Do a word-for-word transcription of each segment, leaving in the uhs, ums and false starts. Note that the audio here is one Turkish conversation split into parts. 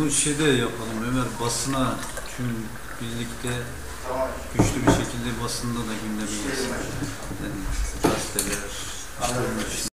bunu şeyde yapalım Ömer, basına tüm birlikte güçlü bir şekilde basında da gündeme gelsin. Yani gazeteler, işte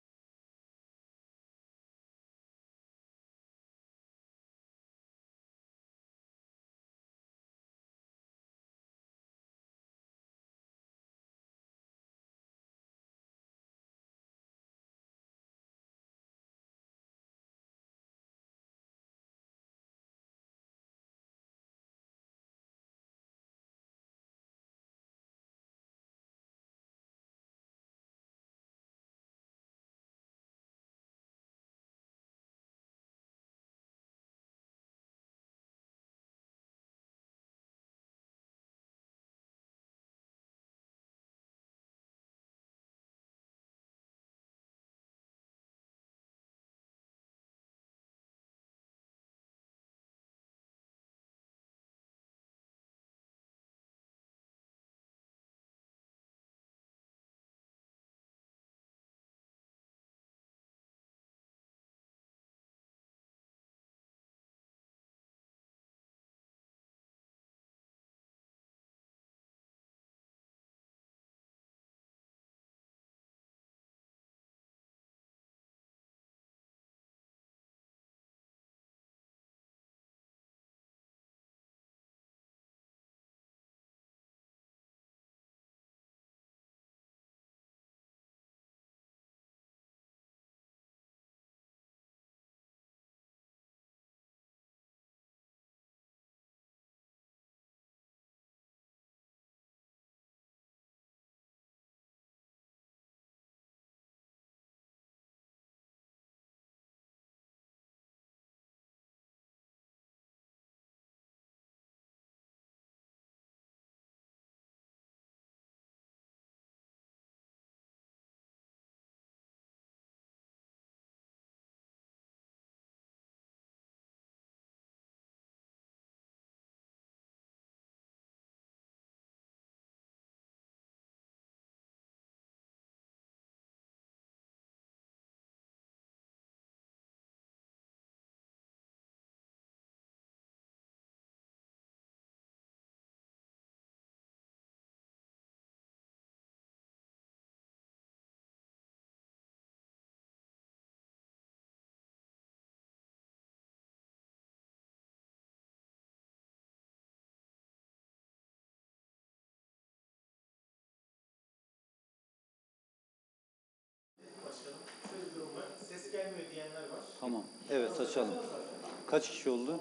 Tamam. Evet, açalım. Kaç kişi oldu?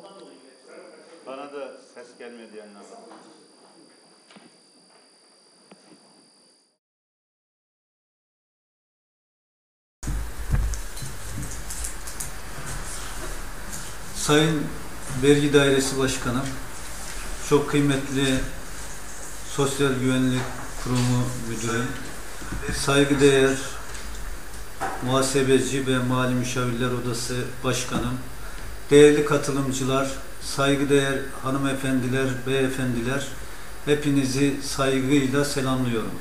Bana da ses gelmedi diyenler var. Sayın Vergi Dairesi Başkanım, çok kıymetli Sosyal Güvenlik Kurumu Müdürüm, saygıdeğer Muhasebeci ve Mali Müşavirler Odası Başkanım, değerli katılımcılar, saygıdeğer hanımefendiler, beyefendiler, hepinizi saygıyla selamlıyorum.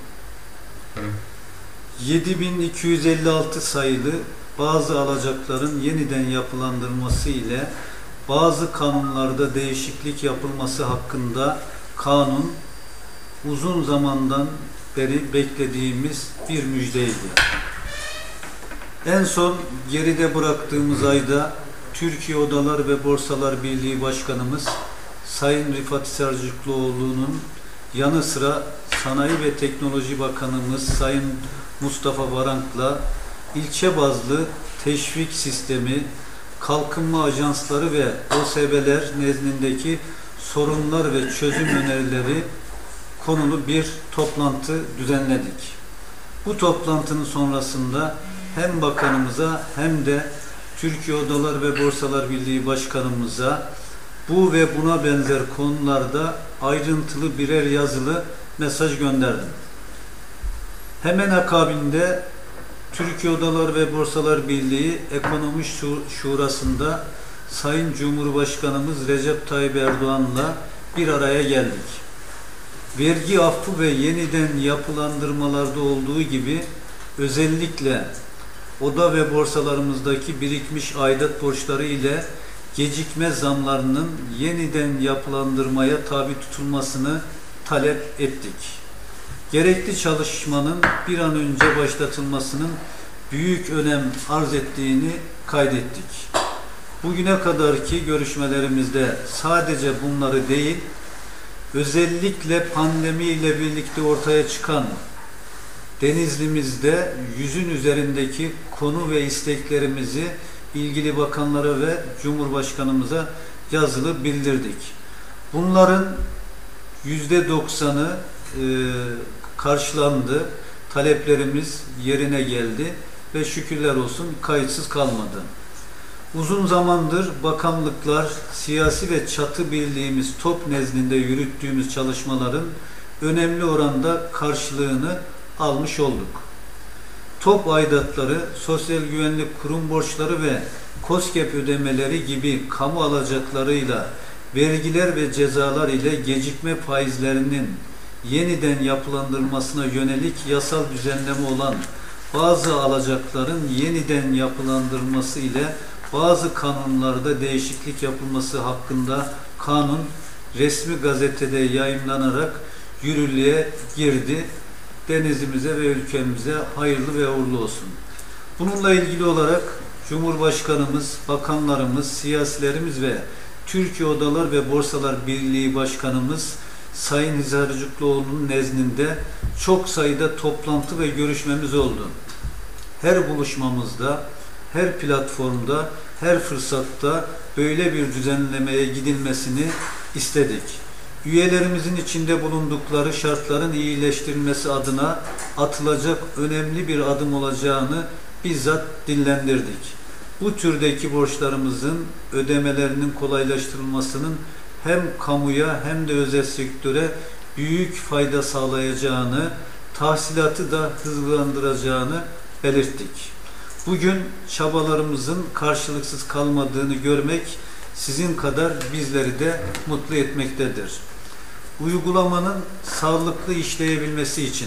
yedi bin iki yüz elli altı sayılı bazı alacakların yeniden yapılandırılması ile bazı kanunlarda değişiklik yapılması hakkında kanun uzun zamandan beri beklediğimiz bir müjdeydi. En son geride bıraktığımız ayda Türkiye Odalar ve Borsalar Birliği Başkanımız Sayın Rifat Sarcıklıoğlu'nun yanı sıra Sanayi ve Teknoloji Bakanımız Sayın Mustafa Varank'la ilçe bazlı teşvik sistemi, kalkınma ajansları ve O S B'ler nezdindeki sorunlar ve çözüm önerileri konulu bir toplantı düzenledik. Bu toplantının sonrasında hem bakanımıza hem de Türkiye Odalar ve Borsalar Birliği Başkanımıza bu ve buna benzer konularda ayrıntılı birer yazılı mesaj gönderdim. Hemen akabinde Türkiye Odalar ve Borsalar Birliği Ekonomi Şurası'nda Sayın Cumhurbaşkanımız Recep Tayyip Erdoğan'la bir araya geldik. Vergi affı ve yeniden yapılandırmalarda olduğu gibi özellikle oda ve borsalarımızdaki birikmiş aidat borçları ile gecikme zamlarının yeniden yapılandırmaya tabi tutulmasını talep ettik. Gerekli çalışmanın bir an önce başlatılmasının büyük önem arz ettiğini kaydettik. Bugüne kadarki görüşmelerimizde sadece bunları değil, özellikle pandemiyle birlikte ortaya çıkan Denizli'mizde yüzün üzerindeki konu ve isteklerimizi ilgili bakanlara ve Cumhurbaşkanımıza yazılı bildirdik. Bunların yüzde doksanı e, karşılandı, taleplerimiz yerine geldi ve şükürler olsun kayıtsız kalmadı. Uzun zamandır bakanlıklar, siyasi ve çatı birliğimiz TOP nezdinde yürüttüğümüz çalışmaların önemli oranda karşılığını almış olduk. TOP aidatları, sosyal güvenlik kurum borçları ve KOSGEB ödemeleri gibi kamu alacaklarıyla vergiler ve cezalar ile gecikme faizlerinin yeniden yapılandırılmasına yönelik yasal düzenleme olan bazı alacakların yeniden yapılandırılması ile bazı kanunlarda değişiklik yapılması hakkında kanun resmi gazetede yayımlanarak yürürlüğe girdi. Denizimize ve ülkemize hayırlı ve uğurlu olsun. Bununla ilgili olarak Cumhurbaşkanımız, bakanlarımız, siyasilerimiz ve Türkiye Odalar ve Borsalar Birliği Başkanımız Sayın Hizarcıklıoğlu'nun nezdinde çok sayıda toplantı ve görüşmemiz oldu. Her buluşmamızda, her platformda, her fırsatta böyle bir düzenlemeye gidilmesini istedik. Üyelerimizin içinde bulundukları şartların iyileştirilmesi adına atılacak önemli bir adım olacağını bizzat dinlendirdik. Bu türdeki borçlarımızın ödemelerinin kolaylaştırılmasının hem kamuya hem de özel sektöre büyük fayda sağlayacağını, tahsilatı da hızlandıracağını belirttik. Bugün çabalarımızın karşılıksız kalmadığını görmek sizin kadar bizleri de mutlu etmektedir. Uygulamanın sağlıklı işleyebilmesi için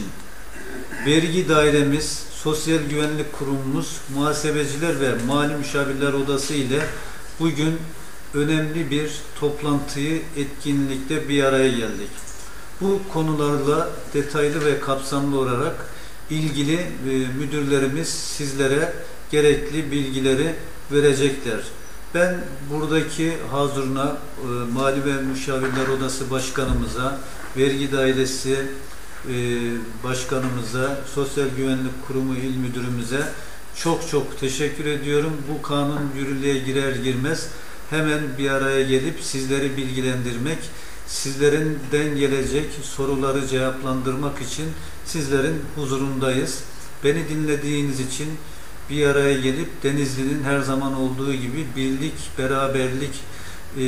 vergi dairemiz, Sosyal Güvenlik Kurumumuz, Muhasebeciler ve Mali Müşavirler Odası ile bugün önemli bir toplantıyı etkinlikte bir araya geldik. Bu konularla detaylı ve kapsamlı olarak ilgili e, müdürlerimiz sizlere gerekli bilgileri verecekler. Ben buradaki hazırına e, Mali ve Müşavirler Odası Başkanımıza, Vergi Dairesi e, Başkanımıza, Sosyal Güvenlik Kurumu İl Müdürümüze çok çok teşekkür ediyorum. Bu kanun yürürlüğe girer girmez hemen bir araya gelip sizleri bilgilendirmek, sizlerinden gelecek soruları cevaplandırmak için sizlerin huzurundayız. Beni dinlediğiniz için bir araya gelip Denizli'nin her zaman olduğu gibi birlik, beraberlik e,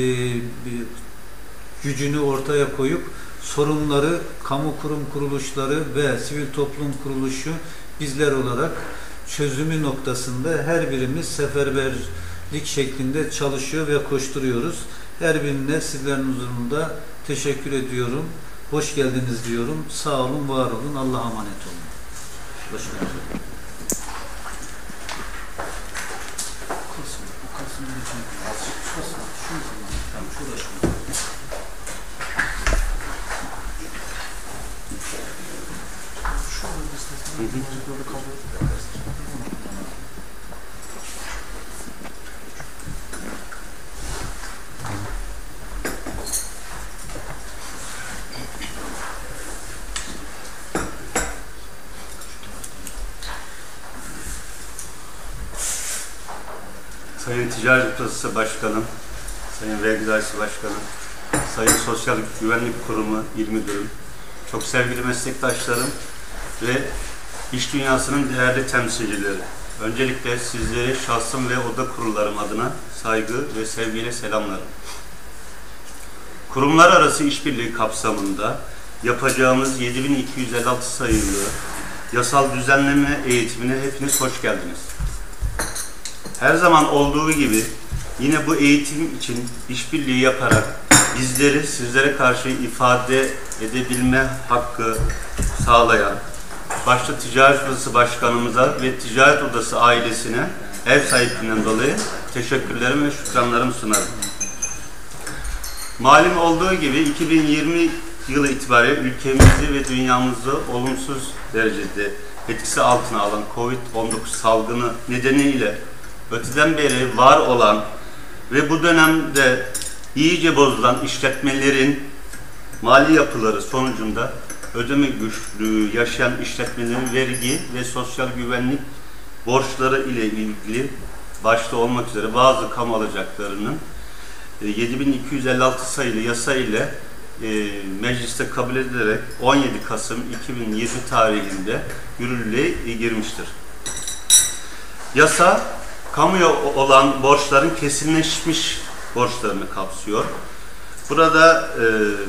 gücünü ortaya koyup sorunları kamu kurum kuruluşları ve sivil toplum kuruluşu bizler olarak çözümü noktasında her birimiz seferberlik şeklinde çalışıyor ve koşturuyoruz. Her birine sizlerin huzurunda teşekkür ediyorum. Hoş geldiniz diyorum. Sağ olun, var olun. Allah'a emanet olun. Başkanım. Sayın Ticaret Odası Başkanım, Sayın Vergi Dairesi Başkanım, Sayın Sosyal Güvenlik Kurumu İl Müdürüm, çok sevgili meslektaşlarım ve iş dünyasının değerli temsilcileri. Öncelikle sizleri şahsım ve oda kurullarım adına saygı ve sevgiyle selamlarım. Kurumlar arası işbirliği kapsamında yapacağımız yedi bin iki yüz elli altı sayılı yasal düzenleme eğitimine hepiniz hoş geldiniz. Her zaman olduğu gibi yine bu eğitim için işbirliği yaparak bizleri sizlere karşı ifade edebilme hakkı sağlayan başta Ticaret Odası Başkanımıza ve Ticaret Odası ailesine ev sahipliğinden dolayı teşekkürlerimi ve şükranlarımı sunarım. Malum olduğu gibi iki bin yirmi yılı itibariyle ülkemizi ve dünyamızı olumsuz derecede etkisi altına alan Covid on dokuz salgını nedeniyle öteden beri var olan ve bu dönemde iyice bozulan işletmelerin mali yapıları sonucunda ödeme güçlüğü yaşayan işletmelerin vergi ve sosyal güvenlik borçları ile ilgili başta olmak üzere bazı kamu alacaklarının yedi bin iki yüz elli altı sayılı yasa ile e, mecliste kabul edilerek on yedi Kasım iki bin yirmi tarihinde yürürlüğe girmiştir. Yasa, kamuya olan borçların kesinleşmiş borçlarını kapsıyor. Burada e,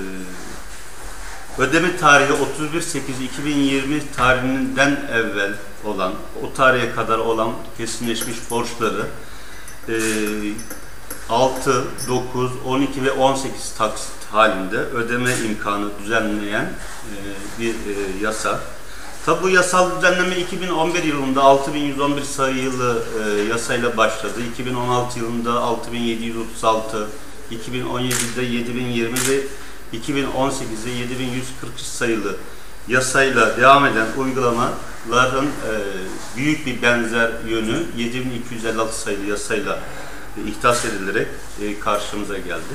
ödeme tarihi otuz bir sekiz iki bin yirmi tarihinden evvel olan, o tarihe kadar olan kesinleşmiş borçları e, altı, dokuz, on iki ve on sekiz taksit halinde ödeme imkanı düzenleyen e, bir e, yasa. Tabi bu yasal düzenleme iki bin on bir yılında altı bin yüz on bir sayılı e, yasayla başladı. iki bin on altı yılında altı bin yedi yüz otuz altı, iki bin on yedide yedi bin yirmi ve iki bin on sekizde yedi bin yüz kırk üç sayılı yasayla devam eden uygulamaların e, büyük bir benzer yönü yedi bin iki yüz elli altı sayılı yasayla e, ihtas edilerek e, karşımıza geldi.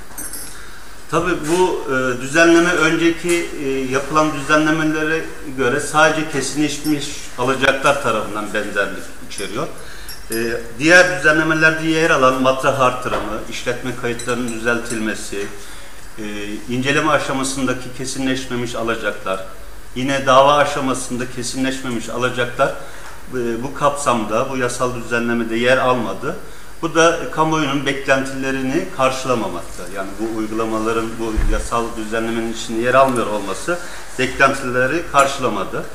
Tabii bu e, düzenleme önceki e, yapılan düzenlemelere göre sadece kesinleşmiş alacaklar tarafından benzerlik içeriyor. E, diğer düzenlemelerde yer alan matrah artırımı, işletme kayıtlarının düzeltilmesi, e, inceleme aşamasındaki kesinleşmemiş alacaklar, yine dava aşamasında kesinleşmemiş alacaklar e, bu kapsamda, bu yasal düzenlemede yer almadı. Bu da kamuoyunun beklentilerini karşılamamakta. Yani bu uygulamaların, bu yasal düzenlemenin içinde yer almıyor olması beklentileri karşılamadı.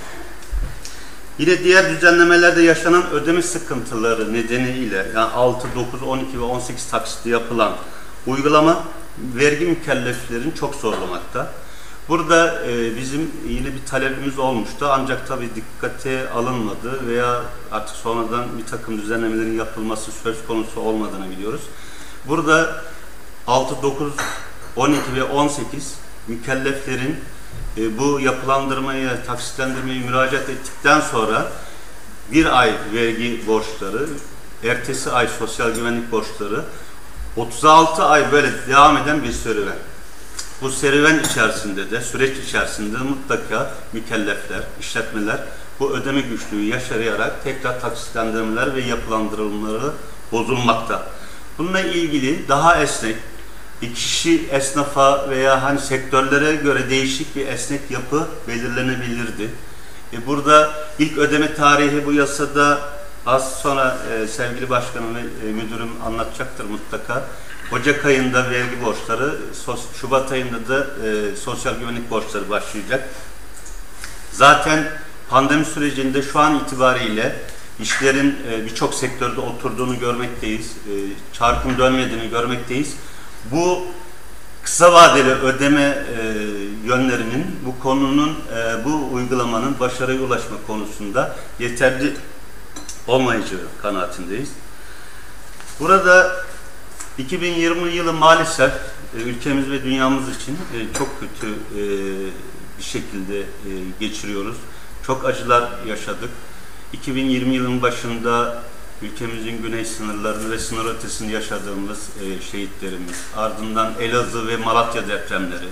Yine diğer düzenlemelerde yaşanan ödeme sıkıntıları nedeniyle yani altı, dokuz, on iki ve on sekiz taksitle yapılan uygulama vergi mükelleflerini çok zorlamakta. Burada e, bizim yine bir talebimiz olmuştu ancak tabii dikkate alınmadı veya artık sonradan bir takım düzenlemelerin yapılması söz konusu olmadığını biliyoruz. Burada altı, dokuz, on iki ve on sekiz mükelleflerin e, bu yapılandırmaya, taksitlendirmeye müracaat ettikten sonra bir ay vergi borçları, ertesi ay sosyal güvenlik borçları, otuz altı ay böyle devam eden bir serüven. Bu serüven içerisinde de, süreç içerisinde mutlaka mükellefler, işletmeler bu ödeme güçlüğü yaşayarak tekrar taksitlendirmeler ve yapılandırılmaları bozulmakta. Bununla ilgili daha esnek, kişi esnafa veya hani sektörlere göre değişik bir esnek yapı belirlenebilirdi. E burada ilk ödeme tarihi bu yasada az sonra e, sevgili başkanım ve e, müdürüm anlatacaktır mutlaka. Ocak ayında vergi borçları, Şubat ayında da e, sosyal güvenlik borçları başlayacak. Zaten pandemi sürecinde şu an itibariyle işlerin e, birçok sektörde oturduğunu görmekteyiz. E, çarkın dönmediğini görmekteyiz. Bu kısa vadeli ödeme e, yönlerinin, bu konunun, e, bu uygulamanın başarıya ulaşma konusunda yeterli olmayacağı kanaatindeyiz. Burada iki bin yirmi yılı maalesef e, ülkemiz ve dünyamız için e, çok kötü e, bir şekilde e, geçiriyoruz. Çok acılar yaşadık. iki bin yirmi yılın başında ülkemizin güney sınırlarını ve sınır ötesinde yaşadığımız e, şehitlerimiz, ardından Elazığ ve Malatya depremleri,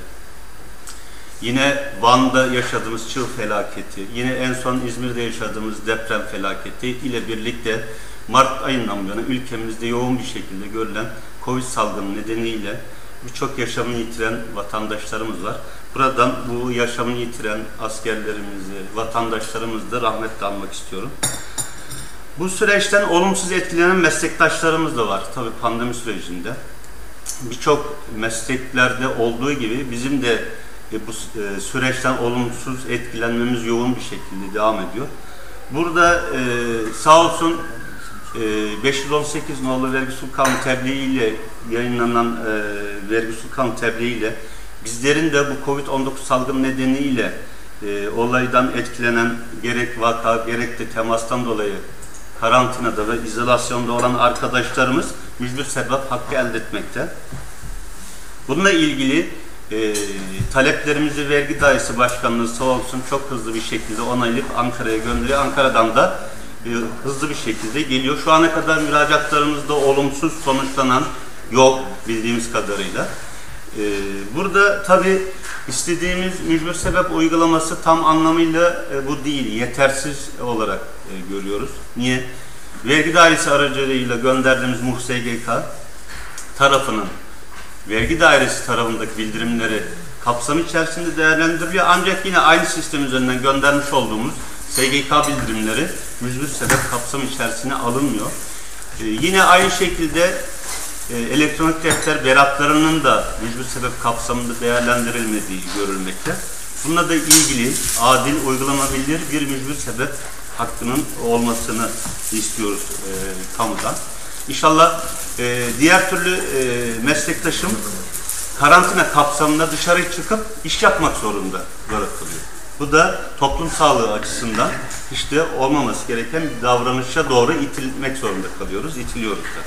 yine Van'da yaşadığımız çığ felaketi, yine en son İzmir'de yaşadığımız deprem felaketi ile birlikte Mart ayından bu yana ülkemizde yoğun bir şekilde görülen Covid salgını nedeniyle birçok yaşamını yitiren vatandaşlarımız var. Buradan bu yaşamını yitiren askerlerimizi, vatandaşlarımızı da rahmetle anmak istiyorum. Bu süreçten olumsuz etkilenen meslektaşlarımız da var tabii pandemi sürecinde. Birçok mesleklerde olduğu gibi bizim de bu süreçten olumsuz etkilenmemiz yoğun bir şekilde devam ediyor. Burada sağ olsun beş yüz on sekiz nolu vergi usul kanunu tebliği ile yayınlanan e, vergi usul kanunu tebliği ile bizlerin de bu Covid on dokuz salgını nedeniyle e, olaydan etkilenen gerek vaka gerek de temastan dolayı karantinada ve izolasyonda olan arkadaşlarımız mücbir sebep hakkı elde etmekte. Bununla ilgili e, taleplerimizi Vergi Dairesi Başkanlığı sağ olsun çok hızlı bir şekilde onaylayıp Ankara'ya gönderiyor. Ankara'dan da e, hızlı bir şekilde geliyor. Şu ana kadar müracaatlarımızda olumsuz sonuçlanan yok bildiğimiz kadarıyla. E, burada tabii istediğimiz mücbir sebep uygulaması tam anlamıyla e, bu değil. Yetersiz olarak e, görüyoruz. Niye? Vergi Dairesi aracılığıyla gönderdiğimiz M U H S G K tarafının Vergi Dairesi tarafındaki bildirimleri kapsam içerisinde değerlendiriliyor. Ancak yine aynı sistem üzerinden göndermiş olduğumuz S G K bildirimleri mücbir sebep kapsam içerisine alınmıyor. Ee, yine aynı şekilde e, elektronik defter beratlarının da mücbir sebep kapsamında değerlendirilmediği görülmekte. Bununla da ilgili adil, uygulanabilir bir mücbir sebep hakkının olmasını istiyoruz e, kamudan. İnşallah e, diğer türlü e, meslektaşım karantina kapsamında dışarı çıkıp iş yapmak zorunda bırakılıyor. Bu da toplum sağlığı açısından işte olmaması gereken bir davranışa doğru itilmek zorunda kalıyoruz, itiliyoruz da.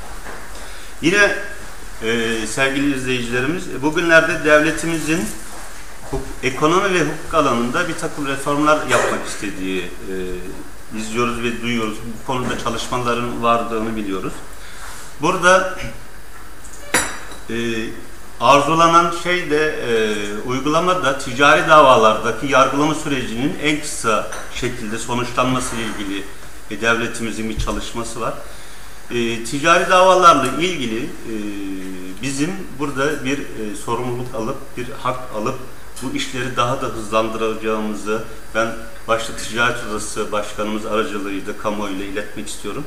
Yine e, sevgili izleyicilerimiz, bugünlerde devletimizin hukuk, ekonomi ve hukuk alanında bir takım reformlar yapmak istediği e, izliyoruz ve duyuyoruz. Bu konuda çalışmaların vardığını biliyoruz. Burada e, arzulanan şey de e, uygulamada ticari davalardaki yargılama sürecinin en kısa şekilde sonuçlanması ile ilgili e, devletimizin bir çalışması var. E, ticari davalarla ilgili e, bizim burada bir e, sorumluluk alıp, bir hak alıp bu işleri daha da hızlandıracağımızı ben başta Ticaret Odası Başkanımız aracılığıyla kamuoyuyla iletmek istiyorum.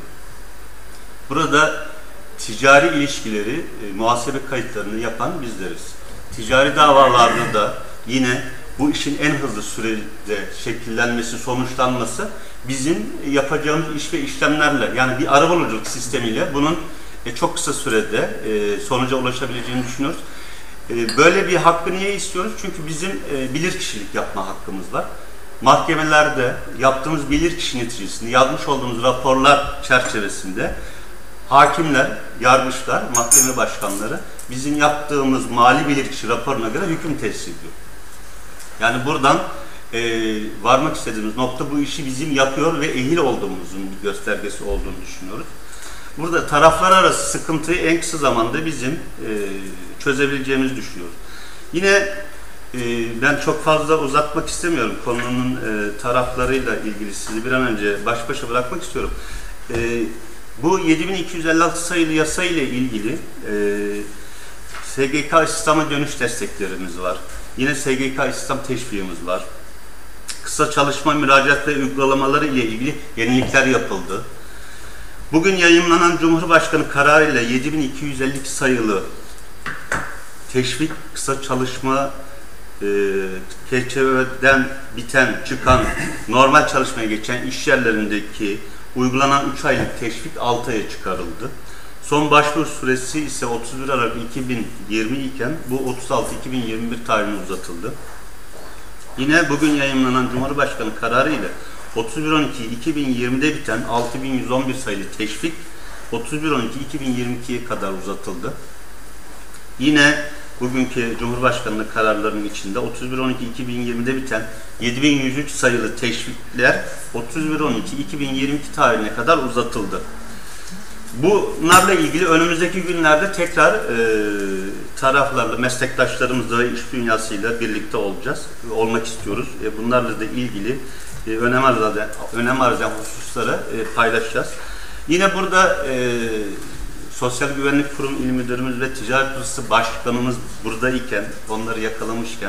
Burada ticari ilişkileri, e, muhasebe kayıtlarını yapan bizleriz. Ticari davalarda da yine bu işin en hızlı sürede şekillenmesi, sonuçlanması bizim yapacağımız iş ve işlemlerle, yani bir arabuluculuk sistemiyle bunun e, çok kısa sürede e, sonuca ulaşabileceğini düşünüyoruz. E, böyle bir hakkı niye istiyoruz? Çünkü bizim e, bilirkişilik yapma hakkımız var. Mahkemelerde yaptığımız bilirkişi neticesinde, yazmış olduğumuz raporlar çerçevesinde hakimler, yargıçlar, mahkeme başkanları bizim yaptığımız mali bilirkişi raporuna göre hüküm tesis ediyor. Yani buradan e, varmak istediğimiz nokta bu işi bizim yapıyor ve ehil olduğumuzun bir göstergesi olduğunu düşünüyoruz. Burada taraflar arası sıkıntıyı en kısa zamanda bizim e, çözebileceğimizi düşünüyoruz. Yine e, ben çok fazla uzatmak istemiyorum. Konunun e, taraflarıyla ilgili sizi bir an önce baş başa bırakmak istiyorum. E, bu yedi bin iki yüz elli altı sayılı yasa ile ilgili e, S G K İstihdama dönüş desteklerimiz var. Yine S G K istihdam teşviğimiz var. Kısa çalışma müracaat ve uygulamaları ile ilgili yenilikler yapıldı. Bugün yayınlanan Cumhurbaşkanı kararı ile yedi bin iki yüz elli iki sayılı teşvik, kısa çalışma e, K Ç V'den biten, çıkan, normal çalışmaya geçen iş yerlerindeki uygulanan üç aylık teşvik altı aya çıkarıldı. Son başvuru süresi ise otuz bir Aralık iki bin yirmi iken bu otuz altı iki bin yirmi bir tarihine uzatıldı. Yine bugün yayınlanan Cumhurbaşkanı kararı ile otuz bir on iki iki bin yirmide biten altı bin yüz on bir sayılı teşvik otuz bir on iki iki bin yirmi ikiye kadar uzatıldı. Yine bugünkü Cumhurbaşkanlığı kararlarının içinde otuz bir on iki iki bin yirmide biten yedi bin yüz üç sayılı teşvikler otuz bir on iki iki bin yirmi iki tarihine kadar uzatıldı. Bunlarla ilgili önümüzdeki günlerde tekrar e, taraflarla, meslektaşlarımızla ve iş dünyasıyla birlikte olacağız, olmak istiyoruz. E, bunlarla da ilgili e, önem arz eden, önem arz eden hususları e, paylaşacağız. Yine burada e, Sosyal Güvenlik Kurum İl Müdürümüz ve Ticaret Odası Başkanımız buradayken, onları yakalamışken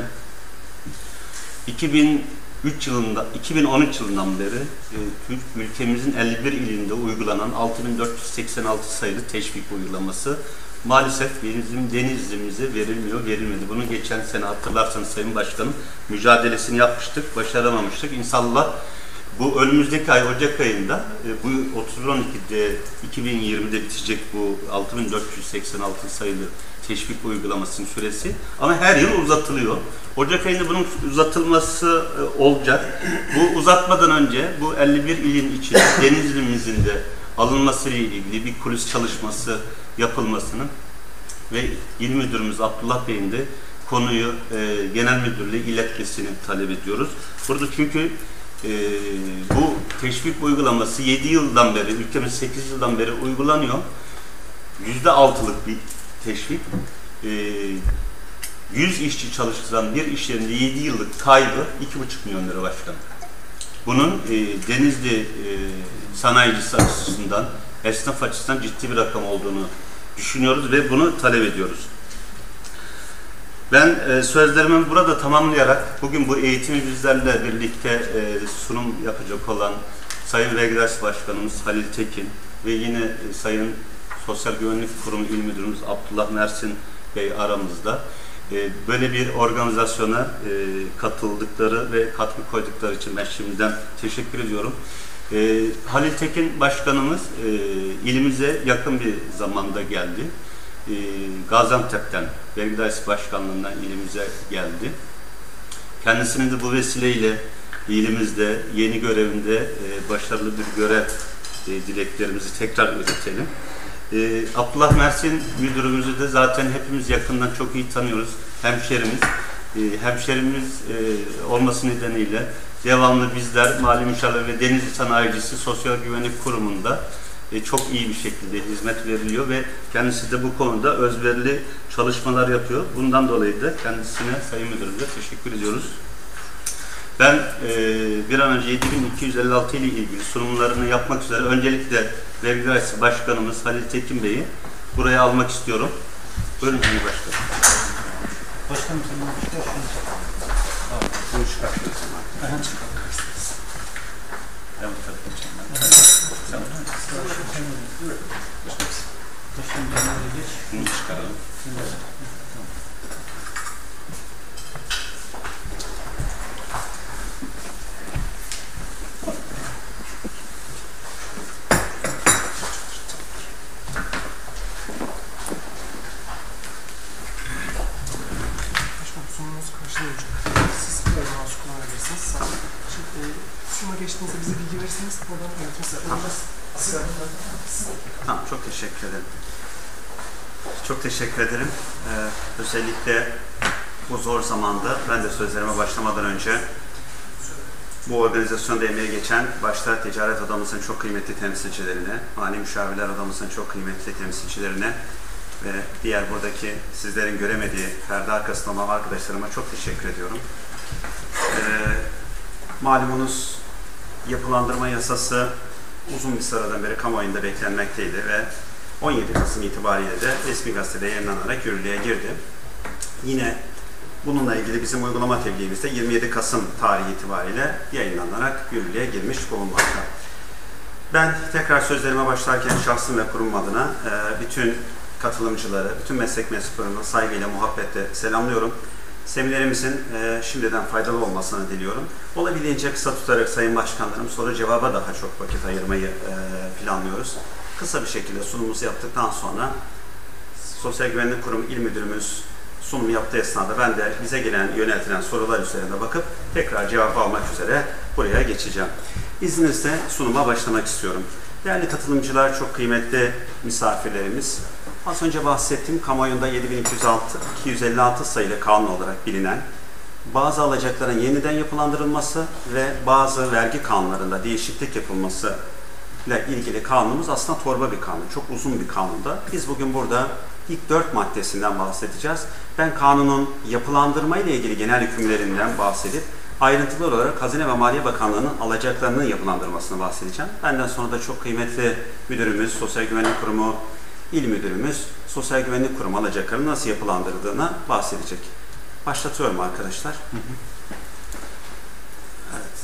iki bin üç yılında, iki bin on üç yılından beri e, ülkemizin elli bir ilinde uygulanan altı bin dört yüz seksen altı sayılı teşvik uygulaması maalesef bizim Denizli'mize verilmiyor, verilmedi. Bunu geçen sene hatırlarsanız Sayın Başkanım mücadelesini yapmıştık, başaramamıştık. İnşallah bu önümüzdeki ay Ocak ayında e, bu otuz on ikide iki bin yirmide bitecek bu altı bin dört yüz seksen altı sayılı teşvik uygulamasının süresi ama her yıl uzatılıyor. Ocak ayında bunun uzatılması e, olacak. Bu uzatmadan önce bu elli bir ilin içinde Denizli'mizin de alınması ile ilgili bir kulis çalışması yapılmasının ve İl Müdürümüz Abdullah Bey'in de konuyu e, Genel Müdürlüğe iletmesini talep ediyoruz. Burada çünkü e, bu teşvik uygulaması yedi yıldan beri, ülkemiz sekiz yıldan beri uygulanıyor. yüzde altılık bir teşvik. E, yüz işçi çalıştıran bir iş yerinde yedi yıllık kaybı iki buçuk milyon lira başkanım. Bunun e, Denizli e, sanayicisi açısından, esnaf açısından ciddi bir rakam olduğunu düşünüyoruz ve bunu talep ediyoruz. Ben e, sözlerimi burada tamamlayarak bugün bu eğitimi bizlerle birlikte e, sunum yapacak olan Sayın Vergi Dairesi Başkanımız Halil Tekin ve yine e, Sayın Sosyal Güvenlik Kurumu İl Müdürümüz Abdullah Mersin Bey aramızda. E, böyle bir organizasyona e, katıldıkları ve katkı koydukları için ben şimdiden teşekkür ediyorum. E, Halil Tekin Başkanımız e, ilimize yakın bir zamanda geldi. E, Gaziantep'ten, Vergi Dairesi Başkanlığı'ndan ilimize geldi. Kendisinin de bu vesileyle ilimizde, yeni görevinde e, başarılı bir görev e, dileklerimizi tekrar üretelim. E, Abdullah Mersin Müdürümüzü de zaten hepimiz yakından çok iyi tanıyoruz. Hemşerimiz. E, hemşerimiz e, olması nedeniyle devamlı bizler Mali Müşavir ve Denizli Sanayicisi Sosyal Güvenlik Kurumu'nda e, çok iyi bir şekilde hizmet veriliyor ve kendisi de bu konuda özverili çalışmalar yapıyor. Bundan dolayı da kendisine, Sayın Müdürümüze teşekkür ediyoruz. Ben e, bir an önce yedi bin iki yüz elli altı ile ilgili sunumlarını yapmak üzere öncelikle Vergi Dairesi Başkanımız Halil Tekin Bey'i buraya almak istiyorum. Buyurun Sayın Başkanım. Başkanım sen bunu çıkarsınız. Bunu çıkartıyorsun. Aha, çıkartırsınız. Ben bu tarafa geçeyim. Sen Başkanım ben oraya geç. Bunu çıkaralım. Geçtiğinizde bize bilgi verirseniz oradan yönetmesi Tamam, çok teşekkür ederim. Çok teşekkür ederim. Ee, özellikle bu zor zamanda ben de sözlerime başlamadan önce bu organizasyonda emeğe geçen başta ticaret odamızın çok kıymetli temsilcilerine, mali müşavirler odamızın çok kıymetli temsilcilerine ve diğer buradaki sizlerin göremediği perde arkasında olan arkadaşlarıma çok teşekkür ediyorum. Ee, malumunuz yapılandırma yasası uzun bir sıradan beri kamuoyunda beklenmekteydi ve on yedi Kasım itibariyle de resmi gazetede yayınlanarak yürürlüğe girdi. Yine bununla ilgili bizim uygulama tebliğimizde yirmi yedi Kasım tarihi itibariyle yayınlanarak yürürlüğe girmiş bulunmakta. Ben tekrar sözlerime başlarken şahsım ve kurum adına bütün katılımcıları, bütün meslek mensuplarını saygıyla, muhabbetle selamlıyorum. Seminerimizin e, şimdiden faydalı olmasını diliyorum. Olabildiğince kısa tutarak Sayın Başkanlarım soru cevaba daha çok vakit ayırmayı e, planlıyoruz. Kısa bir şekilde sunumumuzu yaptıktan sonra Sosyal Güvenlik Kurumu İl Müdürümüz sunum yaptığı esnada ben de bize gelen, yöneltilen sorular üzerine bakıp tekrar cevap almak üzere buraya geçeceğim. İzninizle sunuma başlamak istiyorum. Değerli katılımcılar, çok kıymetli misafirlerimiz, az önce bahsettiğim kamuoyunda yedi bin iki yüz elli altı sayılı kanun olarak bilinen bazı alacakların yeniden yapılandırılması ve bazı vergi kanunlarında değişiklik yapılması ile ilgili kanunumuz aslında torba bir kanun, çok uzun bir kanunda. Biz bugün burada ilk dört maddesinden bahsedeceğiz. Ben kanunun yapılandırma ile ilgili genel hükümlerinden bahsedip ayrıntılı olarak Hazine ve Maliye Bakanlığı'nın alacaklarının yapılandırmasını bahsedeceğim. Benden sonra da çok kıymetli müdürümüz, Sosyal Güvenlik Kurumu İl Müdürümüz, Sosyal Güvenlik Kurumu alacaklarını nasıl yapılandırdığına bahsedecek. Başlatıyorum arkadaşlar. Hı hı. Evet.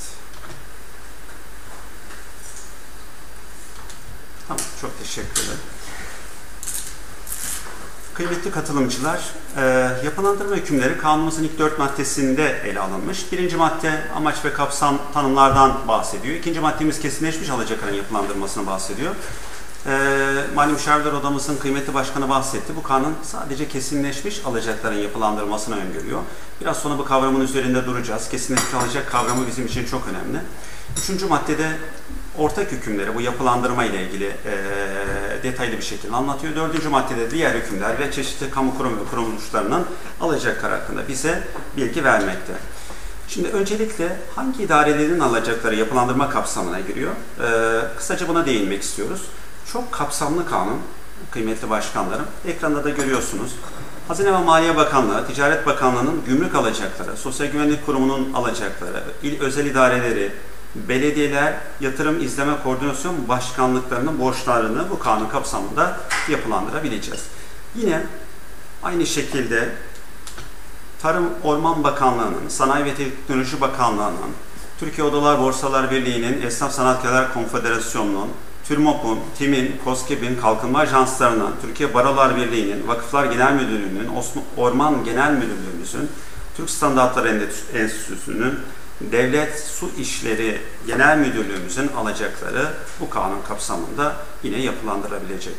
Tamam, çok teşekkür ederim. Kıymetli katılımcılar, e, yapılandırma hükümleri kanunumuzun ilk dört maddesinde ele alınmış. Birinci madde amaç ve kapsam tanımlardan bahsediyor. İkinci maddemiz kesinleşmiş alacakların yapılandırmasını bahsediyor. E, Mali Müşavirler Odamızın kıymetli başkanı bahsetti. Bu kanun sadece kesinleşmiş alacakların yapılandırmasını öngörüyor. Biraz sonra bu kavramın üzerinde duracağız. Kesinleşmiş alacak kavramı bizim için çok önemli. Üçüncü maddede ortak hükümleri, bu yapılandırma ile ilgili e, detaylı bir şekilde anlatıyor. Dördüncü maddede diğer hükümler ve çeşitli kamu kurum ve kuruluşlarının alacaklar hakkında bize bilgi vermekte. Şimdi öncelikle hangi idarelerin alacakları yapılandırma kapsamına giriyor? E, kısaca buna değinmek istiyoruz. Çok kapsamlı kanun, kıymetli başkanlarım. Ekranda da görüyorsunuz. Hazine ve Maliye Bakanlığı, Ticaret Bakanlığı'nın gümrük alacakları, Sosyal Güvenlik Kurumu'nun alacakları, il özel idareleri, belediyeler, yatırım izleme koordinasyon başkanlıklarının borçlarını bu kanun kapsamında yapılandırabileceğiz. Yine aynı şekilde Tarım Orman Bakanlığı'nın, Sanayi ve Teknoloji Bakanlığı'nın, Türkiye Odalar Borsalar Birliği'nin, Esnaf Sanatkarlar Konfederasyonu'nun, TÜRMOP'un, TİM'in, KOSGEB'in, Kalkınma Ajansları'nın, Türkiye Barolar Birliği'nin, Vakıflar Genel Müdürlüğü'nün, Orman Genel Müdürlüğümüzün, Türk Standartları Enstitüsü'nün, Devlet Su İşleri Genel Müdürlüğümüzün alacakları bu kanun kapsamında yine yapılandırılabilecek.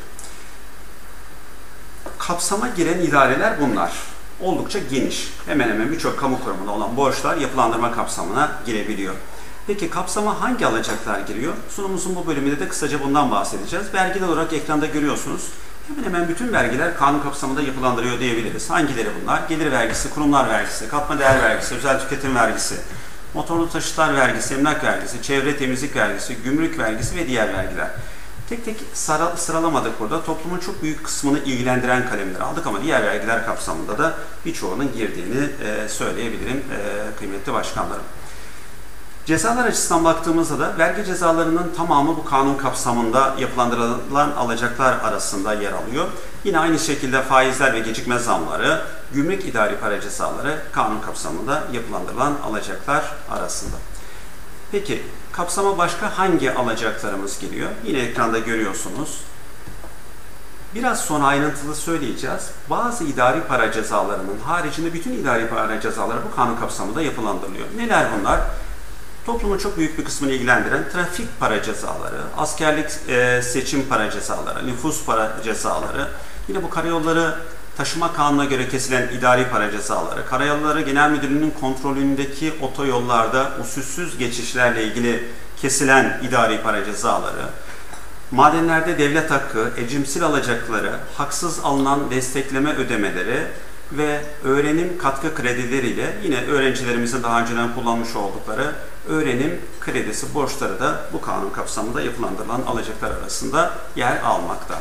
Kapsama giren idareler bunlar. Oldukça geniş. Hemen hemen birçok kamu kurumunda olan borçlar yapılandırma kapsamına girebiliyor. Peki kapsama hangi alacaklar giriyor? Sunumumuzun bu bölümünde de kısaca bundan bahsedeceğiz. Vergiler olarak ekranda görüyorsunuz. Hemen hemen bütün vergiler kanun kapsamında yapılandırıyor diyebiliriz. Hangileri bunlar? Gelir vergisi, kurumlar vergisi, katma değer vergisi, özel tüketim vergisi, motorlu taşıtlar vergisi, emlak vergisi, çevre temizlik vergisi, gümrük vergisi ve diğer vergiler. Tek tek sıra, sıralamadık burada. Toplumun çok büyük kısmını ilgilendiren kalemleri aldık ama diğer vergiler kapsamında da birçoğunun girdiğini e, söyleyebilirim e, kıymetli başkanlarım. Cezalar açısından baktığımızda da vergi cezalarının tamamı bu kanun kapsamında yapılandırılan alacaklar arasında yer alıyor. Yine aynı şekilde faizler ve gecikme zamları, gümrük idari para cezaları kanun kapsamında yapılandırılan alacaklar arasında. Peki kapsama başka hangi alacaklarımız geliyor? Yine ekranda görüyorsunuz. Biraz sonra ayrıntılı söyleyeceğiz. Bazı idari para cezalarının haricinde bütün idari para cezaları bu kanun kapsamında yapılandırılıyor. Neler bunlar? Toplumun çok büyük bir kısmını ilgilendiren trafik para cezaları, askerlik e, seçim para cezaları, nüfus para cezaları, yine bu karayolları taşıma kanununa göre kesilen idari para cezaları, Karayolları Genel Müdürlüğü'nün kontrolündeki otoyollarda usulsüz geçişlerle ilgili kesilen idari para cezaları, madenlerde devlet hakkı, ecrimsil alacakları, haksız alınan destekleme ödemeleri ve öğrenim katkı kredileriyle yine öğrencilerimizin daha önceden kullanmış oldukları öğrenim kredisi borçları da bu kanun kapsamında yapılandırılan alacaklar arasında yer almakta.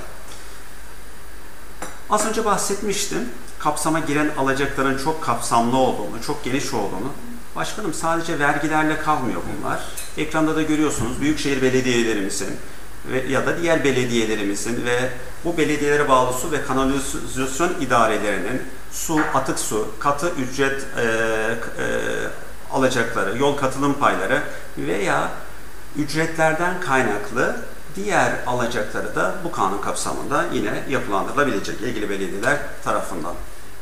Az önce bahsetmiştim, kapsama giren alacakların çok kapsamlı olduğunu, çok geniş olduğunu. Başkanım sadece vergilerle kalmıyor bunlar. Ekranda da görüyorsunuz büyükşehir belediyelerimizin ve ya da diğer belediyelerimizin ve bu belediyelere bağlı su ve kanalizasyon idarelerinin su, atık su, katı ücret e, e, alacakları, yol katılım payları veya ücretlerden kaynaklı diğer alacakları da bu kanun kapsamında yine yapılandırılabilecek ilgili belediyeler tarafından.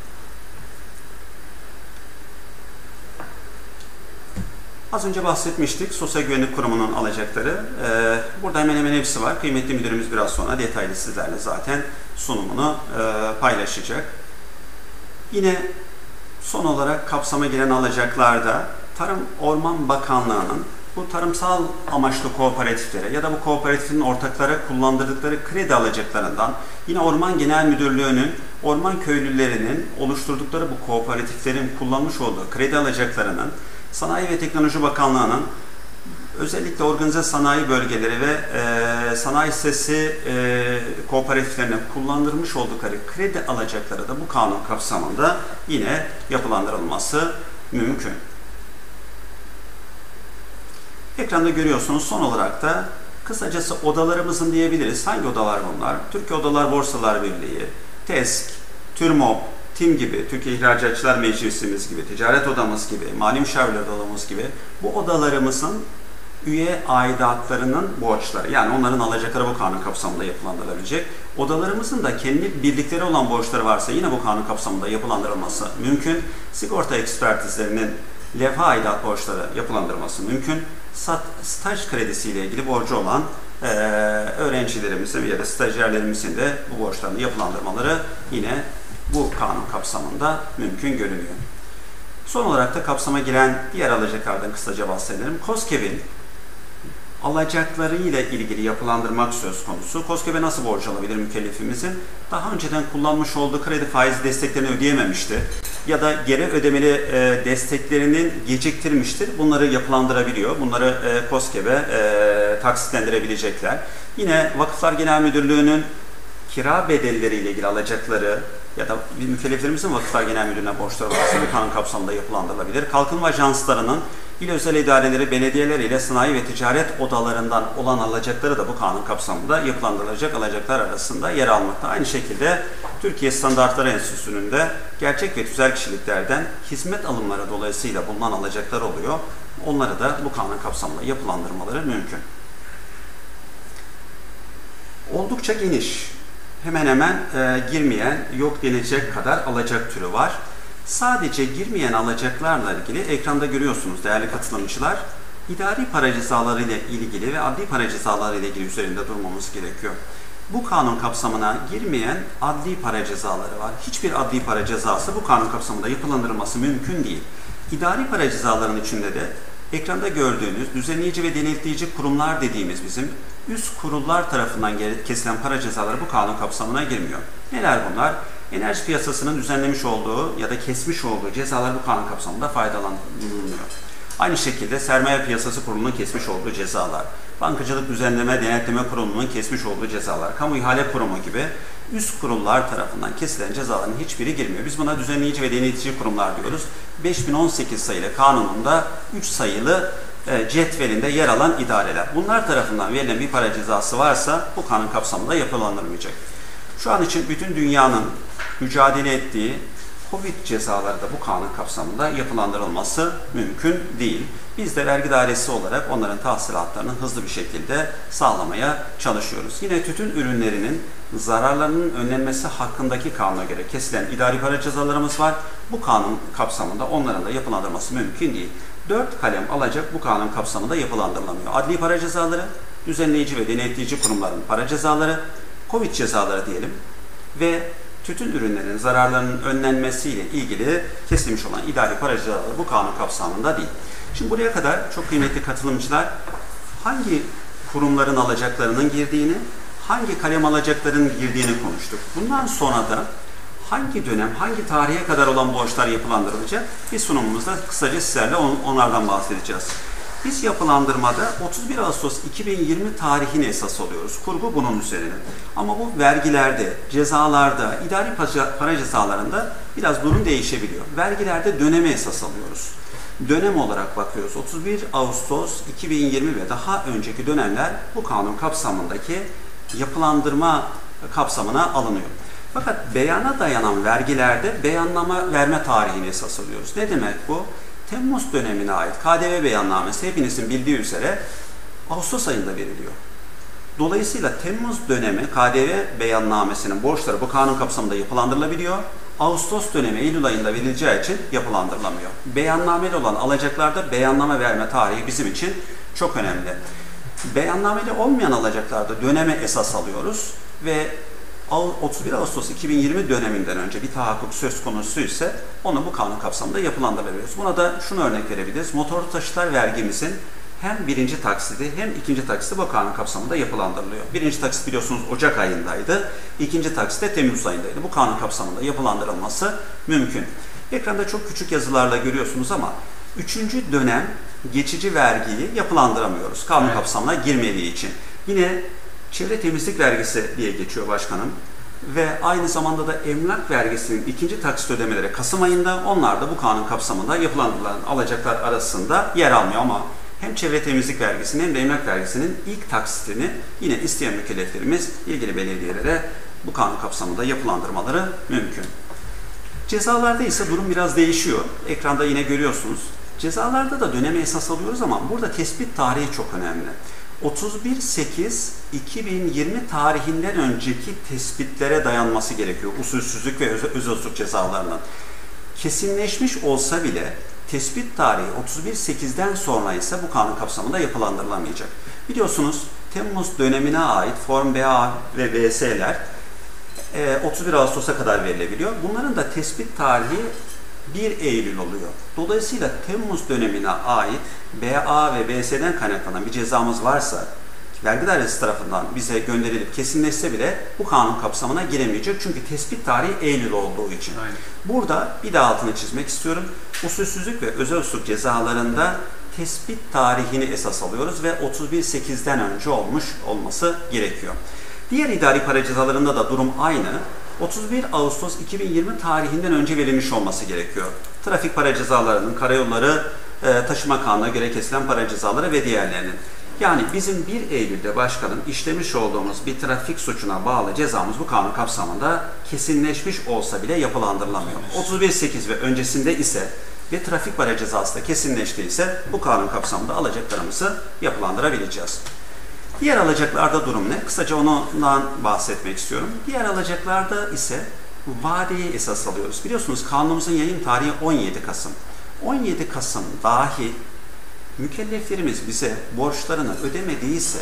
Az önce bahsetmiştik Sosyal Güvenlik Kurumu'nun alacakları. Ee, burada hemen hemen hepsi var. Kıymetli müdürümüz biraz sonra detaylı sizlerle zaten sunumunu e, paylaşacak. Yine son olarak kapsama giren alacaklarda Tarım Orman Bakanlığı'nın bu tarımsal amaçlı kooperatiflere ya da bu kooperatifin ortaklara kullandırdıkları kredi alacaklarından, yine Orman Genel Müdürlüğü'nün orman köylülerinin oluşturdukları bu kooperatiflerin kullanmış olduğu kredi alacaklarının, Sanayi ve Teknoloji Bakanlığı'nın özellikle organize sanayi bölgeleri ve e, sanayi sitesi e, kooperatiflerine kullandırmış oldukları kredi alacakları da bu kanun kapsamında yine yapılandırılması mümkün. Ekranda görüyorsunuz son olarak da kısacası odalarımızın diyebiliriz. Hangi odalar bunlar? Türkiye Odalar Borsalar Birliği, TESK, TÜRMOP, TİM gibi, Türkiye İhracatçılar Meclisimiz gibi, Ticaret Odamız gibi, Mali Müşavirler Odamız gibi bu odalarımızın üye aidatlarının borçları, yani onların alacakları bu kanun kapsamında yapılandırılabilecek. Odalarımızın da kendi birlikleri olan borçları varsa yine bu kanun kapsamında yapılandırılması mümkün. Sigorta ekspertizlerinin levha aidat borçları yapılandırılması mümkün. Sat, staj kredisiyle ilgili borcu olan e, öğrencilerimizin ya da stajyerlerimizin de bu borçlarını yapılandırmaları yine bu kanun kapsamında mümkün görünüyor. Son olarak da kapsama giren diğer alacaklardan kısaca bahsedelim. KOSGEB'in alacaklarıyla ilgili yapılandırmak söz konusu. KOSGEB'e nasıl borç alabilir mükellefimizin? Daha önceden kullanmış olduğu kredi faizi desteklerini ödeyememiştir ya da geri ödemeli e, desteklerinin geciktirmiştir. Bunları yapılandırabiliyor. Bunları e, KOSGEB'e e, taksitlendirebilecekler. Yine Vakıflar Genel Müdürlüğü'nün kira bedelleriyle ilgili alacakları ya da mükelleflerimizin Vakıflar Genel Müdürlüğü'ne borçları varsa bu kanun kapsamında yapılandırılabilir. Kalkınma ajanslarının il özel idareleri, belediyeler ile sanayi ve ticaret odalarından olan alacakları da bu kanun kapsamında yapılandırılacak alacaklar arasında yer almakta. Aynı şekilde Türkiye Standartları Enstitüsü'nün de gerçek ve tüzel kişiliklerden hizmet alımları dolayısıyla bulunan alacaklar oluyor. Onları da bu kanun kapsamında yapılandırmaları mümkün. Oldukça geniş. Hemen hemen e, girmeyen, yok denilecek kadar alacak türü var. Sadece girmeyen alacaklarla ilgili ekranda görüyorsunuz değerli katılımcılar. İdari para cezaları ile ilgili ve adli para cezaları ile ilgili üzerinde durmamız gerekiyor. Bu kanun kapsamına girmeyen adli para cezaları var. Hiçbir adli para cezası bu kanun kapsamında yapılandırılması mümkün değil. İdari para cezalarının içinde de ekranda gördüğünüz düzenleyici ve denetleyici kurumlar dediğimiz bizim üst kurullar tarafından kesilen para cezaları bu kanun kapsamına girmiyor. Neler bunlar? Enerji piyasasının düzenlemiş olduğu ya da kesmiş olduğu cezalar bu kanun kapsamında faydalanılmıyor. Aynı şekilde sermaye piyasası kurulunun kesmiş olduğu cezalar, bankacılık düzenleme denetleme kurulunun kesmiş olduğu cezalar, kamu ihale kurumu gibi üst kurullar tarafından kesilen cezaların hiçbiri girmiyor. Biz buna düzenleyici ve denetleyici kurumlar diyoruz. beş bin on sekiz sayılı kanununda üç sayılı e, cetvelinde yer alan idareler. Bunlar tarafından verilen bir para cezası varsa bu kanun kapsamında yapılandırılmayacak. Şu an için bütün dünyanın mücadele ettiği Covid cezaları da bu kanun kapsamında yapılandırılması mümkün değil. Biz de vergi dairesi olarak onların tahsilatlarını hızlı bir şekilde sağlamaya çalışıyoruz. Yine tütün ürünlerinin zararlarının önlenmesi hakkındaki kanuna göre kesilen idari para cezalarımız var. Bu kanun kapsamında onların da yapılandırılması mümkün değil. Dört kalem alacak bu kanun kapsamında yapılandırılamıyor. Adli para cezaları, düzenleyici ve denetleyici kurumların para cezaları, Covid cezaları diyelim ve tütün ürünlerinin zararlarının önlenmesiyle ilgili kesilmiş olan idari para cezaları bu kanun kapsamında değil. Şimdi buraya kadar çok kıymetli katılımcılar hangi kurumların alacaklarının girdiğini, hangi kalem alacaklarının girdiğini konuştuk. Bundan sonra da hangi dönem, hangi tarihe kadar olan borçlar yapılandırılacak bir sunumumuzda kısaca sizlerle onlardan bahsedeceğiz. Biz yapılandırmada otuz bir Ağustos iki bin yirmi tarihini esas alıyoruz. Kurgu bunun üzerine. Ama bu vergilerde, cezalarda, idari para cezalarında biraz durum değişebiliyor. Vergilerde döneme esas alıyoruz. Dönem olarak bakıyoruz. otuz bir Ağustos iki bin yirmi ve daha önceki dönemler bu kanun kapsamındaki yapılandırma kapsamına alınıyor. Fakat beyana dayanan vergilerde beyanname verme tarihini esas alıyoruz. Ne demek bu? Temmuz dönemine ait K D V beyannamesi hepinizin bildiği üzere Ağustos ayında veriliyor. Dolayısıyla Temmuz dönemi K D V beyannamesinin borçları bu kanun kapsamında yapılandırılabiliyor. Ağustos dönemi Eylül ayında verileceği için yapılandırılamıyor. Beyannameli olan alacaklarda beyanname verme tarihi bizim için çok önemli. Beyannameli olmayan alacaklarda döneme esas alıyoruz ve otuz bir Ağustos iki bin yirmi döneminden önce bir tahakkuk söz konusu ise onu bu kanun kapsamında yapılandırabiliyoruz. Buna da şunu örnek verebiliriz. Motorlu taşıtlar vergimizin hem birinci taksidi hem ikinci taksidi bu kanun kapsamında yapılandırılıyor. Birinci taksit biliyorsunuz Ocak ayındaydı. İkinci taksit de Temmuz ayındaydı. Bu kanun kapsamında yapılandırılması mümkün. Ekranda çok küçük yazılarla görüyorsunuz ama üçüncü dönem geçici vergiyi yapılandıramıyoruz. Kanun evet. kapsamına girmediği için. Yine çevre temizlik vergisi diye geçiyor başkanım. Ve aynı zamanda da emlak vergisinin ikinci taksit ödemeleri Kasım ayında, onlar da bu kanun kapsamında yapılandırılan alacaklar arasında yer almıyor ama hem çevre temizlik vergisinin hem de emlak vergisinin ilk taksitini yine isteyen mükelleflerimiz ilgili belediyelere bu kanun kapsamında yapılandırmaları mümkün. Cezalarda ise durum biraz değişiyor. Ekranda yine görüyorsunuz. Cezalarda da dönemi esas alıyoruz ama burada tespit tarihi çok önemli. otuz bir sekiz iki bin yirmi tarihinden önceki tespitlere dayanması gerekiyor usulsüzlük ve özürsüzlük cezalarının. Kesinleşmiş olsa bile tespit tarihi otuz bir sekizden sonra ise bu kanun kapsamında yapılandırılamayacak. Biliyorsunuz Temmuz dönemine ait Form B A ve B S'ler otuz bir Ağustos'a kadar verilebiliyor. Bunların da tespit tarihi bir Eylül oluyor. Dolayısıyla Temmuz dönemine ait B A ve B S'den kaynaklanan bir cezamız varsa, vergi dairesi tarafından bize gönderilip kesinleşse bile bu kanun kapsamına giremeyecek. Çünkü tespit tarihi Eylül olduğu için. Aynen. Burada bir daha altını çizmek istiyorum. Usulsüzlük ve özel usul cezalarında tespit tarihini esas alıyoruz ve otuz bir sekizden önce olmuş olması gerekiyor. Diğer idari para cezalarında da durum aynı. otuz bir Ağustos iki bin yirmi tarihinden önce verilmiş olması gerekiyor. Trafik para cezalarının, karayolları e, taşıma kanuna göre kesilen para cezaları ve diğerlerinin. Yani bizim bir Eylül'de başkanın işlemiş olduğumuz bir trafik suçuna bağlı cezamız bu kanun kapsamında kesinleşmiş olsa bile yapılandırılamıyor. otuz bir sekiz ve öncesinde ise ve trafik para cezası da kesinleştiyse bu kanun kapsamında alacaklarımızı yapılandırabileceğiz. Diğer alacaklarda durum ne? Kısaca ondan bahsetmek istiyorum. Diğer alacaklarda ise vadeyi esas alıyoruz. Biliyorsunuz kanunumuzun yayın tarihi on yedi Kasım. on yedi Kasım dahi mükelleflerimiz bize borçlarını ödemediyse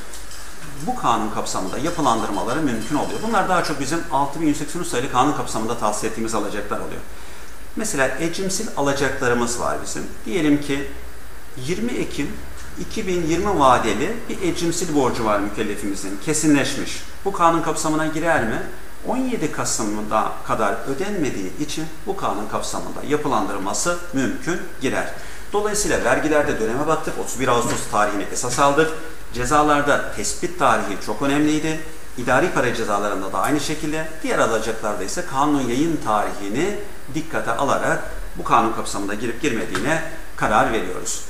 bu kanun kapsamında yapılandırmaları mümkün oluyor. Bunlar daha çok bizim altı bin yüz seksen üç sayılı kanun kapsamında tahsis ettiğimiz alacaklar oluyor. Mesela ecrimsil alacaklarımız var bizim. Diyelim ki yirmi Ekim iki bin yirmi vadeli bir ecrimsil borcu var mükellefimizin, kesinleşmiş. Bu kanun kapsamına girer mi? on yedi Kasım'da kadar ödenmediği için bu kanun kapsamında yapılandırılması mümkün girer. Dolayısıyla vergilerde döneme baktık, otuz bir Ağustos tarihini esas aldık. Cezalarda tespit tarihi çok önemliydi. İdari para cezalarında da aynı şekilde, diğer alacaklarda ise kanun yayın tarihini dikkate alarak bu kanun kapsamında girip girmediğine karar veriyoruz.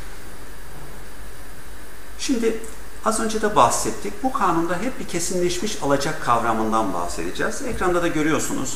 Şimdi az önce de bahsettik. Bu kanunda hep bir kesinleşmiş alacak kavramından bahsedeceğiz. Ekranda da görüyorsunuz.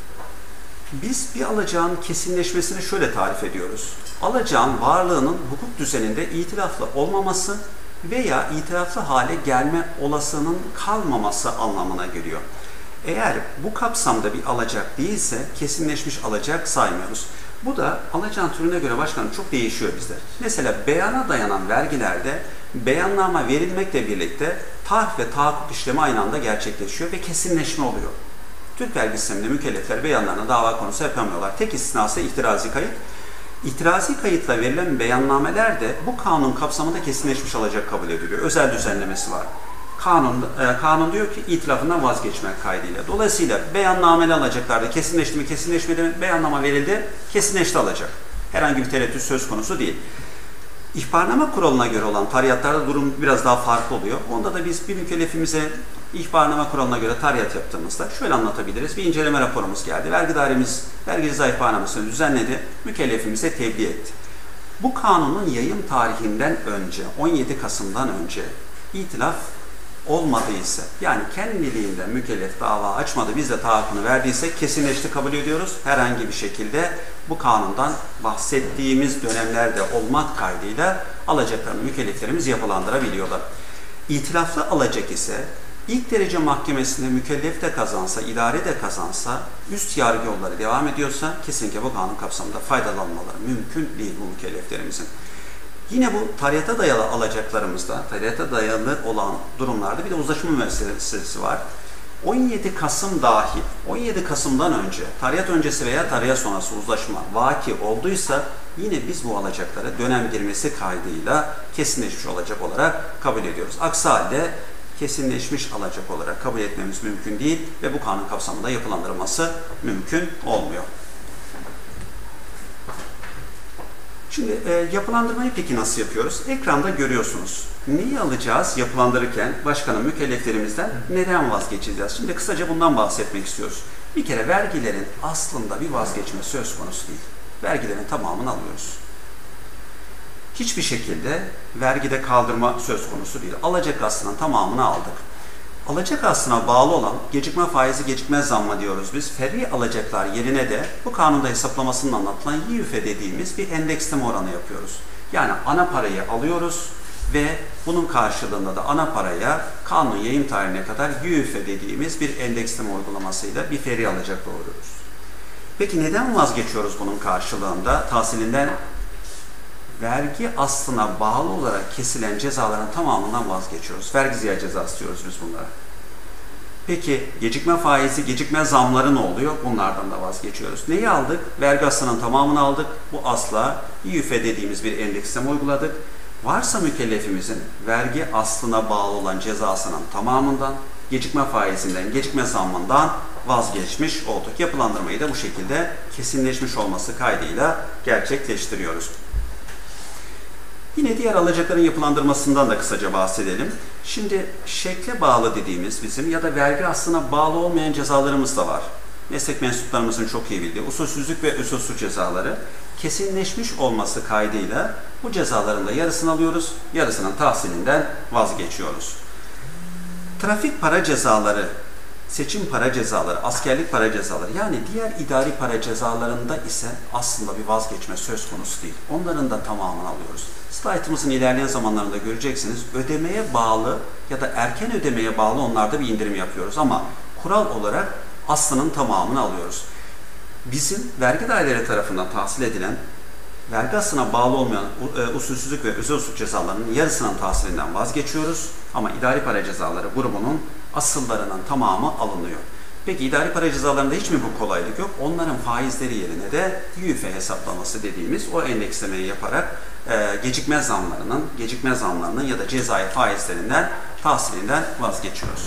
Biz bir alacağın kesinleşmesini şöyle tarif ediyoruz. Alacağın varlığının hukuk düzeninde itilaflı olmaması veya itilaflı hale gelme olasılığının kalmaması anlamına geliyor. Eğer bu kapsamda bir alacak değilse kesinleşmiş alacak saymıyoruz. Bu da alacağın türüne göre başkanım çok değişiyor bizde. Mesela beyana dayanan vergilerde beyanname verilmekle birlikte tahrif ve tahakkuk işlemi aynı anda gerçekleşiyor ve kesinleşme oluyor. Türk vergi sisteminde mükellefler beyanlarına dava konusu yapamıyorlar. Tek istinası itirazi kayıt. İtirazi kayıtla verilen beyannameler de bu kanun kapsamında kesinleşmiş alacak kabul ediliyor. Özel düzenlemesi var. Kanun, e, kanun diyor ki itilafından vazgeçmek kaydıyla. Dolayısıyla beyannameli alacaklarda kesinleşti mi kesinleşmedi mi, beyanname verildi, kesinleşti alacak. Herhangi bir tereddüt söz konusu değil. İhbarname kuralına göre olan tariyatlarda durum biraz daha farklı oluyor. Onda da biz bir mükellefimize ihbarname kuralına göre tariyat yaptığımızda şöyle anlatabiliriz. Bir inceleme raporumuz geldi. Vergi dairemiz vergi ceza ihbarnamesini düzenledi. Mükellefimize tebliğ etti. Bu kanunun yayın tarihinden önce, on yedi Kasım'dan önce itilaf olmadıysa, yani kendiliğinden mükellef dava açmadı, biz de tahakkunu verdiyse kesinleşti kabul ediyoruz. Herhangi bir şekilde bu kanundan bahsettiğimiz dönemlerde olmak kaydıyla alacaklarını mükelleflerimiz yapılandırabiliyorlar. İtilaflı alacak ise ilk derece mahkemesinde mükellef de kazansa, idare de kazansa, üst yargı yolları devam ediyorsa kesinlikle bu kanun kapsamında faydalanmaları mümkün değil bu mükelleflerimizin. Yine bu tarihata dayalı alacaklarımızda, tarihata dayalı olan durumlarda bir de uzlaşma meselesi var. on yedi Kasım dahil, on yedi Kasım'dan önce, tarihat öncesi veya tarihat sonrası uzlaşma vaki olduysa yine biz bu alacaklara dönem girmesi kaydıyla kesinleşmiş olacak olarak kabul ediyoruz. Aksi halde kesinleşmiş alacak olarak kabul etmemiz mümkün değil ve bu kanun kapsamında yapılandırılması mümkün olmuyor. Şimdi e, yapılandırmayı peki nasıl yapıyoruz? Ekranda görüyorsunuz. Neyi alacağız yapılandırırken başkanın mükelleflerimizden neden vazgeçeceğiz? Şimdi kısaca bundan bahsetmek istiyoruz. Bir kere vergilerin aslında bir vazgeçme söz konusu değil. Vergilerin tamamını alıyoruz. Hiçbir şekilde vergide kaldırma söz konusu değil. Alacak aslının tamamını aldık. alacak aslına bağlı olan gecikme faizi gecikmez zammı diyoruz biz. Fer'i alacaklar yerine de bu kanunda hesaplamasının anlatılan Y Ü F dediğimiz bir endeksleme oranı yapıyoruz. Yani ana parayı alıyoruz ve bunun karşılığında da ana paraya kanun yayım tarihine kadar Y Ü F dediğimiz bir endeksleme uygulamasıyla bir fer'i alacak doğuruyoruz. Peki neden vazgeçiyoruz bunun karşılığında? Tahsilinden vergi aslına bağlı olarak kesilen cezaların tamamından vazgeçiyoruz. Vergi ziyaret cezası diyoruz biz bunlara. Peki gecikme faizi, gecikme zamları ne oluyor? Bunlardan da vazgeçiyoruz. Neyi aldık? Vergi aslının tamamını aldık. Bu asla Y Ü F dediğimiz bir endeksleme uyguladık. Varsa mükellefimizin vergi aslına bağlı olan cezasının tamamından, gecikme faizinden, gecikme zammından vazgeçmiş olduk. Yapılandırmayı da bu şekilde kesinleşmiş olması kaydıyla gerçekleştiriyoruz. Yine diğer alacakların yapılandırmasından da kısaca bahsedelim. Şimdi şekle bağlı dediğimiz bizim ya da vergi aslına bağlı olmayan cezalarımız da var. Meslek mensuplarımızın çok iyi bildiği usulsüzlük ve usulsüz cezaları kesinleşmiş olması kaydıyla bu cezaların da yarısını alıyoruz, yarısının tahsilinden vazgeçiyoruz. Trafik para cezaları, seçim para cezaları, askerlik para cezaları yani diğer idari para cezalarında ise aslında bir vazgeçme söz konusu değil. Onların da tamamını alıyoruz. Slaytımızın ilerleyen zamanlarında göreceksiniz ödemeye bağlı ya da erken ödemeye bağlı onlarda bir indirim yapıyoruz ama kural olarak aslının tamamını alıyoruz. Bizim vergi daireleri tarafından tahsil edilen vergi aslına bağlı olmayan usulsüzlük ve özel usul cezalarının yarısının tahsilinden vazgeçiyoruz ama idari para cezaları grubunun asıllarının tamamı alınıyor. Peki idari para cezalarında hiç mi bu kolaylık yok? Onların faizleri yerine de Y Ü F hesaplaması dediğimiz o endekslemeyi yaparak e, gecikme zamlarının, gecikme zamlarının ya da cezai faizlerinden, tahsilinden vazgeçiyoruz.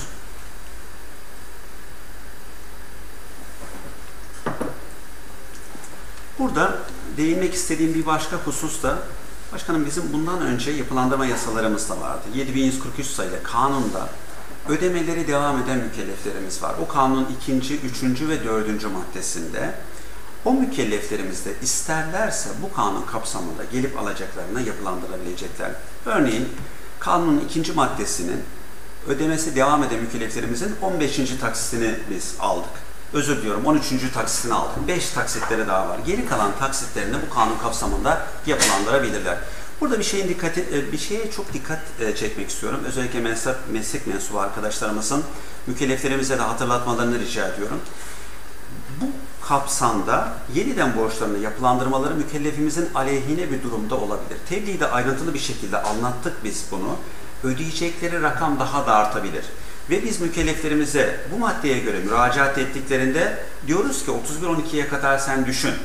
Burada değinmek istediğim bir başka husus da, başkanım bizim bundan önce yapılandırma yasalarımız da vardı. yedi bin yüz kırk üç sayılı kanunda ödemeleri devam eden mükelleflerimiz var. O kanunun ikinci, üçüncü ve dördüncü maddesinde o mükelleflerimiz de isterlerse bu kanun kapsamında gelip alacaklarına yapılandırabilecekler. Örneğin kanunun ikinci maddesinin ödemesi devam eden mükelleflerimizin on beşinci taksitini biz aldık. Özür diliyorum on üçüncü taksitini aldık. beş taksitleri daha var. Geri kalan taksitlerini bu kanun kapsamında yapılandırabilirler. Burada bir şeyin dikkati, bir şeye çok dikkat çekmek istiyorum. Özellikle meslek, meslek mensubu arkadaşlarımızın mükelleflerimize de hatırlatmalarını rica ediyorum. Bu kapsamda yeniden borçlarını yapılandırmaları mükellefimizin aleyhine bir durumda olabilir. Tebliğde ayrıntılı bir şekilde anlattık biz bunu. Ödeyecekleri rakam daha da artabilir. Ve biz mükelleflerimize bu maddeye göre müracaat ettiklerinde diyoruz ki otuz bir on ikiye kadar sen düşün.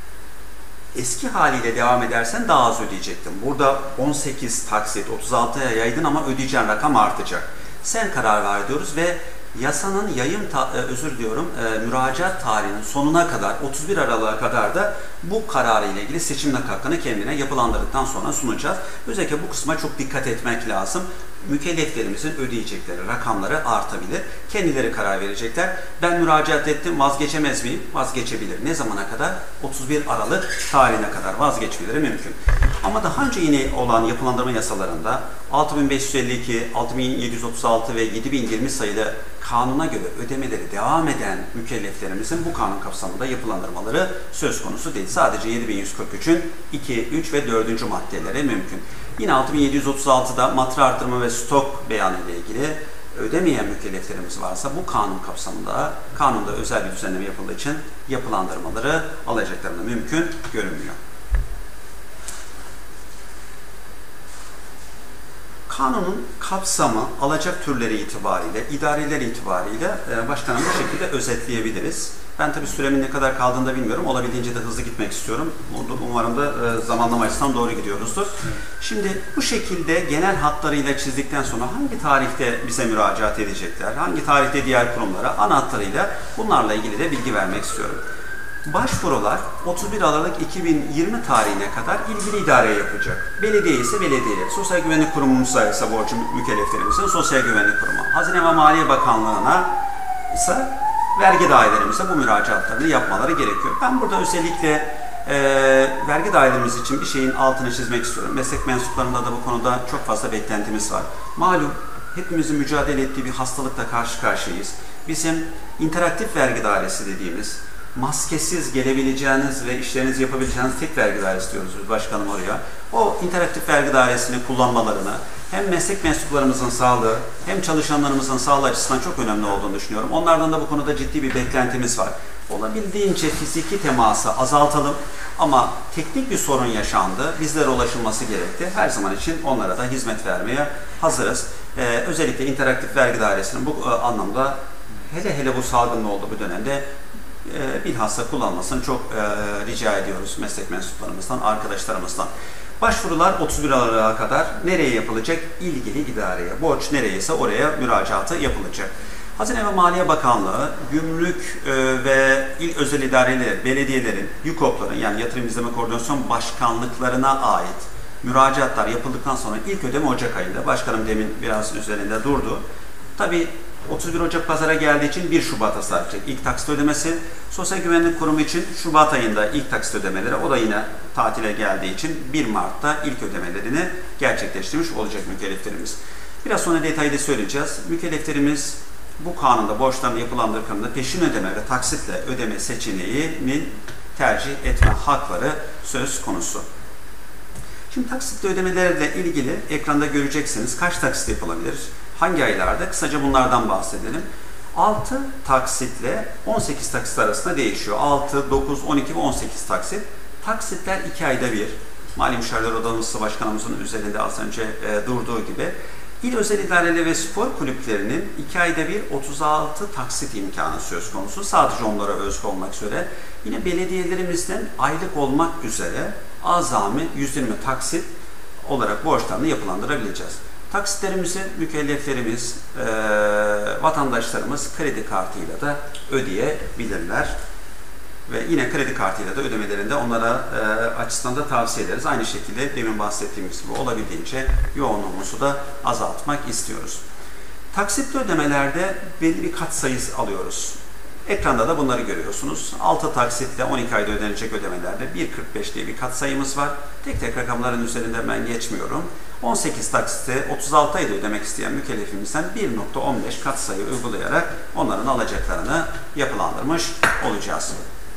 Eski haliyle devam edersen daha az ödeyecektin. Burada on sekiz taksit, otuz altıya yaydın ama ödeyeceğin rakam artacak. Sen karar ver diyoruz ve yasanın yayım, özür diliyorum, e, müracaat tarihinin sonuna kadar, otuz bir Aralık'a kadar da bu kararı ile ilgili seçimlik hakkını kendine yapılandırdıktan sonra sunacağız. Özellikle bu kısma çok dikkat etmek lazım. Mükelleflerimizin ödeyecekleri rakamları artabilir. Kendileri karar verecekler. Ben müracaat ettim, vazgeçemez miyim? Vazgeçebilir. Ne zamana kadar? otuz bir Aralık tarihine kadar vazgeçmeleri mümkün. Ama daha önce yine olan yapılandırma yasalarında altı bin beş yüz elli iki, altı bin yedi yüz otuz altı ve yedi bin yirmi sayılı kanuna göre ödemeleri devam eden mükelleflerimizin bu kanun kapsamında yapılandırmaları söz konusu değil. Sadece yedi bin yüz kırk üçün iki, üç ve dördüncü maddeleri mümkün. Yine altı bin yedi yüz otuz altıda matra artırma ve stok beyanı ile ilgili ödemeyen mükelleflerimiz varsa bu kanun kapsamında kanunda özel bir düzenleme yapıldığı için yapılandırmaları alacaklarına mümkün görünmüyor. Kanunun kapsamı, alacak türleri itibariyle, idareler itibariyle e, başkanım bu şekilde özetleyebiliriz. Ben tabii süremin ne kadar kaldığını da bilmiyorum. Olabildiğince de hızlı gitmek istiyorum. Umarım da e, zamanlama açısından doğru gidiyoruzdur. Şimdi bu şekilde genel hatlarıyla çizdikten sonra hangi tarihte bize müracaat edecekler, hangi tarihte diğer kurumlara, ana hatlarıyla bunlarla ilgili de bilgi vermek istiyorum. Başvurular otuz bir Aralık iki bin yirmi tarihine kadar ilgili idareye yapacak. Belediye ise belediye, Sosyal Güvenlik Kurumumuzsa ise borcu mükelleflerimizin Sosyal Güvenlik Kurumu, Hazine ve Maliye Bakanlığı'na ise vergi dairelerimize bu müracaatlarını yapmaları gerekiyor. Ben burada özellikle e, vergi dairelerimiz için bir şeyin altını çizmek istiyorum. Meslek mensuplarında da bu konuda çok fazla beklentimiz var. Malum hepimizin mücadele ettiği bir hastalıkla karşı karşıyayız. Bizim interaktif vergi dairesi dediğimiz, maskesiz gelebileceğiniz ve işlerinizi yapabileceğiniz tek vergi dairesi diyoruz biz başkanım oraya. O interaktif vergi dairesini kullanmalarını hem meslek mensuplarımızın sağlığı hem çalışanlarımızın sağlığı açısından çok önemli olduğunu düşünüyorum. Onlardan da bu konuda ciddi bir beklentimiz var. Olabildiğince fiziki teması azaltalım ama teknik bir sorun yaşandı, bizlere ulaşılması gerekti. Her zaman için onlara da hizmet vermeye hazırız. Ee, özellikle interaktif vergi dairesinin bu e, anlamda hele hele bu salgının olduğu bu dönemde e, bilhassa kullanmasını çok e, rica ediyoruz meslek mensuplarımızdan, arkadaşlarımızdan. Başvurular otuz bir Aralık'a kadar nereye yapılacak? İlgili idareye. Borç nereyse oraya müracaatı yapılacak. Hazine ve Maliye Bakanlığı, gümrük e, ve il özel idareleri, belediyelerin, YÜKOP'ların yani Yatırım İzleme Koordinasyon Başkanlıklarına ait müracaatlar yapıldıktan sonra ilk ödeme Ocak ayında. Başkanım demin biraz üzerinde durdu. Tabii otuz bir Ocak pazara geldiği için bir Şubat'a sarkacak ilk taksit ödemesi. Sosyal Güvenlik Kurumu için Şubat ayında ilk taksit ödemeleri, o da yine tatile geldiği için bir Mart'ta ilk ödemelerini gerçekleştirmiş olacak mükelleflerimiz. Biraz sonra detaylı söyleyeceğiz. Mükelleflerimiz bu kanunda borçlarını yapılandırırken peşin ödeme ve taksitle ödeme seçeneğinin tercih etme hakları söz konusu. Şimdi taksitli ödemelerle ilgili ekranda göreceksiniz kaç taksit yapılabilir, hangi aylarda, kısaca bunlardan bahsedelim. altı taksitle on sekiz taksit arasında değişiyor. altı, dokuz, on iki ve on sekiz taksit. Taksitler iki ayda bir. Mali Müşavirler Odası Başkanımızın üzerinde az önce e, durduğu gibi. İl özel idareleri ve spor kulüplerinin iki ayda bir otuz altı taksit imkanı söz konusu. Sadece onlara özgü olmak üzere. Yine belediyelerimizden aylık olmak üzere azami yüz yirmi taksit olarak borçlarını yapılandırabileceğiz. Taksitlerimizi mükelleflerimiz, e, vatandaşlarımız kredi kartıyla da ödeyebilirler. Ve yine kredi kartıyla da ödemelerinde onlara e, açısından da tavsiye ederiz. Aynı şekilde demin bahsettiğimiz gibi olabildiğince yoğunluğumuzu da azaltmak istiyoruz. Taksitli ödemelerde belli bir katsayı alıyoruz. Ekranda da bunları görüyorsunuz. altı taksitle on iki ayda ödenecek ödemelerde bir virgül kırk beş diye bir katsayımız var. Tek tek rakamların üzerinden ben geçmiyorum. on sekiz taksitte otuz altı ayda ödemek isteyen mükellefimizden bir virgül on beş katsayı uygulayarak onların alacaklarını yapılandırmış olacağız.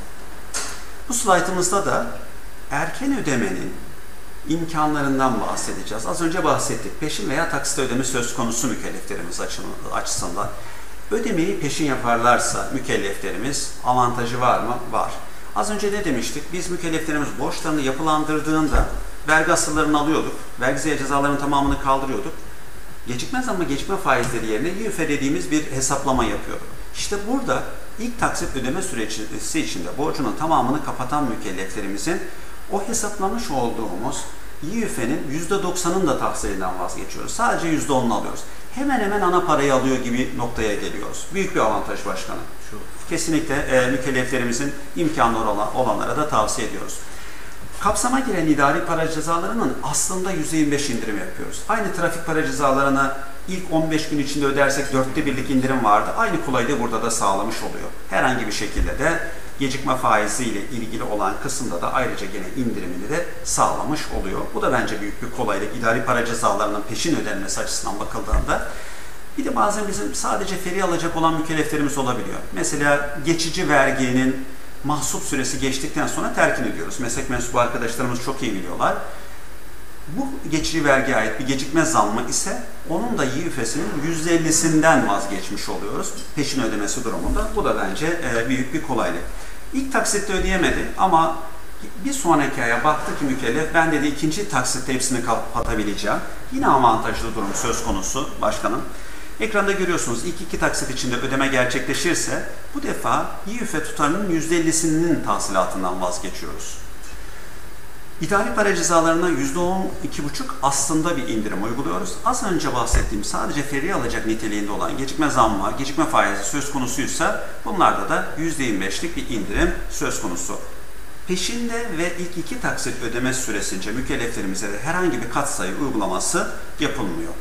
Bu slaytımızda da erken ödemenin imkanlarından bahsedeceğiz. Az önce bahsettik. Peşin veya taksit ödeme söz konusu mükelleflerimiz açısından. Ödemeyi peşin yaparlarsa mükelleflerimiz avantajı var mı? Var. Az önce ne demiştik? Biz mükelleflerimiz borçlarını yapılandırdığında vergi asıllarını alıyorduk. Vergi cezalarının tamamını kaldırıyorduk. Gecikmez ama gecikme faizleri yerine Y Ü F dediğimiz bir hesaplama yapıyorduk. İşte burada ilk taksit ödeme süreci içinde borcunun tamamını kapatan mükelleflerimizin o hesaplamış olduğumuz Y Ü F'nin yüzde doksanının da tahsilinden vazgeçiyoruz. Sadece yüzde onunu alıyoruz. Hemen hemen ana parayı alıyor gibi noktaya geliyoruz. Büyük bir avantaj başkanım. Şu. Kesinlikle e, mükelleflerimizin imkanları olan, olanlara da tavsiye ediyoruz. Kapsama giren idari para cezalarının aslında yüzde yirmi beş indirim yapıyoruz. Aynı trafik para cezalarına ilk on beş gün içinde ödersek dörtte birlik indirim vardı. Aynı kolaylığı burada da sağlamış oluyor. Herhangi bir şekilde de gecikme faizi ile ilgili olan kısımda da ayrıca gene indirimini de sağlamış oluyor. Bu da bence büyük bir kolaylık. İdari para cezalarının peşin ödenmesi açısından bakıldığında. Bir de bazen bizim sadece feri alacak olan mükelleflerimiz olabiliyor. Mesela geçici verginin mahsup süresi geçtikten sonra terkin ediyoruz. Meslek mensubu arkadaşlarımız çok iyi biliyorlar. Bu geçici vergiye ait bir gecikme zammı ise onun da Y Ü F'sinin yüzde ellisinden vazgeçmiş oluyoruz peşin ödemesi durumunda. Bu da bence büyük bir kolaylık. İlk taksitte ödeyemedi ama bir sonraki aya baktı ki mükellef, ben dedi ikinci taksitte hepsini kapatabileceğim. Yine avantajlı durum söz konusu başkanım. Ekranda görüyorsunuz ilk iki taksit içinde ödeme gerçekleşirse bu defa Y Ü F tutarının yüzde ellisinin tahsilatından vazgeçiyoruz. İdari para cezalarına yüzde on iki buçuk aslında bir indirim uyguluyoruz. Az önce bahsettiğim sadece feri alacak niteliğinde olan gecikme zammı, gecikme faizi söz konusuysa bunlarda da yüzde yirmi beşlik bir indirim söz konusu. Peşinde ve ilk iki taksit ödeme süresince mükelleflerimize de herhangi bir katsayı uygulaması yapılmıyor.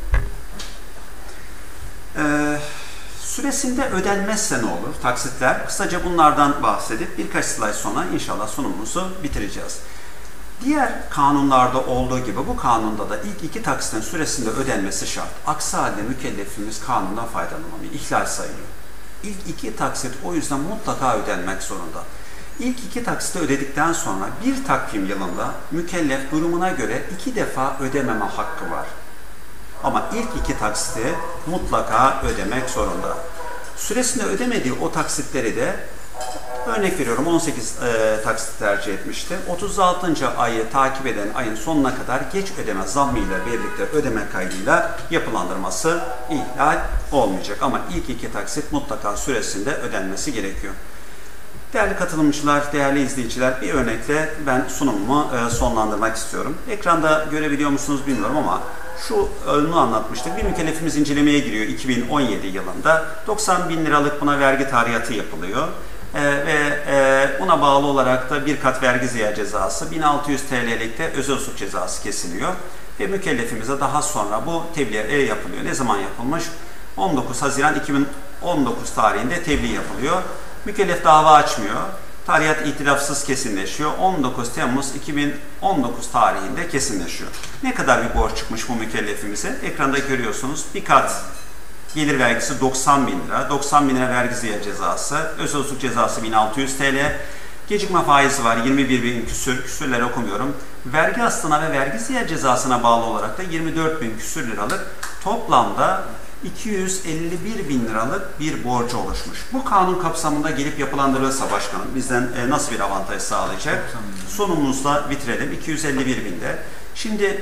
Ee, süresinde ödenmezse ne olur? Taksitler. Kısaca bunlardan bahsedip birkaç slide sonra inşallah sunumumuzu bitireceğiz. Diğer kanunlarda olduğu gibi bu kanunda da ilk iki taksitin süresinde ödenmesi şart. Aksi halde mükellefimiz kanundan faydalanamıyor, ihlal sayılıyor. İlk iki taksit o yüzden mutlaka ödenmek zorunda. İlk iki taksiti ödedikten sonra bir takvim yılında mükellef durumuna göre iki defa ödememe hakkı var. Ama ilk iki taksiti mutlaka ödemek zorunda. Süresinde ödemediği o taksitleri de örnek veriyorum on sekiz e, taksit tercih etmişti. otuz altıncı ayı takip eden ayın sonuna kadar geç ödeme zammıyla birlikte ödeme kaydıyla yapılandırması ihlal olmayacak. Ama ilk iki taksit mutlaka süresinde ödenmesi gerekiyor. Değerli katılımcılar, değerli izleyiciler, bir örnekle ben sunumumu e, sonlandırmak istiyorum. Ekranda görebiliyor musunuz bilmiyorum ama şunu anlatmıştık. Bir mükellefimiz incelemeye giriyor iki bin on yedi yılında. doksan bin liralık buna vergi tarihatı yapılıyor. Ee, ve e, buna bağlı olarak da bir kat vergi ziyaret cezası, bin altı yüz T L'lik de özel usul cezası kesiliyor. Ve mükellefimize daha sonra bu tebliğ yapılıyor. Ne zaman yapılmış? on dokuz Haziran iki bin on dokuz tarihinde tebliğ yapılıyor. Mükellef dava açmıyor. Tarihat itirafsız kesinleşiyor. on dokuz Temmuz iki bin on dokuz tarihinde kesinleşiyor. Ne kadar bir borç çıkmış bu mükellefimize? Ekranda görüyorsunuz. Bir kat gelir vergisi doksan bin lira, doksan bin lira vergi ziyaret cezası, özel usul cezası bin altı yüz T L, gecikme faizi var yirmi bir bin küsür, küsürleri okumuyorum. Vergi aslına ve vergi ziyaret cezasına bağlı olarak da yirmi dört bin küsür liralık, toplamda iki yüz elli bir bin liralık bir borcu oluşmuş. Bu kanun kapsamında gelip yapılandırılırsa başkanım bizden e, nasıl bir avantaj sağlayacak? Sonumuzda bitirelim iki yüz elli bir binde. Şimdi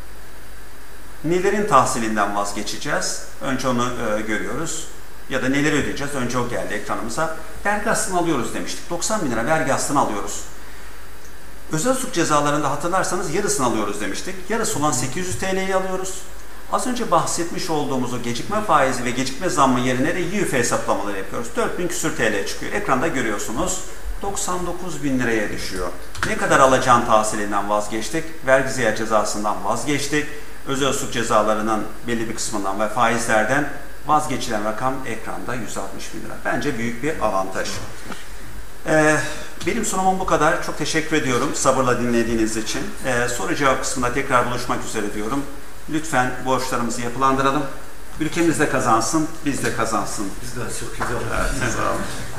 nelerin tahsilinden vazgeçeceğiz? Önce onu e, görüyoruz. Ya da neleri ödeyeceğiz? Önce o geldi ekranımıza. Vergi aslını alıyoruz demiştik. doksan bin lira vergi aslını alıyoruz. Özel suç cezalarında hatırlarsanız yarısını alıyoruz demiştik. Yarısı olan sekiz yüz T L'yi alıyoruz. Az önce bahsetmiş olduğumuz o gecikme faizi ve gecikme zammı yerine de Y Ü F hesaplamaları yapıyoruz. dört bin küsür T L çıkıyor. Ekranda görüyorsunuz. doksan dokuz bin liraya düşüyor. Ne kadar alacağın tahsilinden vazgeçtik? Vergi ziyaret cezasından vazgeçtik. Özel suç cezalarının belli bir kısmından ve faizlerden vazgeçilen rakam ekranda yüz altmış bin lira. Bence büyük bir avantaj. Ee, benim sunumum bu kadar. Çok teşekkür ediyorum sabırla dinlediğiniz için. Ee, soru cevap kısmında tekrar buluşmak üzere diyorum. Lütfen borçlarımızı yapılandıralım. Ülkemiz de kazansın, biz de kazansın. Biz de çok güzel. Evet, sağ olun.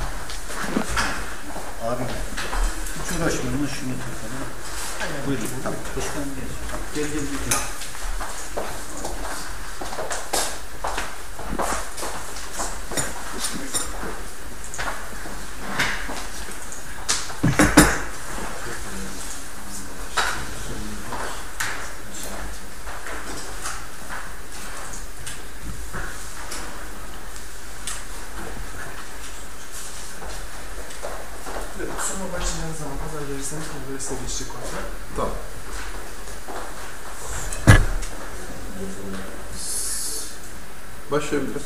Abi, hiç uğraşmayalım, şunu takalım. Buyurun. Tamam. Başkanım gel. Gel gel gel. Sunuma başlayacağınız zaman pazar verirseniz kontrol size geçecek olacak. Tamam. Başlayabiliriz.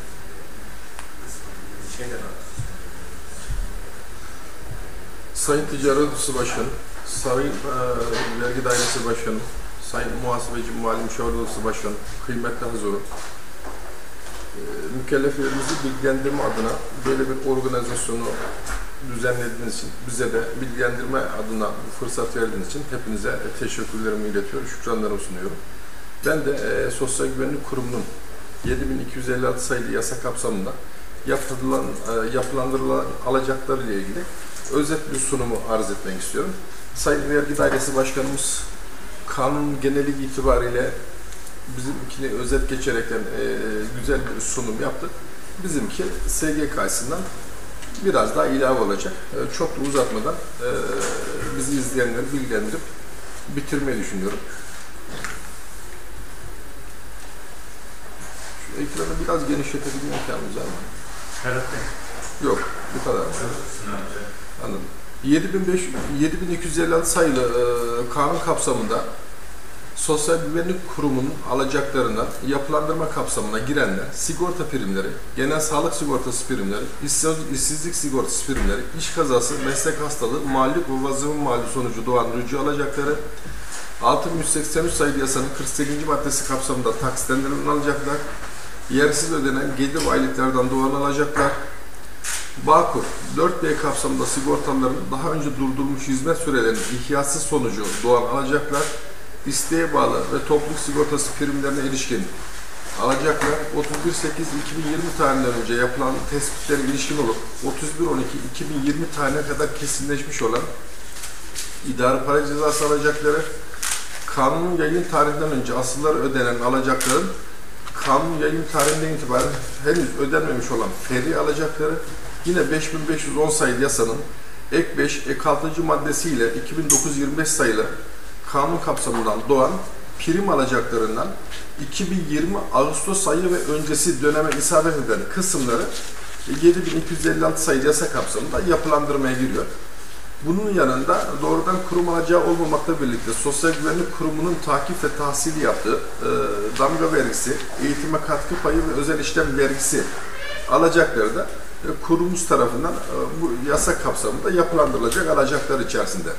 Sayın Ticaret Odası Başkanı, Sayın e, Vergi Dairesi Başkanı, Sayın Muhasebeci Mali Müşavir Odası Başkanı, kıymetli huzurum, e, mükelleflerimizi bilgilendirme adına böyle bir organizasyonu düzenlediğiniz için, bize de bilgilendirme adına bu fırsat verdiğiniz için hepinize teşekkürlerimi iletiyorum, şükranlarımı sunuyorum. Ben de e, Sosyal Güvenlik Kurumu'nun yedi bin iki yüz elli altı sayılı yasa kapsamında yapılan, e, yapılandırılan alacaklar ile ilgili özet bir sunumu arz etmek istiyorum. Sayın Vergi Dairesi Başkanımız kanun geneli itibariyle bizimkini özet geçerekten e, güzel bir sunum yaptı. Bizimki S G K açısından biraz daha ilave olacak. E, çok da uzatmadan e, bizi izleyenleri bilgilendirip bitirmeyi düşünüyorum. Şu ekranı biraz genişletebilme imkanımız var mı? Evet. Yok, bu kadar. Anladım. yedi bin iki yüz elli altı sayılı e, kanun kapsamında Sosyal Güvenlik Kurumu'nun alacaklarına yapılandırma kapsamına girenler, sigorta primleri, genel sağlık sigortası primleri, işsizlik sigortası primleri, iş kazası, meslek hastalığı, mağlup ve vazife mali sonucu doğan rücu alacakları, altı bin yüz seksen üç sayılı yasanın kırk sekizinci maddesi kapsamında taksitlendirilen alacaklar, yersiz ödenen gelir ve aylıklardan doğan alacaklar, Bağkur, dört B kapsamında sigortalıların daha önce durdurulmuş hizmet sürelerinin ihyası sonucu doğan alacaklar, isteğe bağlı ve topluluk sigortası primlerine ilişkin alacaklar otuz bir sekiz iki bin yirmi tarihinden önce yapılan tespitlere ilişkin olup otuz bir on iki iki bin yirmi tarihine kadar kesinleşmiş olan idari para cezası alacakları, kanunun yayın tarihinden önce asılları ödenen alacakların kanun yayın tarihinden itibaren henüz ödenmemiş olan ferri alacakları, yine beş bin beş yüz on sayılı yasanın ek beş, ek altıncı maddesiyle iki bin dokuz yüz yirmi beş sayılı kanun kapsamından doğan prim alacaklarından iki bin yirmi Ağustos ayı ve öncesi döneme isabet eden kısımları yedi bin iki yüz elli altı sayılı yasa kapsamında yapılandırmaya giriyor. Bunun yanında doğrudan kurum alacağı olmamakla birlikte Sosyal Güvenlik Kurumu'nun takip ve tahsili yaptığı e, damga vergisi, eğitime katkı payı ve özel işlem vergisi alacakları da e, kurumumuz tarafından e, bu yasa kapsamında yapılandırılacak alacaklar içerisinde.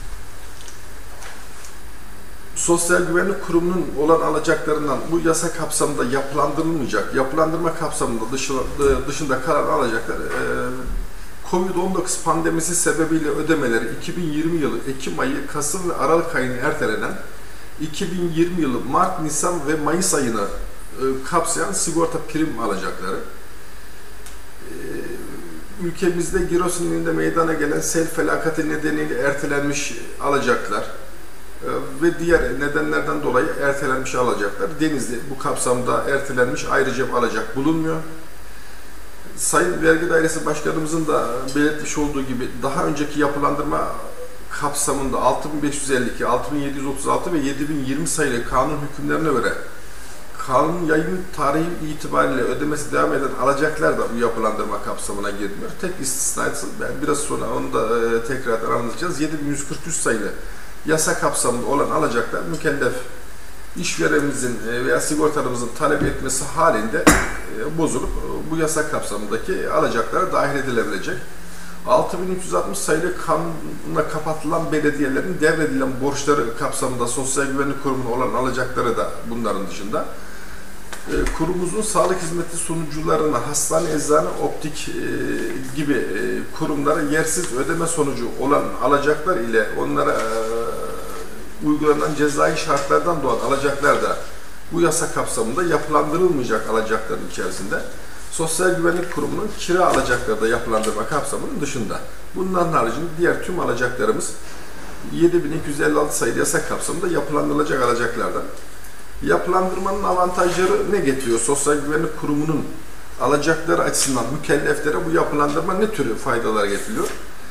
Sosyal Güvenlik Kurumu'nun olan alacaklarından bu yasa kapsamında yapılandırılmayacak, yapılandırma kapsamında dışında, dışında kalan alacaklar e, Covid on dokuz pandemisi sebebiyle ödemeleri iki bin yirmi yılı Ekim ayı, Kasım ve Aralık ayını ertelenen iki bin yirmi yılı Mart, Nisan ve Mayıs ayını e, kapsayan sigorta prim alacakları, e, ülkemizde Giresun'un meydana gelen sel felakati nedeniyle ertelenmiş alacaklar e, ve diğer nedenlerden dolayı ertelenmiş alacaklar. Denizli bu kapsamda ertelenmiş ayrıca alacak bulunmuyor. Sayın Vergi Dairesi Başkanımızın da belirtmiş olduğu gibi daha önceki yapılandırma kapsamında altı bin beş yüz elli iki, altı bin yedi yüz otuz altı ve yedi bin yirmi sayılı kanun hükümlerine göre kanun yayın tarihi itibariyle ödemesi devam eden alacaklar da bu yapılandırma kapsamına girmiyor. Tek istisnası, ben biraz sonra onu da e, tekrardan anlatacağız. yedi bin yüz kırk üç sayılı yasa kapsamında olan alacaklar mükellef işverenimizin veya sigortalarımızın talep etmesi halinde bozulup bu yasa kapsamındaki alacaklara dahil edilebilecek. altı bin üç yüz altmış sayılı kanunla kapatılan belediyelerin devredilen borçları kapsamında Sosyal Güvenlik Kurumu'na olan alacakları da bunların dışında. Kurumumuzun sağlık hizmeti sunucularına, hastane, eczane, optik gibi kurumlara yersiz ödeme sonucu olan alacaklar ile onlara uygulanan cezai şartlardan doğan alacaklar da bu yasa kapsamında yapılandırılmayacak alacakların içerisinde. Sosyal Güvenlik Kurumu'nun kira alacakları da yapılandırma kapsamının dışında. Bunların haricinde diğer tüm alacaklarımız yedi bin iki yüz elli altı sayılı yasa kapsamında yapılandırılacak alacaklardan. Yapılandırmanın avantajları ne getiriyor? Sosyal Güvenlik Kurumu'nun alacakları açısından mükelleflere bu yapılandırma ne türü faydalar getiriyor?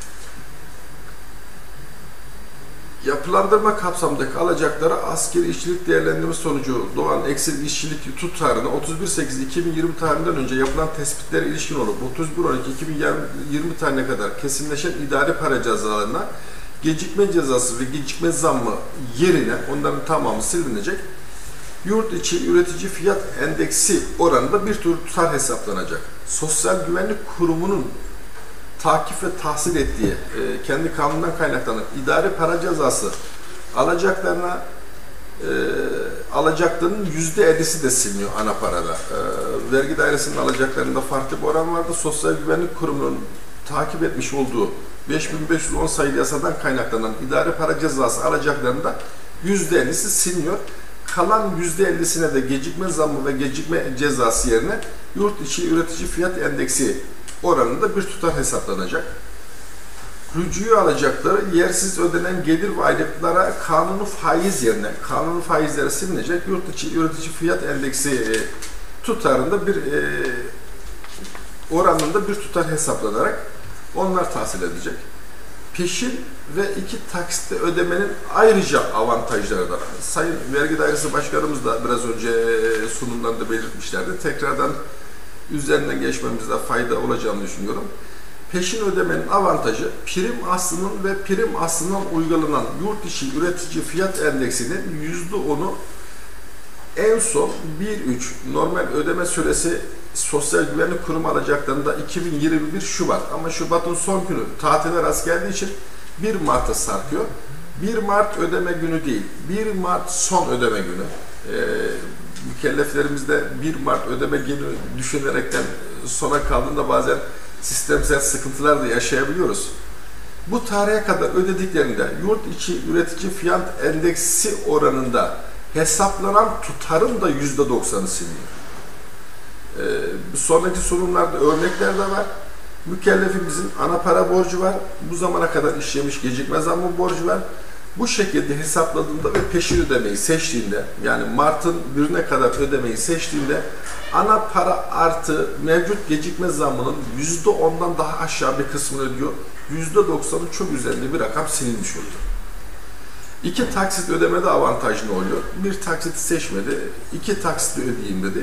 Yapılandırma kapsamındaki alacaklara askeri işçilik değerlendirme sonucu doğan eksik işçilik tutarına otuz bir sekiz iki bin yirmi tarihinden önce yapılan tespitlere ilişkin olup otuz bir on iki iki bin yirmi tarihine kadar kesinleşen idari para cezalarına gecikme cezası ve gecikme zammı yerine onların tamamı silinecek. Yurt içi üretici fiyat endeksi oranında bir tür tutar hesaplanacak. Sosyal Güvenlik Kurumu'nun takip ve tahsil ettiği, e, kendi kanundan kaynaklanan idari para cezası alacaklarına e, alacaklarının yüzde ellisi de siliniyor ana parada. E, vergi dairesinin alacaklarında farklı bir oran vardı. Sosyal Güvenlik Kurumu'nun takip etmiş olduğu beş bin beş yüz on sayılı yasadan kaynaklanan idari para cezası alacaklarında yüzde ellisi siliniyor. Kalan yüzde ellisine de gecikme zammı ve gecikme cezası yerine yurt içi üretici fiyat endeksi oranında bir tutar hesaplanacak. Rücu alacakları yersiz ödenen gelir ve aylıklara kanunu faiz yerine kanunu faizleri silinecek. Yurt içi üretici fiyat endeksi tutarında bir e, oranında bir tutar hesaplanarak onlar tahsil edilecek. Peşin ve iki taksitle ödemenin ayrıca avantajları da var. Sayın Vergi Dairesi Başkanımız da biraz önce sunumlarında belirtmişlerdi. Tekrardan üzerinden geçmemizde fayda olacağını düşünüyorum. Peşin ödemenin avantajı prim aslının ve prim aslından uygulanan yurt içi üretici fiyat endeksinin yüzde onu en son bir virgül üç normal ödeme süresi Sosyal Güvenlik Kurumu alacaklarında iki bin yirmi bir Şubat ama Şubat'ın son günü tatile rast geldiği için bir Mart'a sarkıyor. bir Mart ödeme günü değil, bir Mart son ödeme günü. Ee, mükelleflerimizde bir Mart ödeme günü düşünerekten sona kaldığında bazen sistemsel sıkıntılar da yaşayabiliyoruz. Bu tarihe kadar ödediklerinde yurt içi üretici fiyat endeksi oranında hesaplanan tutarın da yüzde doksanı siliniyor. Ee, sonraki sorunlarda örnekler de var. Mükellefimizin ana para borcu var. Bu zamana kadar işlemiş gecikme zammı borcu var. Bu şekilde hesapladığında ve peşin ödemeyi seçtiğinde, yani Mart'ın birine kadar ödemeyi seçtiğinde ana para artı mevcut gecikme zammının yüzde ondan daha aşağı bir kısmını ödüyor. yüzde doksanın çok üzerinde bir rakam silinmiş oluyor. İki taksit ödemede avantajlı oluyor. Bir taksiti seçmedi, iki taksiti ödeyeyim dedi.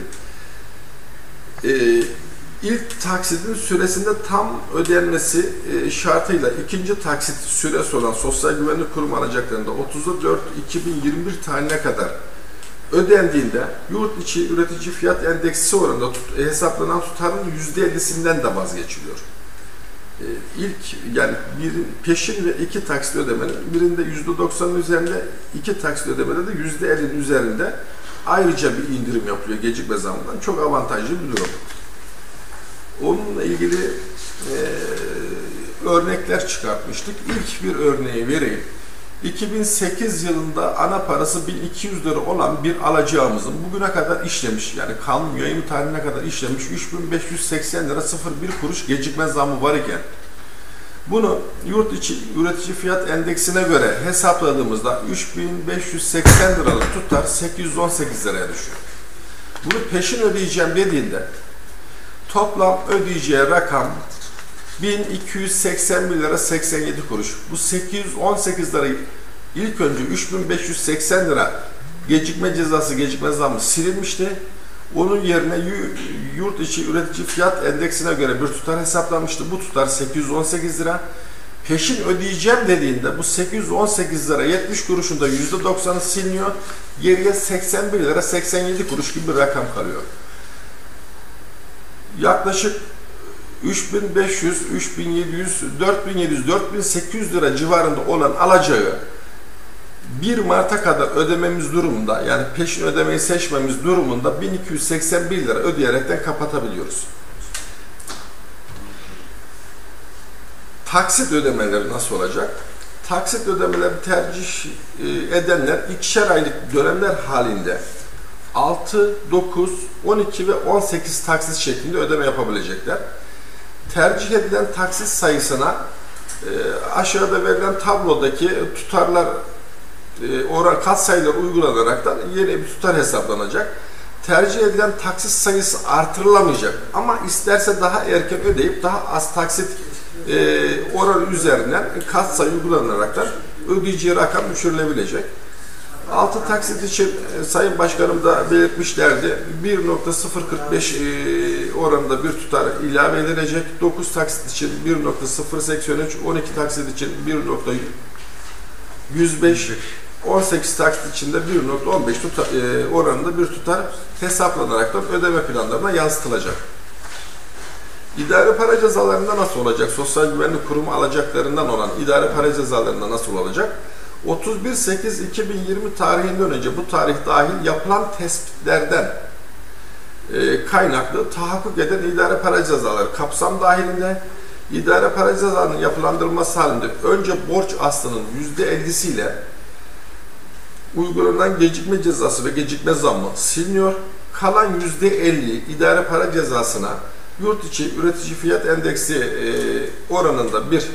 Ee, ilk taksitin süresinde tam ödenmesi e, şartıyla ikinci taksit süresi olan Sosyal Güvenlik Kurumu alacaklarında otuz dört iki bin yirmi bir tarihine kadar ödendiğinde yurt içi üretici fiyat endeksi oranında tut, hesaplanan tutarın yüzde ellisinden de vazgeçiliyor. Ee, ilk yani bir peşin ve iki taksit ödemenin birinde yüzde doksanın üzerinde, iki taksit ödemede de yüzde ellinin üzerinde ayrıca bir indirim yapılıyor gecikme zammından. Çok avantajlı bir durum. Onunla ilgili e, örnekler çıkartmıştık. İlk bir örneği vereyim. iki bin sekiz yılında ana parası bin iki yüz lira olan bir alacağımızın bugüne kadar işlemiş, yani kanun yayımı tarihine kadar işlemiş üç bin beş yüz seksen lira sıfır bir kuruş gecikme zammı var iken bunu yurt içi üretici fiyat endeksine göre hesapladığımızda üç bin beş yüz seksen liralık tutar sekiz yüz on sekiz liraya düşüyor. Bunu peşin ödeyeceğim dediğinde toplam ödeyeceği rakam bin iki yüz seksen bir lira seksen yedi kuruş. Bu sekiz yüz on sekiz lirayı ilk önce üç bin beş yüz seksen lira gecikme cezası, gecikme zammı silinmişti. Onun yerine yurt içi üretici fiyat endeksine göre bir tutar hesaplanmıştı. Bu tutar sekiz yüz on sekiz lira. Peşin ödeyeceğim dediğinde bu sekiz yüz on sekiz lira yetmiş kuruşunda yüzde doksanı siliniyor. Geriye seksen bir lira seksen yedi kuruş gibi bir rakam kalıyor. Yaklaşık üç bin beş yüz, üç bin yedi yüz, dört bin yedi yüz, dört bin sekiz yüz lira civarında olan alacağı bir Mart'a kadar ödememiz durumunda, yani peşin ödemeyi seçmemiz durumunda bin iki yüz seksen bir lira ödeyerekten kapatabiliyoruz. Taksit ödemeleri nasıl olacak? Taksit ödemeleri tercih edenler ikişer aylık dönemler halinde altı, dokuz, on iki ve on sekiz taksit şeklinde ödeme yapabilecekler. Tercih edilen taksit sayısına e, aşağıda verilen tablodaki tutarlar e, oran katsayılar uygulanaraktan yeni bir tutar hesaplanacak. Tercih edilen taksit sayısı artırılamayacak ama isterse daha erken ödeyip daha az taksit e, oran üzerinden katsayı uygulanaraktan ödeyeceği rakam düşürülebilecek. altı taksit için e, Sayın Başkanım da belirtmişlerdi. bir nokta sıfır kırk beş e, oranında bir tutar ilave edilecek. dokuz taksit için bir nokta sıfır seksen üç, on iki taksit için bir nokta yüz beş, on sekiz taksit için de bir nokta on beş tutar, e, oranında bir tutar hesaplanarak da ödeme planlarına yansıtılacak. İdari para cezalarında nasıl olacak? Sosyal Güvenlik Kurumu alacaklarından olan idari para cezalarında nasıl olacak? otuz bir sekiz iki bin yirmi tarihinden önce bu tarih dahil yapılan tespitlerden e, kaynaklı tahakkuk eden idari para cezaları kapsam dahilinde idari para cezalarının yapılandırılması halinde önce borç aslının yüzde ellisiyle uygulanan gecikme cezası ve gecikme zammı siliniyor. Kalan yüzde elli idari para cezasına yurt içi üretici fiyat endeksi e, oranında bir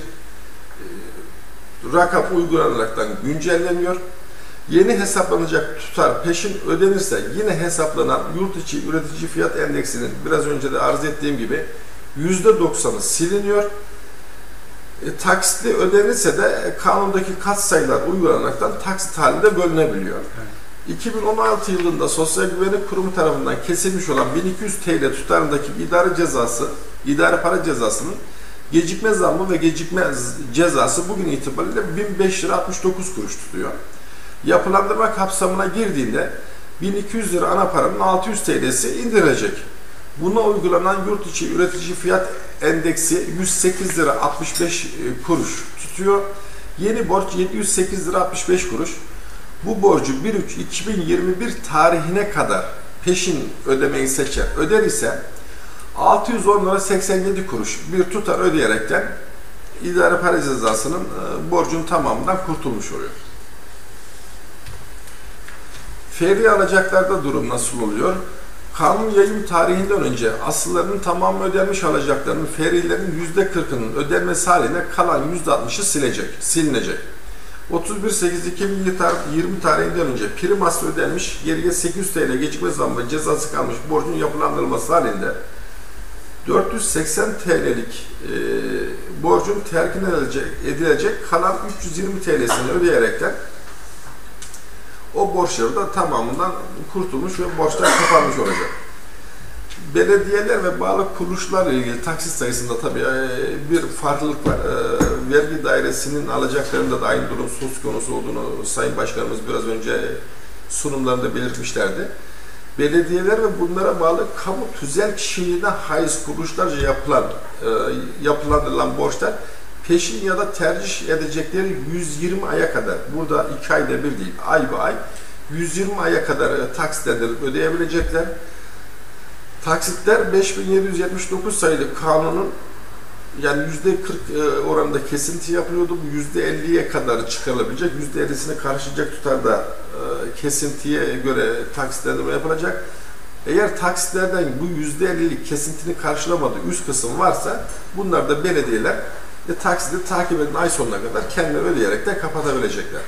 rakam uygulanaraktan güncelleniyor. Yeni hesaplanacak tutar peşin ödenirse yine hesaplanan yurt içi üretici fiyat endeksinin biraz önce de arz ettiğim gibi yüzde doksanı siliniyor. E, taksitli ödenirse de kanundaki katsayılar uygulanaraktan taksit halinde bölünebiliyor. Evet. iki bin on altı yılında Sosyal Güvenlik Kurumu tarafından kesilmiş olan bin iki yüz TL tutarındaki idari cezası, idari para cezasının gecikme zammı ve gecikme cezası bugün itibariyle bin beş lira altmış dokuz kuruş tutuyor. Yapılandırma kapsamına girdiğinde bin iki yüz lira ana paranın altı yüz TL'si indirilecek. Buna uygulanan yurt içi üretici fiyat endeksi yüz sekiz lira altmış beş kuruş tutuyor. Yeni borç yedi yüz sekiz lira altmış beş kuruş. Bu borcu bir üç iki bin yirmi bir tarihine kadar peşin ödemeyi seçer öder ise altı yüz on lira seksen yedi kuruş bir tutar ödeyerekten idare para cezasının e, borcun tamamından kurtulmuş oluyor. Ferri alacaklarda durum nasıl oluyor? Kanun yayım tarihinden önce asıllarının tamamı ödenmiş alacaklarının ferrilerin yüzde kırkının ödenmesi halinde kalan yüzde altmışı silecek, silinecek. otuz bir sekiz iki bin yirmi tarihinden önce prim aslı ödenmiş, geriye sekiz yüz TL gecikme zammı cezası kalmış borcun yapılandırılması halinde dört yüz seksen TL'lik e, borcun terkin edilecek, edilecek kalan üç yüz yirmi TL'sini ödeyerekten o borçları da tamamından kurtulmuş ve borçlar kapanmış olacak. Belediyeler ve bağlı kuruluşlarla ilgili taksit sayısında tabii bir farklılık var. Vergi dairesinin alacaklarında da aynı durum söz konusu olduğunu Sayın Başkanımız biraz önce sunumlarında belirtmişlerdi. Belediyeler ve bunlara bağlı kamu tüzel kişiliğine haiz kuruluşlarca yapılan, yapılandırılan borçlar peşin ya da tercih edecekleri yüz yirmi aya kadar, burada iki ayda bir değil, ay be ay, yüz yirmi aya kadar taksitlendirip ödeyebilecekler. Taksitler beş bin yedi yüz yetmiş dokuz sayılı kanunun yani yüzde kırk oranında kesinti yapılıyordu. Bu yüzde elliye kadar çıkarılabilecek, yüzde ellisini karşılayacak tutarda kesintiye göre taksitlendirme yapılacak. Eğer taksitlerden bu yüzde ellilik kesintini karşılamadığı üst kısım varsa bunlar da belediyeler ve taksiti takip eden ay sonuna kadar kendileri ödeyerek de kapatabilecekler.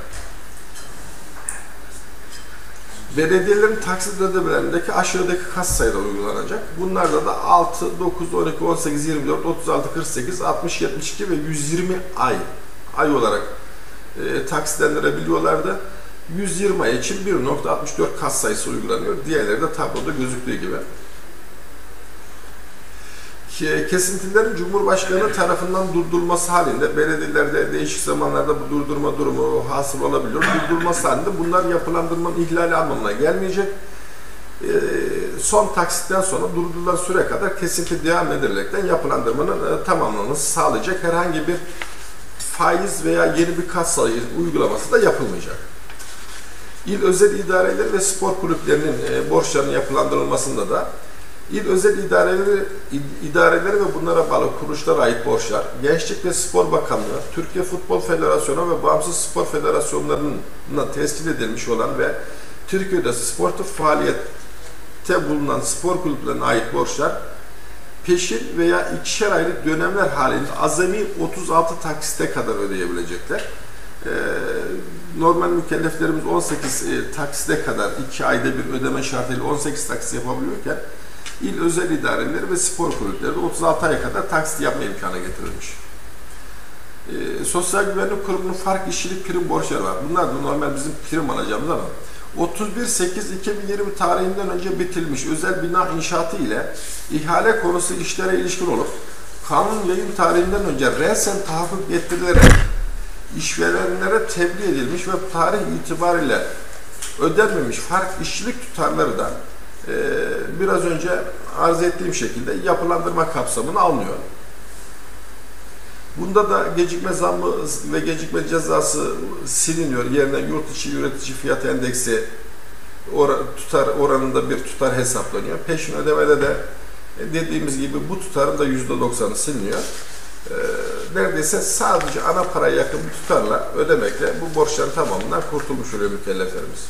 Belediyelerin taksit ödemelerindeki aşağıdaki kas sayıları uygulanacak. Bunlarda da altı, dokuz, on iki, on sekiz, yirmi dört, otuz altı, kırk sekiz, altmış, yetmiş iki ve yüz yirmi ay ay olarak e, taksitlendirebiliyorlardı. yüz yirmi ay için bir nokta altmış dört kas sayısı uygulanıyor. Diğerleri de tabloda gözüktüğü gibi. Kesintilerin Cumhurbaşkanı tarafından durdurulması halinde belediyelerde değişik zamanlarda bu durdurma durumu hasıl olabiliyor. Durdurulması halinde bunlar yapılandırmanın ihlali anlamına gelmeyecek. Ee, son taksitten sonra durdurulan süre kadar kesinti devam edilerekten yapılandırmanın e, tamamlanması sağlayacak. Herhangi bir faiz veya yeni bir kas sayı uygulaması da yapılmayacak. İl özel idareleri ve spor kulüplerinin e, borçlarının yapılandırılmasında da İl özel idareleri, idareleri ve bunlara bağlı kuruluşlara ait borçlar, Gençlik ve Spor Bakanlığı, Türkiye Futbol Federasyonu ve Bağımsız Spor Federasyonlarına tescil edilmiş olan ve Türkiye'de sportif faaliyette bulunan spor kulüplerine ait borçlar, peşin veya ikişer aylık dönemler halinde azami otuz altı taksite kadar ödeyebilecekler. Ee, normal mükelleflerimiz on sekiz e, taksite kadar iki ayda bir ödeme şartıyla on sekiz taksit yapabiliyorken, İl özel idareleri ve spor kulüpleri de otuz altı aya kadar taksit yapma imkanı getirilmiş. E, Sosyal Güvenlik Kurumu'nun fark işçilik prim borçları var. Bunlar da normal bizim prim alacağımız ama otuz bir sekiz iki bin yirmi tarihinden önce bitirilmiş özel bina inşaatı ile ihale konusu işlere ilişkin olup kanun yayın tarihinden önce resen tahakkuk getirilerek işverenlere tebliğ edilmiş ve tarih itibariyle ödenmemiş fark işçilik tutarları da e, biraz önce arz ettiğim şekilde yapılandırma kapsamını almıyor. Bunda da gecikme zammı ve gecikme cezası siliniyor. Yerine yurt içi üretici fiyat endeksi or tutar oranında bir tutar hesaplanıyor. Peşin ödemede de dediğimiz gibi bu tutarın da yüzde doksanı siliniyor. Ee, neredeyse sadece ana paraya yakın bir tutarla ödemekle bu borçların tamamından kurtulmuş oluyor mükelleflerimiz.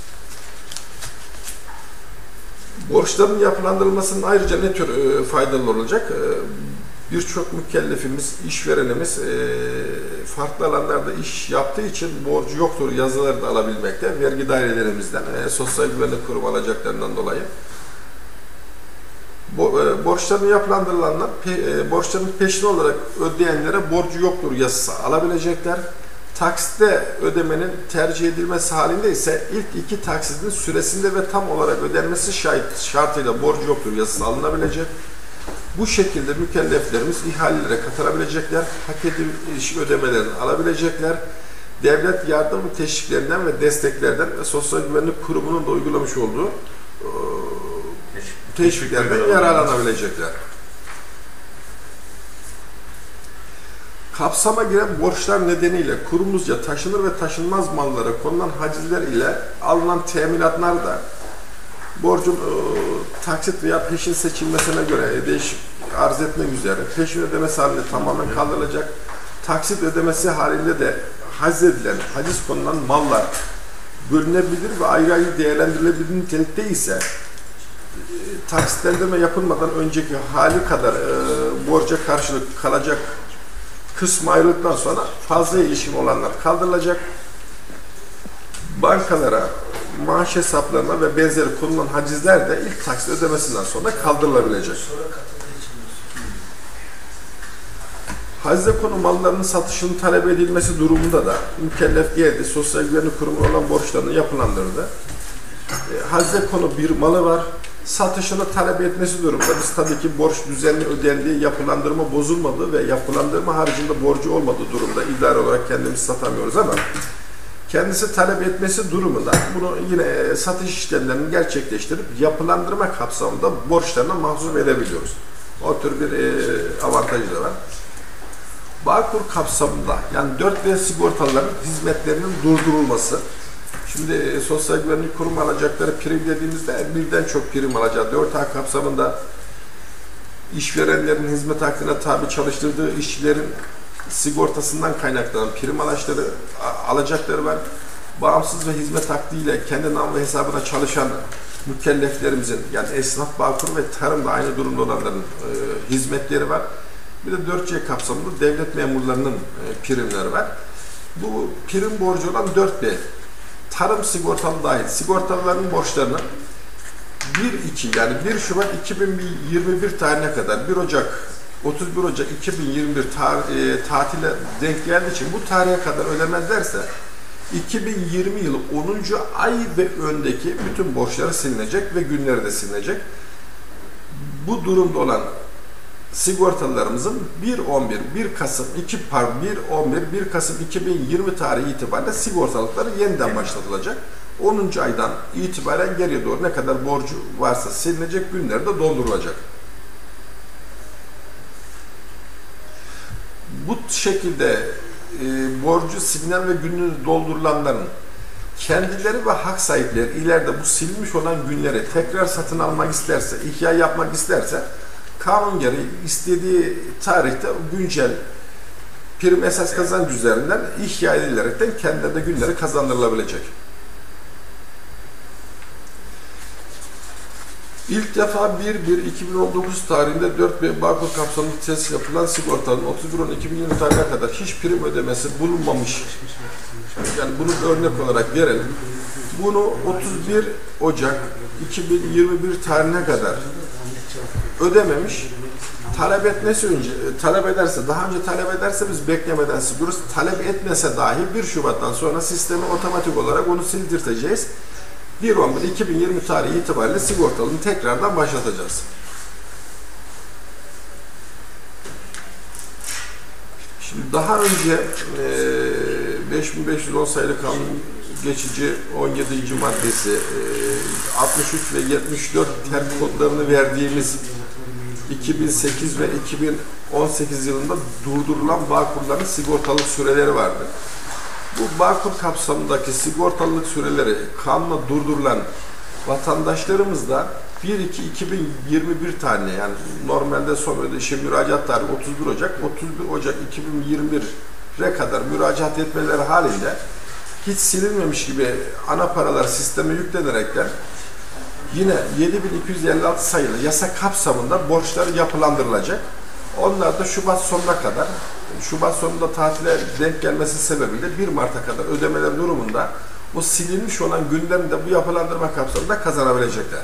Borçların yapılandırılmasının ayrıca ne tür e, faydalı olacak? E, Birçok mükellefimiz, işverenimiz e, farklı alanlarda iş yaptığı için borcu yoktur yazıları da alabilmekte. Vergi dairelerimizden, e, Sosyal Güvenlik Kurumu alacaklarından dolayı. Bo, e, borçların yapılandırılanlar, pe, e, borçların peşin olarak ödeyenlere borcu yoktur yazısı alabilecekler. Taksitte ödemenin tercih edilmesi halinde ise ilk iki taksitin süresinde ve tam olarak ödenmesi şart, şartıyla borcu yoktur yazısı alınabilecek. Bu şekilde mükelleflerimiz ihalelere katılabilecekler, hak edilmiş ödemelerini alabilecekler. Devlet yardım teşviklerinden ve desteklerden ve Sosyal Güvenlik Kurumu'nun da uygulamış olduğu teşviklerden yararlanabilecekler. Kapsama giren borçlar nedeniyle kurumuzca taşınır ve taşınmaz mallara konulan hacizler ile alınan teminatlar da borcun e, taksit veya peşin seçilmesine göre değişik arz etmek üzere peşin ödemesi halinde tamamen kaldırılacak. Taksit ödemesi halinde de haczedilen, haciz konulan mallar bölünebilir ve ayrı ayrı değerlendirilebilir nitelikte ise e, taksitlendirme yapılmadan önceki hali kadar e, borca karşılık kalacak kısmı ayrıldıktan sonra fazla ilişkin olanlar kaldırılacak. Bankalara, maaş hesaplarına ve benzeri konulan hacizler de ilk taksit ödemesinden sonra kaldırılabilecek. Hacize konu mallarının satışının talep edilmesi durumunda da mükellef geldi, Sosyal Güvenlik Kurumu olan borçlarını yapılandırdı. E, hacize konu bir malı var, satışını talep etmesi durumunda biz tabii ki borç düzenli ödendiği, yapılandırma bozulmadığı ve yapılandırma haricinde borcu olmadığı durumda idare olarak kendimizi satamıyoruz ama kendisi talep etmesi durumunda bunu yine satış işlemlerini gerçekleştirip yapılandırma kapsamında borçlarına mahsup edebiliyoruz. O tür bir e, avantajı da var. Bağkur kapsamında yani dört B sigortalıların hizmetlerinin durdurulması. Şimdi e, Sosyal Güvenlik Kurumu alacakları prim dediğimizde birden çok prim alacağı dört A kapsamında işverenlerin hizmet hakkına tabi çalıştırdığı işçilerin sigortasından kaynaklanan prim alaçları, alacakları var. Bağımsız ve hizmet hakkıyla kendi nam ve hesabına çalışan mükelleflerimizin yani esnaf, bağkur ve tarımda aynı durumda olanların e, hizmetleri var. Bir de dört C kapsamında devlet memurlarının e, primleri var. Bu prim borcu olan dört B tarım sigortalı dahil sigortalıların borçlarını bir iki yani bir Şubat iki bin yirmi bir tarihine kadar bir Ocak otuz bir Ocak iki bin yirmi bir tar e, tatile denk geldiği için bu tarihe kadar ödemezlerse iki bin yirmi yılı onuncu ay ve öndeki bütün borçları silinecek ve günleri de silinecek. Bu durumda olan sigortalılarımızın bir on bir, bir Kasım, iki pardon bir on bir, bir Kasım iki bin yirmi tarihi itibariyle sigortalıkları yeniden başlatılacak. onuncu aydan itibaren geriye doğru ne kadar borcu varsa silinecek, günleri de doldurulacak. Bu şekilde e, borcu silinen ve gününü doldurulanların kendileri ve hak sahipleri ileride bu silinmiş olan günleri tekrar satın almak isterse, ihya yapmak isterse kanun gereği istediği tarihte güncel prim esas kazanç üzerinden ihya edilerekten kendilerine günleri kazandırılabilecek. İlk defa bir bir iki bin on dokuz tarihinde dört B Bağkur kapsamında tesis yapılan sigortanın otuz bir on iki bin yirmi tarihine kadar hiç prim ödemesi bulunmamış. Yani bunu örnek olarak verelim. Bunu otuz bir Ocak iki bin yirmi bir tarihine kadar ödememiş. Talep etmesi önce, talep ederse, daha önce talep ederse biz beklemeden sigoruz. Talep etmese dahi bir Şubat'tan sonra sistemi otomatik olarak onu sildirteceğiz. bir on bir iki bin yirmi tarihi itibariyle sigortalını tekrardan başlatacağız. Şimdi daha önce e, beş bin beş yüz on sayılı kanun geçici on yedinci maddesi e, altmış üç ve yetmiş dört terk kodlarını verdiğimiz iki bin sekiz ve iki bin on sekiz yılında durdurulan Bağkurların sigortalık süreleri vardı. Bu Bağkur kapsamındaki sigortalılık süreleri kanunla durdurulan vatandaşlarımız da bir iki iki bin yirmi bir tarihine yani normalde son ödeşe müracaat tarihi otuz bir Ocak otuz bir Ocak iki bin yirmi bir'e kadar müracaat etmeleri halinde hiç silinmemiş gibi ana paralar sisteme yüklenerekten yine yedi bin iki yüz elli altı sayılı yasa kapsamında borçları yapılandırılacak. Onlar da Şubat sonuna kadar, Şubat sonunda tatile denk gelmesi sebebiyle bir Mart'a kadar ödemeler durumunda o silinmiş olan günlerini de bu yapılandırma kapsamında kazanabilecekler.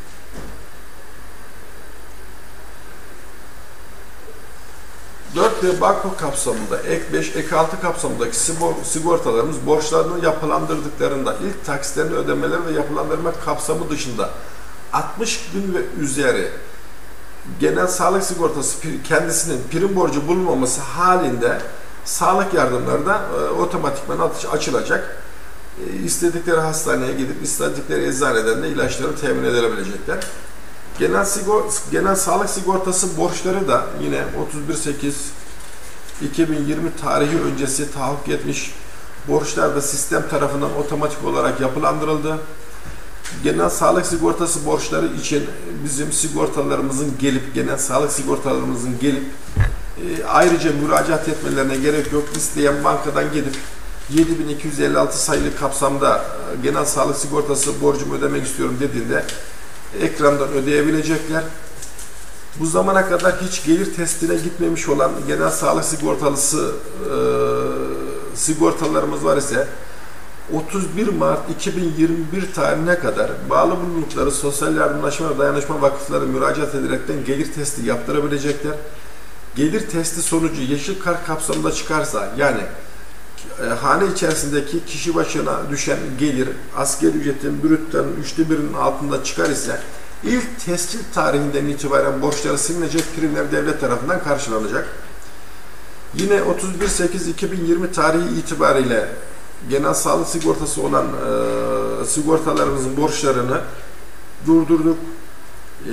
dört B Bağkur kapsamında ek beş, ek altı kapsamındaki sigortalarımız borçlarını yapılandırdıklarında ilk taksitlerini ödemeleri ve yapılandırma kapsamı dışında altmış gün ve üzeri genel sağlık sigortası kendisinin prim borcu bulunmaması halinde sağlık yardımları da e, otomatikman açılacak. E, istedikleri hastaneye gidip istedikleri eczaneden de ilaçları temin edilebilecekler. Genel, sigor, genel sağlık sigortası borçları da yine otuz bir sekiz iki bin yirmi tarihi öncesi tahakkuk etmiş borçlar da sistem tarafından otomatik olarak yapılandırıldı. genel sağlık sigortası borçları için bizim sigortalarımızın gelip, genel sağlık sigortalarımızın gelip e, ayrıca müracaat etmelerine gerek yok. İsteyen bankadan gidip yedi bin iki yüz elli altı sayılı kapsamda e, genel sağlık sigortası borcumu ödemek istiyorum dediğinde ekrandan ödeyebilecekler. Bu zamana kadar hiç gelir testine gitmemiş olan genel sağlık sigortalısı e, sigortalarımız var ise otuz bir Mart iki bin yirmi bir tarihine kadar bağlı bulundukları Sosyal Yardımlaşma ve Dayanışma Vakıfları müracaat ederekten gelir testi yaptırabilecekler. Gelir testi sonucu yeşil kart kapsamında çıkarsa, yani e, hane içerisindeki kişi başına düşen gelir asgari ücretin brütten üçte birinin altında çıkar ise ilk tescil tarihinden itibaren borçları silinecek, primler devlet tarafından karşılanacak. Yine otuz bir sekiz iki bin yirmi tarihi itibariyle genel sağlık sigortası olan e, sigortalarımızın borçlarını durdurduk. E,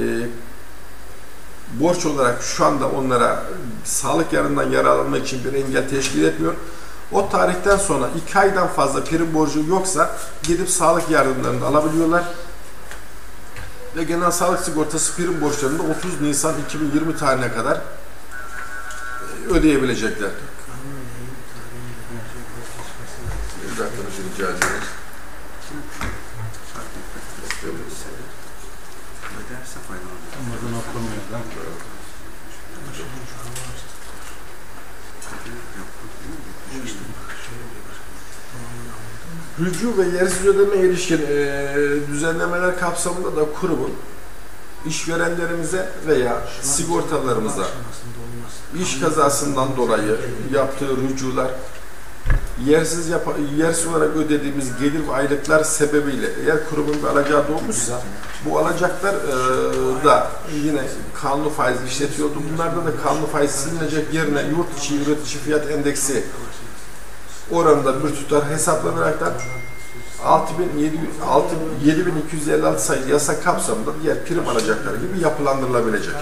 borç olarak şu anda onlara sağlık yardımından yararlanmak için bir engel teşkil etmiyor. O tarihten sonra iki aydan fazla prim borcu yoksa gidip sağlık yardımlarını alabiliyorlar. Ve genel sağlık sigortası prim borçlarını da otuz Nisan iki bin yirmi tarihine kadar ödeyebilecekler. Bir dakika rica ediyorum. Rücu ve yersiz ödeme ilişkin e, düzenlemeler kapsamında da kurumun işverenlerimize veya sigortalarımıza iş kazasından dolayı yaptığı rücular, yersiz yap yersiz olarak ödediğimiz gelir ve aylıklar sebebiyle eğer kurumun bir alacağı doğmuşsa bu alacaklar e, da yine kanunu faiz işletiyordu. Bunlarda da kanunu faiz silinecek yerine yurt içi üretici fiyat endeksi oranında bir tutar hesaplanaraktan yedi bin iki yüz elli altı sayılı yasa kapsamında diğer prim alacakları gibi yapılandırılabilecek.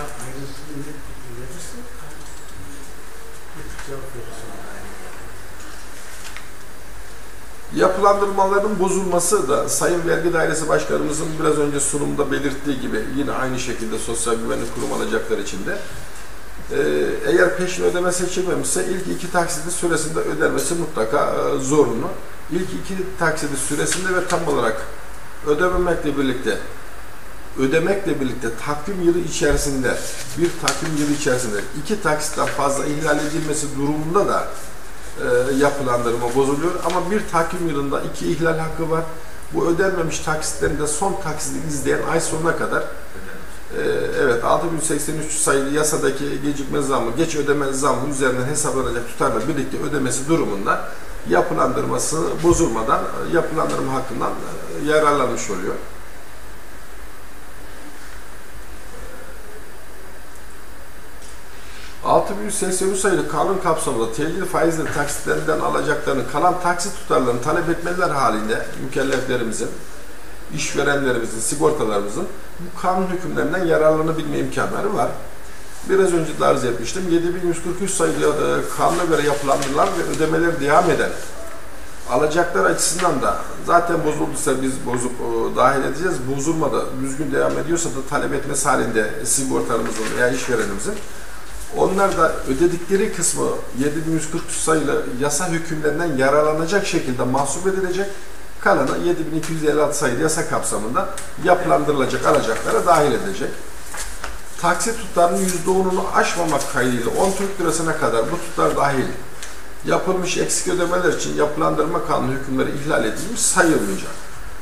Yapılandırmaların bozulması da Sayın Vergi Dairesi Başkanımızın biraz önce sunumda belirttiği gibi yine aynı şekilde Sosyal Güvenlik Kurumu alacakları için de eğer peşin ödeme seçilmemişse ilk iki taksidi süresinde ödenmesi mutlaka zorunlu. İlk iki taksidi süresinde ve tam olarak ödememekle birlikte ödemekle birlikte takvim yılı içerisinde bir takvim yılı içerisinde iki taksitten fazla ihlal edilmesi durumunda da e, yapılandırma bozuluyor. Ama bir takvim yılında iki ihlal hakkı var. Bu ödenmemiş taksitlerin de son taksidi izleyen ay sonuna kadar e, evet altı bin seksen üç sayılı yasadaki gecikme zammı, geç ödeme zammı üzerinden hesaplanacak tutarla birlikte ödemesi durumunda yapılandırması bozulmadan yapılandırma hakkından yararlanmış oluyor. altı bin seksen üç sayılı kanun kapsamında tecil faizli taksitlerinden alacaklarının kalan taksit tutarlarını talep etmeler halinde mükelleflerimizin, işverenlerimizin, sigortalarımızın bu kanun hükümlerinden yararlanabilme imkanları var. Biraz önce de arz etmiştim. yedi bin yüz kırk üç sayılı kanuna göre yapılandırılan ve ödemeleri devam eden alacaklar açısından da zaten bozulduysa biz bozup o, dahil edeceğiz. Bozulmadı, düzgün devam ediyorsa da talep etmesi halinde sigortalarımızın veya işverenimizin onlar da ödedikleri kısmı yedi bin yüz kırk üç sayılı yasa hükümlerinden yararlanacak şekilde mahsup edilecek. Kalanı yedi bin iki yüz elli altı sayılı yasa kapsamında yapılandırılacak alacaklara dahil edilecek. Taksit tutarının yüzde onunu aşmamak kaydıyla on Türk lirasına kadar bu tutar dahil yapılmış eksik ödemeler için yapılandırma kanunu hükümleri ihlal edilmiş sayılmayacak.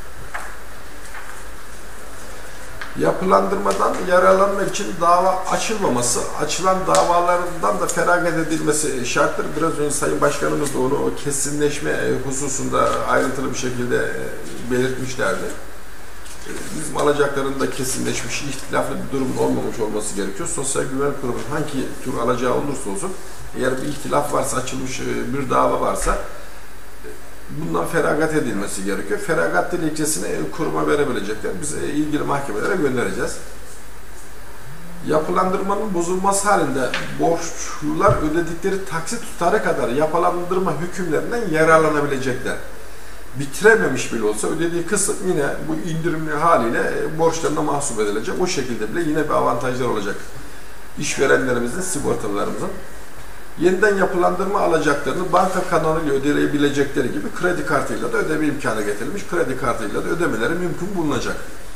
Yapılandırmadan yararlanmak için dava açılmaması, açılan davalarından da feragat edilmesi şarttır. Biraz önce Sayın Başkanımız da onu o kesinleşme hususunda ayrıntılı bir şekilde belirtmişlerdi. Bizim alacaklarında kesinleşmiş, ihtilaflı bir durumun olmamış olması gerekiyor. Sosyal Güvenlik Kurumu hangi tür alacağı olursa olsun, eğer bir ihtilaf varsa, açılmış bir dava varsa bundan feragat edilmesi gerekiyor. Feragat dilekçesini kuruma verebilecekler. Biz ilgili mahkemelere göndereceğiz. Yapılandırmanın bozulması halinde borçlular ödedikleri taksit tutarı kadar yapılandırma hükümlerinden yararlanabilecekler. bitirememiş bile olsa ödediği kısım yine bu indirimli haliyle borçlarına mahsup edilecek. O şekilde bile yine bir avantajlar olacak. İşverenlerimizin, sigortalılarımızın. Yeniden yapılandırma alacaklarını banka kanalıyla ödeyebilecekleri gibi kredi kartıyla da ödeme imkanı getirilmiş. Kredi kartıyla da ödemeleri mümkün bulunacak.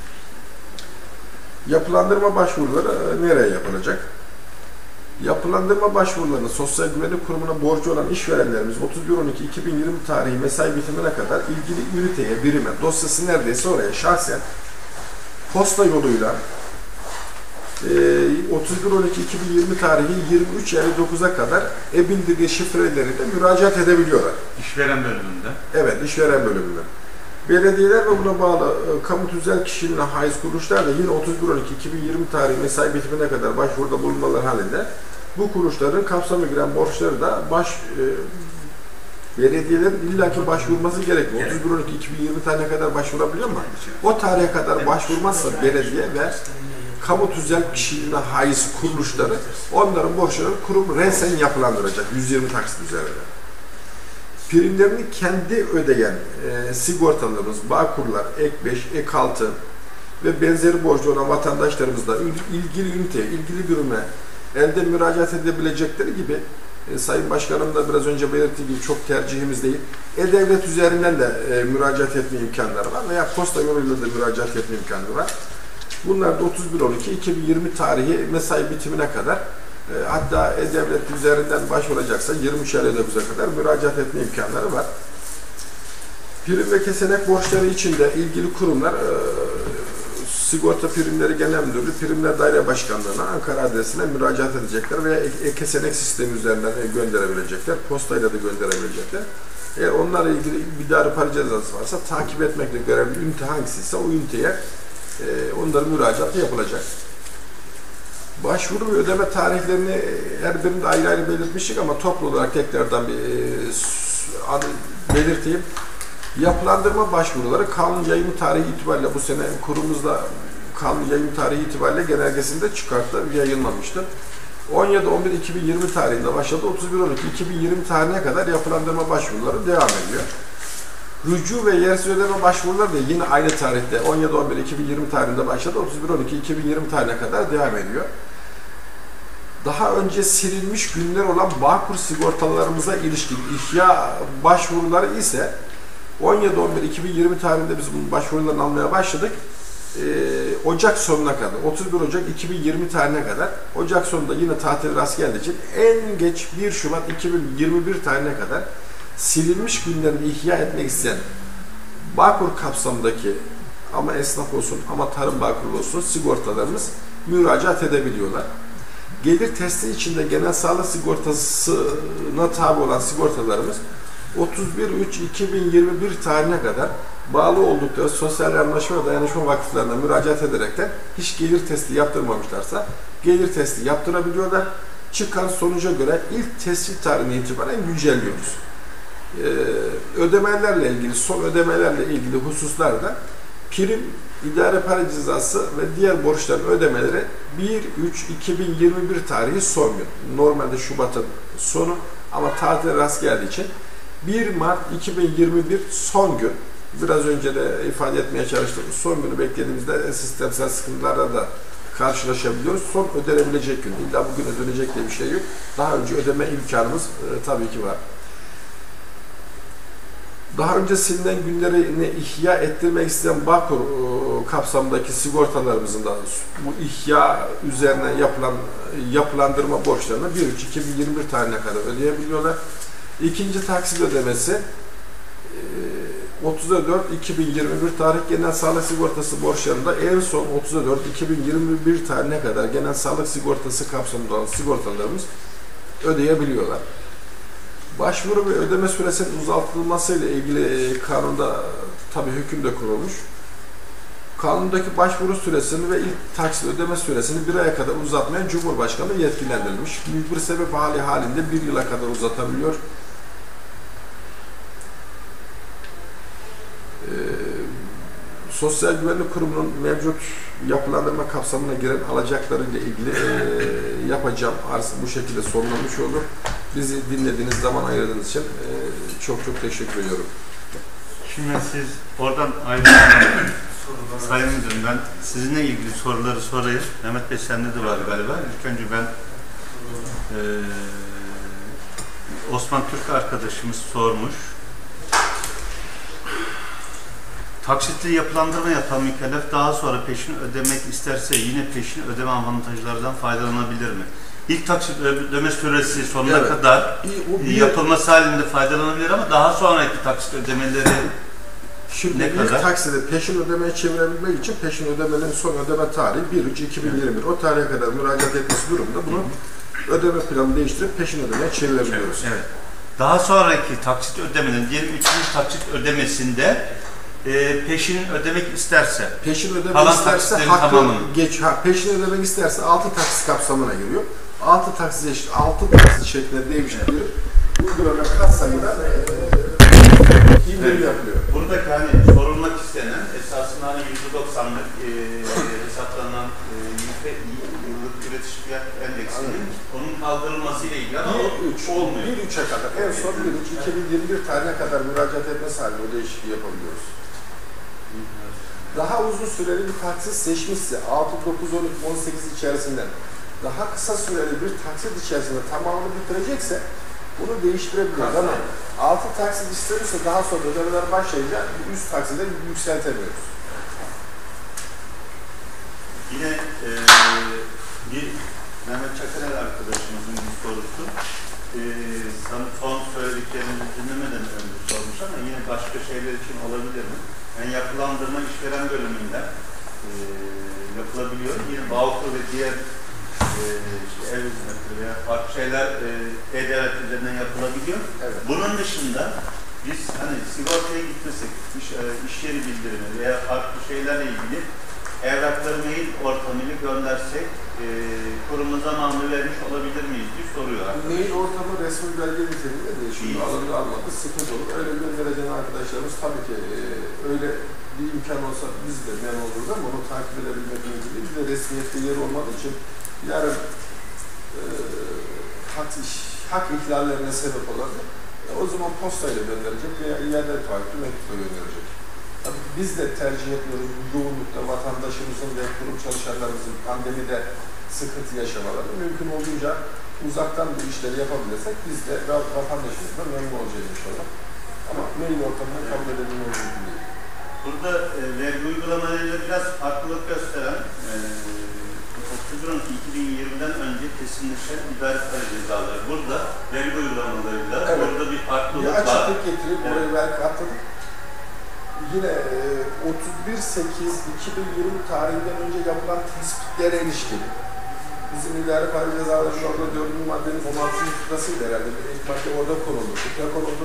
Yapılandırma başvuruları nereye yapılacak? Yapılandırma başvurularını Sosyal Güvenlik Kurumu'na borcu olan işverenlerimiz otuz bir on iki iki bin yirmi tarihi mesai bitimine kadar ilgili üniteye, birime, dosyası neredeyse oraya şahsen posta yoluyla otuz bir on iki iki bin yirmi tarihi yirmi üç elli dokuza kadar e-bildirge şifreleriyle müracaat edebiliyorlar. İşveren bölümünde. Evet, işveren bölümünde. Belediyeler ve buna bağlı e, kamu tüzel kişiliğine haiz kuruluşlar da yine otuz bir on iki iki bin yirmi tarihi mesai bitimine kadar başvuruda bulunmaları halinde bu kuruluşların kapsamına giren borçları da baş e, belediyelerin illaki başvurması gerekmiyor. otuz bir on iki iki bin yirmi tarihine kadar başvurabiliyor mu? O tarihe kadar başvurmazsa belediye ve kamu tüzel kişiliğine haiz kuruluşları onların borçlarını kurum resen yapılandıracak yüz yirmi taksit üzerinde. Primlerini kendi ödeyen e, sigortalarımız, Bağkurlar, Ek beş, Ek altı ve benzeri borcu olan vatandaşlarımız da ilgili üniteye, ilgili birime elde müracaat edebilecekleri gibi e, Sayın Başkanım da biraz önce belirttiği gibi çok tercihimiz değil. E-Devlet üzerinden de e, müracaat etme imkanları var veya posta yoluyla da müracaat etme imkanı var. Bunlar da otuz bir on iki iki bin yirmi tarihi mesai bitimine kadar e, hatta E-Devlet üzerinden başvuracaksa yirmi üç elli dokuza kadar müracaat etme imkanları var. Prim ve kesenek borçları için de ilgili kurumlar e, Sigorta Primleri Genel Müdürlüğü, Primler Daire Başkanlığı'na Ankara adresine müracaat edecekler veya e-kesenek sistemi üzerinden gönderebilecekler, postayla da gönderebilecekler. Eğer onlarla ilgili bir idari para cezası varsa takip etmekle görevli ünite hangisiyse o üniteye e, onların müracaatı yapılacak. Başvuru ve ödeme tarihlerini her birinde ayrı ayrı belirtmiştik ama toplu olarak tekrardan bir e, belirteyim. Yapılandırma başvuruları kanun yayımı tarihi itibariyle bu sene kurumumuzda kanun yayımı tarihi itibariyle genelgesinde çıkarttı, yayınlanmıştı. on yedi on bir iki bin yirmi tarihinde başladı. otuz bir on iki iki bin yirmi tarihine kadar yapılandırma başvuruları devam ediyor. Rücu ve yersiz ödeme başvuruları da yine aynı tarihte on yedi on bir iki bin yirmi tarihinde başladı. otuz bir on iki iki bin yirmi tarihine kadar devam ediyor. Daha önce silinmiş günler olan Bağkur sigortalarımıza ilişkin ihya başvuruları ise on yedi on bir iki bin yirmi tarihinde biz bunun başvurularını almaya başladık. Ee, Ocak sonuna kadar, otuz bir Ocak iki bin yirmi tarihine kadar, Ocak sonunda yine tatil rast geldiği için en geç bir Şubat iki bin yirmi bir tarihine kadar silinmiş günlerini ihya etmek isteyen Bağkur kapsamındaki ama esnaf olsun ama tarım Bağkur olsun sigortalarımız müracaat edebiliyorlar. Gelir testi içinde genel sağlık sigortasına tabi olan sigortalarımız otuz bir üç iki bin yirmi bir tarihine kadar bağlı oldukları sosyal anlaşma ve dayanışma vakıflarına müracaat ederekten hiç gelir testi yaptırmamışlarsa gelir testi yaptırabiliyorlar. Çıkan sonuca göre ilk tespit tarihine itibaren güncelliyoruz. Ee, ödemelerle ilgili, son ödemelerle ilgili hususlarda prim, idare para cezası ve diğer borçların ödemeleri bir üç iki bin yirmi bir tarihi son gün. Normalde Şubat'ın sonu ama tatile rast geldiği için bir Mart iki bin yirmi bir son gün. Biraz önce de ifade etmeye çalıştım. Son günü beklediğimizde sistemsel sıkıntılarla da karşılaşabiliyoruz. Son ödenebilecek gün. İlla bugün ödenecek diye bir şey yok. Daha önce ödeme imkanımız e, tabii ki var. Daha önce silinen günlerini ihya ettirmek isteyen Bağkur e, kapsamındaki sigortalarımızın da bu ihya üzerine yapılan yapılandırma borçlarını bir üç iki bin yirmi bir tarihine kadar ödeyebiliyorlar. İkinci taksit ödemesi otuz dört iki bin yirmi bir tarih genel sağlık sigortası borçlarında en son otuz dört iki bin yirmi bir tarihine kadar genel sağlık sigortası kapsamında olan sigortalarımız ödeyebiliyorlar. Başvuru ve ödeme süresinin uzatılması ile ilgili kanunda tabii hüküm de kurulmuş. Kanundaki başvuru süresini ve ilk taksit ödeme süresini bir aya kadar uzatmaya Cumhurbaşkanı yetkilendirilmiş. Büyük bir sebep hali halinde bir yıla kadar uzatabiliyor. Ee, Sosyal Güvenlik Kurumu'nun mevcut yapılandırma kapsamına giren alacaklarıyla ilgili e, yapacağım arz bu şekilde sonlanmış olur. Bizi dinlediğiniz zaman ayırdığınız için e, çok çok teşekkür ediyorum. Şimdi siz oradan ayrı Sayın Müdürüm, ben sizinle ilgili soruları sorayım. Mehmet Bey sende de var galiba. İlk önce ben e, Osman Türk arkadaşımız sormuş. Taksitli yapılandırma yapan mükellef daha sonra peşin ödemek isterse yine peşin ödeme avantajlardan faydalanabilir mi? İlk taksit ödeme süresi sonuna Evet. kadar Bir- o bir- yapılması halinde faydalanabilir ama daha sonraki taksit ödemeleri Şimdi ne ilk kadar? taksidi peşin ödemeye çevirebilmek için peşin ödemenin son ödeme tarihi bir üç iki bin yirmi bir. O tarihe kadar müracaat etmesi durumunda bunu ödeme planı değiştirip peşin ödemeye çevirebiliyoruz. Evet. Daha sonraki taksit ödemenin, diyelim üçüncü taksit ödemesinde e, peşin ödemek isterse, Peşin ödemek kalan isterse taksitlerin hakkı tamamını. geç, ha, peşin ödemek isterse altı taksit kapsamına giriyor. altı taksit eşit, altı taksit şeklinde değiştiriliyor. Uygulanan katsayıda eee indirim Evet. yapılıyor. Buradaki hani sorulmak istenen esasında hani yüzde doksanlık e, hesaplanan e, yüzde yıllık üretici fiyat endeksinin onun kaldırılması ile ilgili ama o bir üç olmuyor. bir üçe kadar, en son bir üç iki bin yirmi bir tarihine kadar müracaat etmesi halinde o değişikliği yapabiliyoruz. Daha uzun süreli bir taksit seçmişse altı, dokuz, on iki, on sekiz içerisinden daha kısa süreli bir taksit içerisinde tamamını bitirecekse bunu değiştirebiliyoruz ama altı taksit istenirse daha sonra ödemeler başlayınca üst takside yükseltemiyoruz. Yine e, bir Mehmet Çakarer arkadaşımızın bir sorusu. E, son söylediklerinizi dinlemeden önce sormuş ama yine başka şeyler için olabilir mi? Yani yapılandırma işveren bölümünde e, yapılabiliyor. Yine Bağkur ve diğer e, işte ev hizmetleri veya farklı şeyler e, E-Devlet üzerinden yapılabiliyor. Evet. Bunun dışında biz hani sigortaya gitmesek, iş, e, iş yeri bildirimi veya farklı şeylerle ilgili evrakları mail ortamıyla göndersek e, kuruma zamanını vermiş olabilir miyiz diye soruyor arkadaşlar. Mail ortamı resmi belge niteliğinde değişiyor. Alındı almadı sıkıntı olur. Öyle göndereceğin arkadaşlarımız tabii ki e, öyle bir imkan olsa biz de memnun oluruz ama onu takip edebilmek mümkün değil. Bir de resmiyette yer olmadığı için yarın e, hak, iş, hak ihlallerine sebep olabilir. E, o zaman postayla gönderecek veya iade taahhütü mektupla gönderecek. Tabii biz de tercih etmiyoruz bu yoğunlukta vatandaşımızın ve kurum çalışanlarımızın pandemide sıkıntı yaşamaları. Mümkün olduğunca uzaktan bu işleri yapabilirsek biz de vatandaşımızla memnun olacağız inşallah. Ama mail ortamını kabul edebilmemiz mümkün değil. Burada e, vergi uygulamalarıyla biraz farklılık gösteren e, otuz bir on iki iki bin yirmiden önce kesinleşen idari para cezaları. Burada vergi uygulamalarıyla Evet. burada bir farklılık Bir var. açıklık getirip Evet. orayı belki atladık. Yine e, otuz bir sekiz iki bin yirmi tarihinden önce yapılan tespitlere ilişkin bizim idari para cezaları şu anda dördüncü maddenin on altıncı fıkrasıydı herhalde. Bir ilk madde orada konuldu, fıkra konuldu.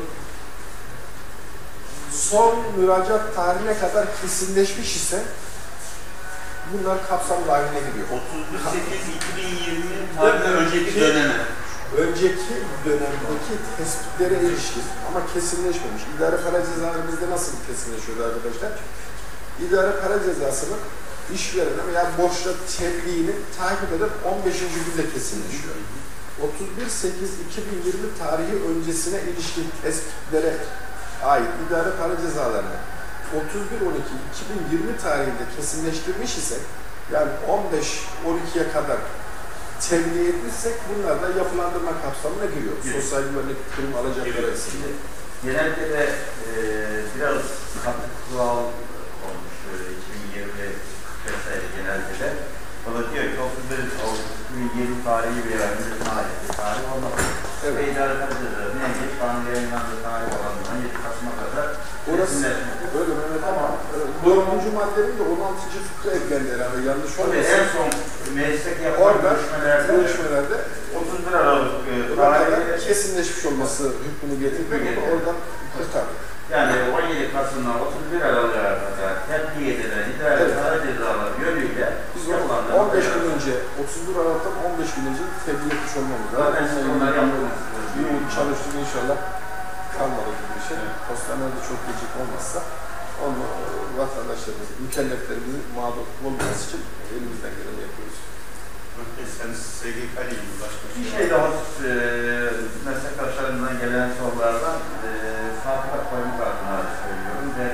Son müracaat tarihine kadar kesinleşmiş ise bunlar kapsam dahiline giriyor. otuz bir sekiz iki bin yirmi tarihinden önceki döneme. Önceki dönemdeki tespitlere ilişkin ama kesinleşmemiş. İdari para cezaları bizde nasıl kesinleşiyor arkadaşlar? İdari para cezasının işverene veya borçla tebliğini takip eden on beşinci günde kesinleşiyor. otuz bir sekiz iki bin yirmi tarihi öncesine ilişkin tespitlere ait idari para cezalarını otuz bir on iki iki bin yirmi tarihinde kesinleştirmiş ise yani on beş on ikiye kadar tebliğ etmişsek bunlar da yapılandırma kapsamına giriyor. Evet. Sosyal güvenlik kurum alacakları arasında. Genelde de e, biraz katı kural olmuş böyle iki bin yirmi vesaire genelde de. O da diyor ki otuz bir Ağustos iki bin yirmi tarihi bir yerimizin maliyeti tarih olmalı. Evet. Ve idare edeceğiz. En geç kanun yayınlandığı tarih olan on yedi Kasım'a kadar Orası kesinleşmeli. öyle Mehmet ama dördüncü maddenin de on altıncı fıkra eklendi herhalde yanlış Tabii olmasın. en son meclisteki yapılan Orada görüşmelerde görüşmelerde otuz bir Aralık e, orada tarihi kesinleşmiş olması hükmünü getirdi. Onu oradan kurtardık. yani on yedi Kasım'dan otuz bir Aralık'a kadar tebliğ edilen idare Evet. para cezaları yönüyle Biz yapılanlar. on beş gün önce, otuz bir Aralık'tan on beş gün önce tebliğ etmiş olmamız lazım. Zaten siz onları yaptınız. Yoğun çalıştık inşallah. Kalmadı gibi bir şey. Postanelerde çok gecik olmazsa onu vatandaşlarımız, mükelleflerimizin mağdur olmaması için elimizden geleni yapıyoruz. Sen S G K ile ilgili başka bir Bir şey şey daha e, meslektaşlarımdan gelen sorulardan e, sabıka koymak adına söylüyorum ve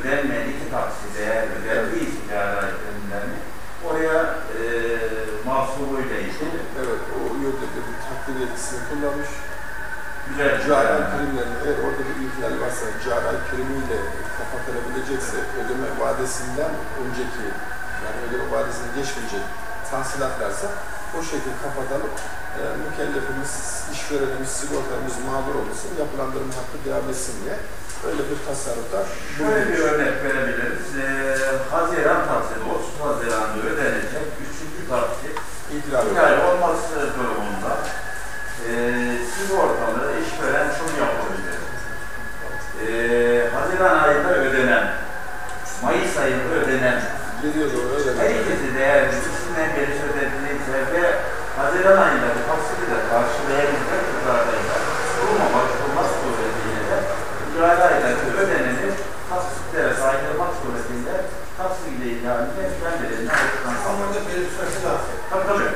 ödenmeyen iki takside eğer ödendiyse cari ait ürünlerini oraya e, mahsuluyla ilgili. Evet, o yöntemde bir takdir yetkisini kullanmış. Güzel. Cari Yani. primlerini, eğer orada bir ihlal varsa, cari primiyle kapatılabilecekse, ödeme vadesinden önceki, yani ödeme vadesini geçmeyecek tahsilatlarsa o şekilde kapatalım. E, mükellefimiz, işverenimiz, sigortamız mağdur olmasın, yapılandırma hakkı devam etsin diye öyle bir tasarrufta Şöyle bir bulunmuş. örnek verebiliriz. Ee, Haziran taksidi, otuz Haziran'da ödenecek üçüncü taksit İhlal ihlal olması durumunda e, sigortalı işveren şunu yapabilir. E, Haziran ayında ödenen, Mayıs ayında ödenen, Geriye doğru her ödeme. ikisi değer ikisinden birisi ödenilirse ve Haziran ayında taksidi de karşılayabilecek tutarlarıyla kuruma başvurmak suretiyle de cari aylarda ödeneni taksitlere saydırmak suretiyle taksitle ilgilenme kendilerine ayırtmak. Anlamda belirtmesi lazım. Tabii tabii.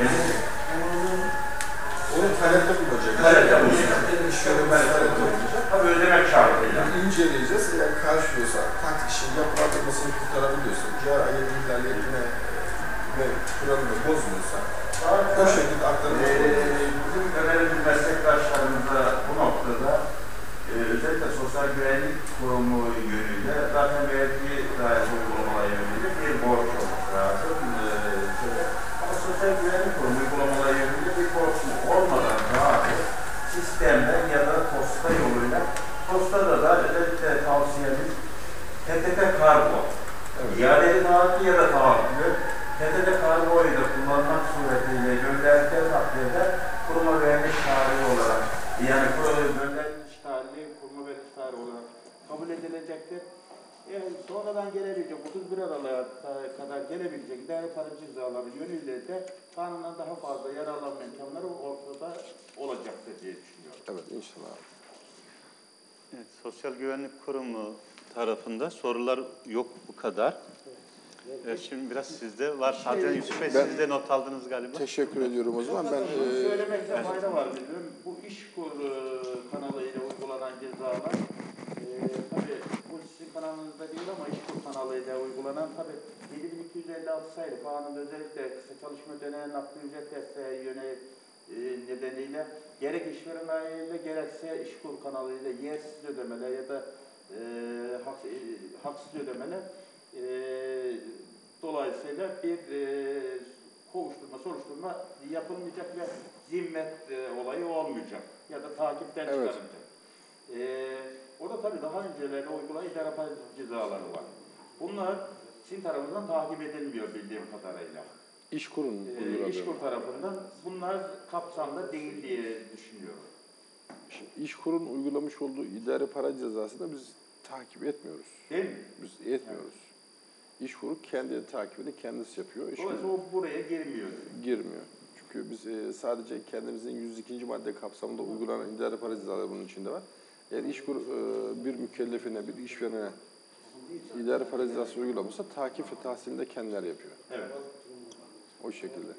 Onu talepte bulunacak. Talepte bulunacak. İşverenimiz talepte bulunacak. Tabii ödemek şartıyla. İnceleyeceğiz. Eğer karşılıyorsa, taktik işin yapılandırmasını kurtarabiliyorsa, cari ayet ihlalitine ve kuralını bozmuyorsa, o şekilde aktarılması Ee, bizim önemli meslektaşlarımıza bu noktada e, özellikle Sosyal Güvenlik Kurumu yönüyle zaten vergi dair uygulamalar yönüyle bir borç olması lazım. Ee, ama Sosyal Güvenlik Kurumu uygulamalar yönüyle bir borç olmadan dahi sistemden ya da posta yoluyla postada da özellikle tavsiyemiz T T T kargo. Evet. İadeli taahhütlü ya da taahhütlü T T T kargoyu da kullanmak suretiyle gönderdiği takdirde kuruma vermiş tarihi olarak yani gönderilmiş tarihi kuruma vermiş tarihi olarak kabul edilecektir. Yani sonradan gelebilecek, otuz bir Aralık'a kadar gelebilecek idare para cezaları yönüyle de kanundan daha fazla yararlanma imkanları ortada olacaktır diye düşünüyorum. Evet, inşallah. Evet, Sosyal Güvenlik Kurumu tarafında sorular yok bu kadar. Evet, şimdi biraz sizde var. Zaten Yusuf Bey Ben- siz de not aldınız galiba. Teşekkür ediyorum o zaman. Ben Bunu e, söylemekte fayda var dedim. Bu İşkur e, kanalıyla uygulanan cezalar, e, tabii bu sizin kanalınızda değil ama İşkur kanalıyla uygulanan tabii yedi bin iki yüz elli altı sayılı kanunda özellikle kısa çalışma döneminin nakli ücret desteği yönelik e, nedeniyle gerek işveren aileyle gerekse İşkur kanalıyla yersiz ödemeler ya da e, hak, e, haksız ödemeler e, dolayısıyla bir e, kovuşturma, soruşturma yapılmayacak ve zimmet e, olayı olmayacak ya da takipten Evet. çıkarılacak. E, orada tabii daha öncelerde uygulanan idare para cezaları var. Bunlar sizin tarafından takip edilmiyor bildiğim kadarıyla. İşkur'un E, uyguladığı. İşkur tarafından bunlar kapsamda değil diye düşünüyorum. İşkur'un uygulamış olduğu idare para cezasını biz takip etmiyoruz. Değil mi? Biz etmiyoruz. İşkur'u kendi takibini kendisi yapıyor. İşkur Dolayısıyla o buraya girmiyor. girmiyor. Çünkü biz e, sadece kendimizin yüz ikinci madde kapsamında uygulanan idare para cezaları bunun içinde var. Eğer İşkur e, bir mükellefine, bir işverene idare para cezası uygulamışsa takip ve tahsilini de kendileri yapıyor. Evet. O şekilde.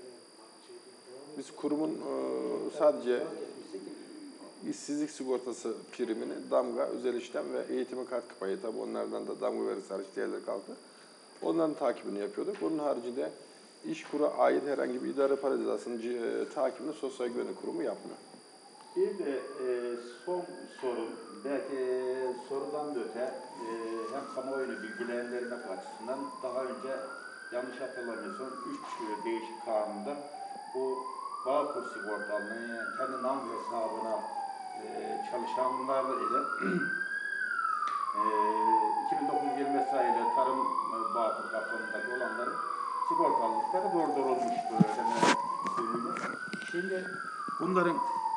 Biz kurumun e, sadece işsizlik sigortası primini, damga, özel işlem ve eğitime katkı payı, tabi onlardan da damga verisi hariç diğerleri kalktı. Onların takibini yapıyorduk. Onun haricinde İşkur'a ait herhangi bir idare para cezasının e, takibini Sosyal Güvenlik Kurumu yapmıyor. Bir de e, son sorun, belki e, sorudan da öte e, hem kamuoyunu bilgilendirmek açısından daha önce yanlış hatırlamıyorsam üç e, değişik kanunda bu Bağkur sigortalının yani kendi nam hesabına e, çalışanlar ile e, iki bin dokuz yüz yirmi sayılı tarım e, Bağkur kapsamındaki olanların sigortalılıkları durdurulmuş bu ödeme yönüyle. Şimdi bunların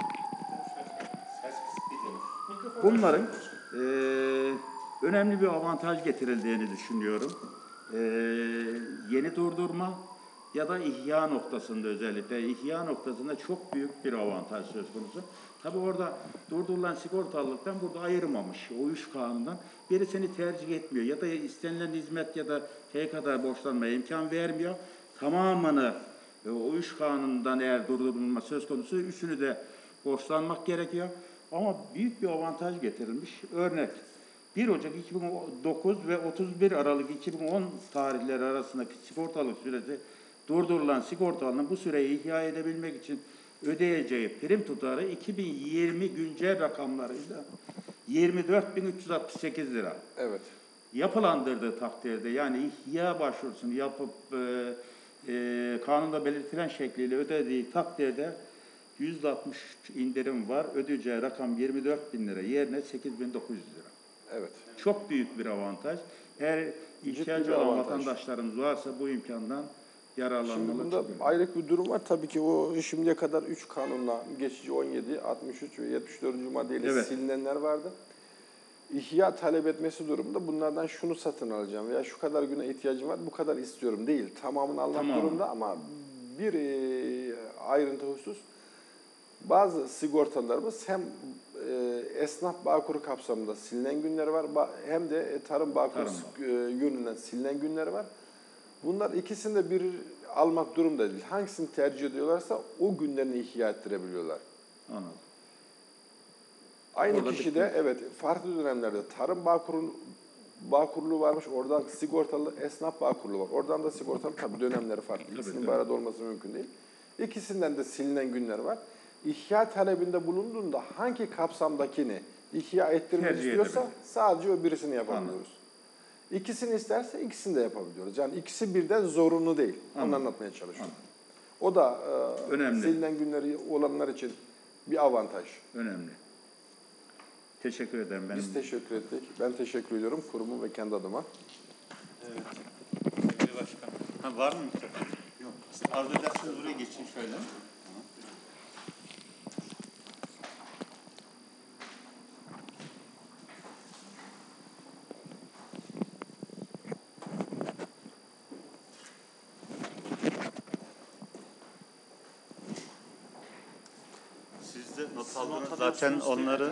Bunların e, önemli bir avantaj getirildiğini düşünüyorum. E, yeni durdurma ya da ihya noktasında özellikle ihya noktasında çok büyük bir avantaj söz konusu. Tabi orada durdurulan sigortalılıktan burada ayırmamış. O üç kanundan biri seni tercih etmiyor ya da istenilen hizmet ya da şey kadar borçlanmaya imkan vermiyor. Tamamını e, o üç kanundan eğer durdurulma söz konusu üçünü de borçlanmak gerekiyor. Ama büyük bir avantaj getirilmiş. Örnek, bir Ocak iki bin dokuz ve otuz bir Aralık iki bin on tarihleri arasındaki sigortalık süresi durdurulan sigortalının bu süreyi ihya edebilmek için ödeyeceği prim tutarı iki bin yirmi güncel rakamlarıyla yirmi dört bin üç yüz altmış sekiz lira. Evet. Yapılandırdığı takdirde yani ihya başvurusunu yapıp e, e, kanunda belirtilen şekliyle ödediği takdirde yüzde altmış indirim var. Ödeyeceği rakam yirmi dört bin lira yerine sekiz bin dokuz yüz lira. Evet. Çok büyük bir avantaj. Eğer ihtiyacı bir olan avantaj. vatandaşlarımız varsa bu imkandan yararlanmalı. Şimdi bunda çok önemli. ayrık bir durum var. Tabii ki o şimdiye kadar üç kanunla geçici on yedi, altmış üç ve yetmiş dördüncü maddeyle Evet. silinenler vardı. İhya talep etmesi durumunda bunlardan şunu satın alacağım veya şu kadar güne ihtiyacım var, bu kadar istiyorum değil. Tamamını almak Tamam. durumda ama bir e, ayrıntı husus, bazı sigortalarımız hem e, esnaf bağkuru kapsamında silinen günleri var ba- hem de e, tarım bağkuru Tarım. e, yönünden silinen günleri var. Bunlar ikisini de bir almak durumda değil. Hangisini tercih ediyorlarsa o günlerini ihya ettirebiliyorlar. Anladım. Aynı Orada kişi de evet farklı dönemlerde tarım bağkurun bağkurluğu varmış. Oradan sigortalı esnaf bağkurluğu var. Oradan da sigortalı tabii dönemleri farklı. İkisinin bir arada olması mümkün değil. İkisinden de silinen günler var. İhya talebinde bulunduğunda hangi kapsamdakini ihya ettirmek Tercih istiyorsa edebilir. sadece o birisini yapabiliyoruz. İkisini isterse ikisini de yapabiliyoruz. Yani ikisi birden zorunlu değil. Onu Anladım. anlatmaya çalışıyorum. O da e, Önemli. silinen günleri olanlar için bir avantaj. Önemli. Teşekkür ederim. Benim Biz teşekkür ettik. Ben teşekkür ediyorum kurumu ve kendi adıma. Evet. Sevgili Başkan. Ha, var mı mikrofon? Yok. Arzu ederseniz buraya geçin şöyle. Siz de not aldınız zaten onları.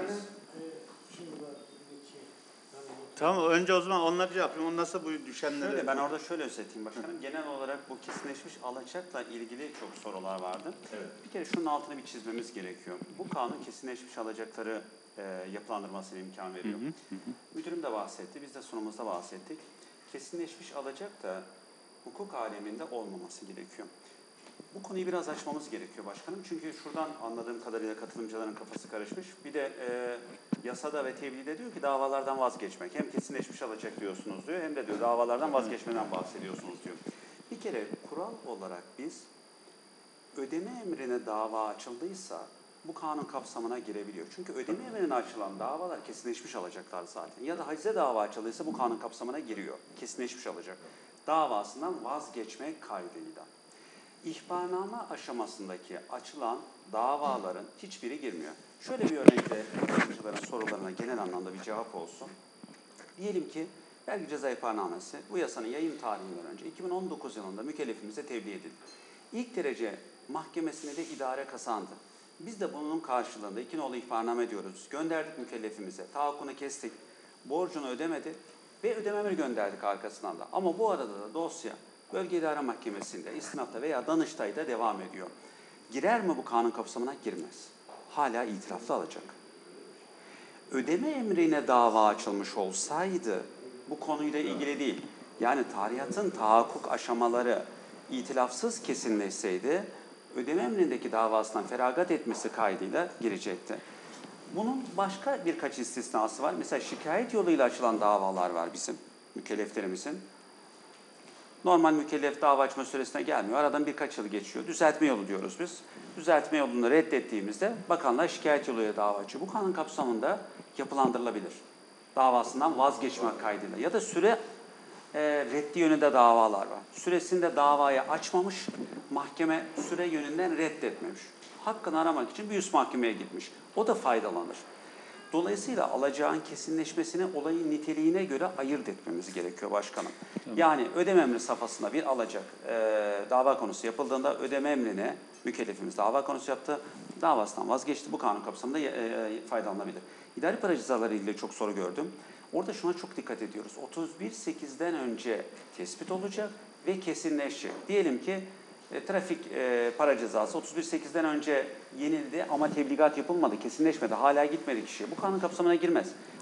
Tamam, önce o zaman onları yapayım. Ondan sonra bu düşenleri... Şöyle, ben orada şöyle özetleyeyim başkanım. Genel olarak bu kesinleşmiş alacakla ilgili çok sorular vardı. Evet. Bir kere şunun altını bir çizmemiz gerekiyor. Bu kanun kesinleşmiş alacakları e, yapılandırmasına imkan veriyor. Hı hı, hı. Müdürüm de bahsetti, biz de sunumumuzda bahsettik. Kesinleşmiş alacak da hukuk aleminde olmaması gerekiyor. Bu konuyu biraz açmamız gerekiyor başkanım. Çünkü şuradan anladığım kadarıyla katılımcıların kafası karışmış. Bir de e, yasada ve tebliğde diyor ki davalardan vazgeçmek. Hem kesinleşmiş alacak diyorsunuz diyor, hem de diyor davalardan vazgeçmeden bahsediyorsunuz diyor. Bir kere kural olarak biz ödeme emrine dava açıldıysa bu kanun kapsamına girebiliyor. Çünkü ödeme emrine açılan davalar kesinleşmiş alacaklar zaten. Ya da hacize dava açıldıysa bu kanun kapsamına giriyor. Kesinleşmiş alacak. Davasından vazgeçmek kaydıyla. İhbarname aşamasındaki açılan davaların hiçbiri girmiyor. Şöyle bir örnekle katılımcıların sorularına genel anlamda bir cevap olsun. Diyelim ki vergi ceza ihbarnamesi bu yasanın yayın tarihinden önce iki bin on dokuz yılında mükellefimize tebliğ edildi. İlk derece mahkemesine de idare kazandı. Biz de bunun karşılığında iki nolu ihbarname diyoruz. Gönderdik mükellefimize. Tahakkunu kestik. Borcunu ödemedi ve ödeme emri gönderdik arkasından da. Ama bu arada da dosya Bölge İdare Mahkemesi'nde, istinafta veya Danıştay'da devam ediyor. Girer mi bu kanun kapsamına? Girmez. Hala itiraflı alacak. Ödeme emrine dava açılmış olsaydı bu konuyla ilgili değil. Yani tarihatın tahakkuk aşamaları itilafsız kesinleşseydi ödeme emrindeki davasından feragat etmesi kaydıyla girecekti. Bunun başka birkaç istisnası var. Mesela şikayet yoluyla açılan davalar var bizim mükelleflerimizin. Normal mükellef dava açma süresine gelmiyor. Aradan birkaç yıl geçiyor. Düzeltme yolu diyoruz biz. Düzeltme yolunu reddettiğimizde bakanlar şikayet yoluyla dava açıyor. Bu kanun kapsamında yapılandırılabilir. Davasından vazgeçme kaydıyla. Ya da süre e, reddi yönünde davalar var. Süresinde davayı açmamış, mahkeme süre yönünden reddetmemiş. Hakkını aramak için bir üst mahkemeye gitmiş. O da faydalanır. Dolayısıyla alacağın kesinleşmesini olayın niteliğine göre ayırt etmemiz gerekiyor başkanım. Tamam. Yani ödeme emri safhasında bir alacak e, dava konusu yapıldığında ödeme emrine mükellefimiz dava konusu yaptı, davasından vazgeçti. Bu kanun kapsamında e, faydalanabilir. İdari para cezaları ile çok soru gördüm. Orada şuna çok dikkat ediyoruz. otuz bir sekizden önce tespit olacak ve kesinleşecek. Diyelim ki E, trafik e, para cezası otuz bir sekizden önce yenildi ama tebligat yapılmadı, kesinleşmedi, hala gitmedi kişi. Bu kanun kapsamına girmez.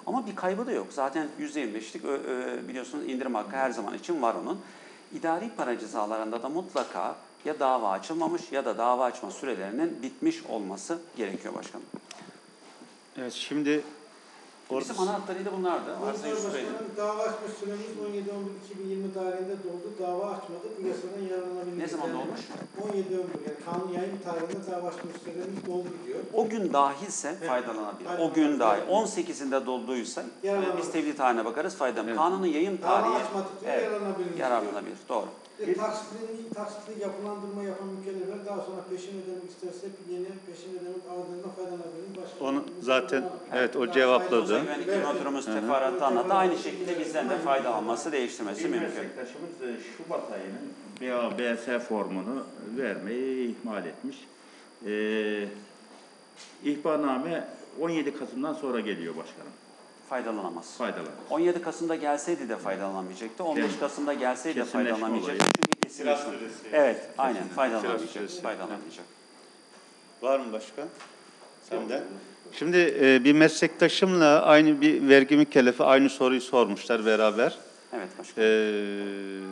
Ama bir kaybı da yok. Zaten yüzde yirmi beşlik biliyorsunuz indirim hakkı her zaman için var onun. İdari para cezalarında da mutlaka ya dava açılmamış ya da dava açma sürelerinin bitmiş olması gerekiyor başkanım. Evet, şimdi Bizim ana hatlarıyla bunlardı. Arsa yüz süreyle. Dava açma süremiz on yedi on bir iki bin yirmi tarihinde doldu. Dava açmadık. Bu yasadan yararlanabiliriz. Ne zaman dolmuş? on yedi on bir yani kanun yayın tarihinde dava açma süremiz doldu diyor. O gün dahilse faydalanabilir. O gün dahil. on sekizinde dolduysa yani biz tevdi tarihine bakarız faydalanır. Kanunun yayın tarihi Dava açmadık diyor, evet, yararlanabiliriz. yararlanabilir. Doğru. E, taksitli, taksitli yapılandırma yapan mükellefler daha sonra peşin ödemek isterse yeni peşin ödemek aldığında faydalanabilir. Başka onu bir- zaten evet o Sosyal cevapladı. güvenlik noturumuz teferruatı anlattı. Aynı şekilde bizden de faydalanması, değiştirmesi Bir mümkün. meslektaşımız e, Şubat ayının B A B S formunu vermeyi ihmal etmiş. Ee, ihbarname on yedi Kasım'dan sonra geliyor başkanım. Faydalanamaz. Faydalanır. on yedi Kasım'da gelseydi de faydalanamayacaktı. on beş Evet. Kasım'da gelseydi de Kesinleşme faydalanamayacaktı. olayı. Çünkü kesinleşme. Evet, aynen faydalanamayacak. süresi. Faydalanamayacak. Var mı başka? Sende. Şimdi e, bir meslektaşımla aynı bir vergi mükellefi aynı soruyu sormuşlar beraber. Evet başkanım. Ee,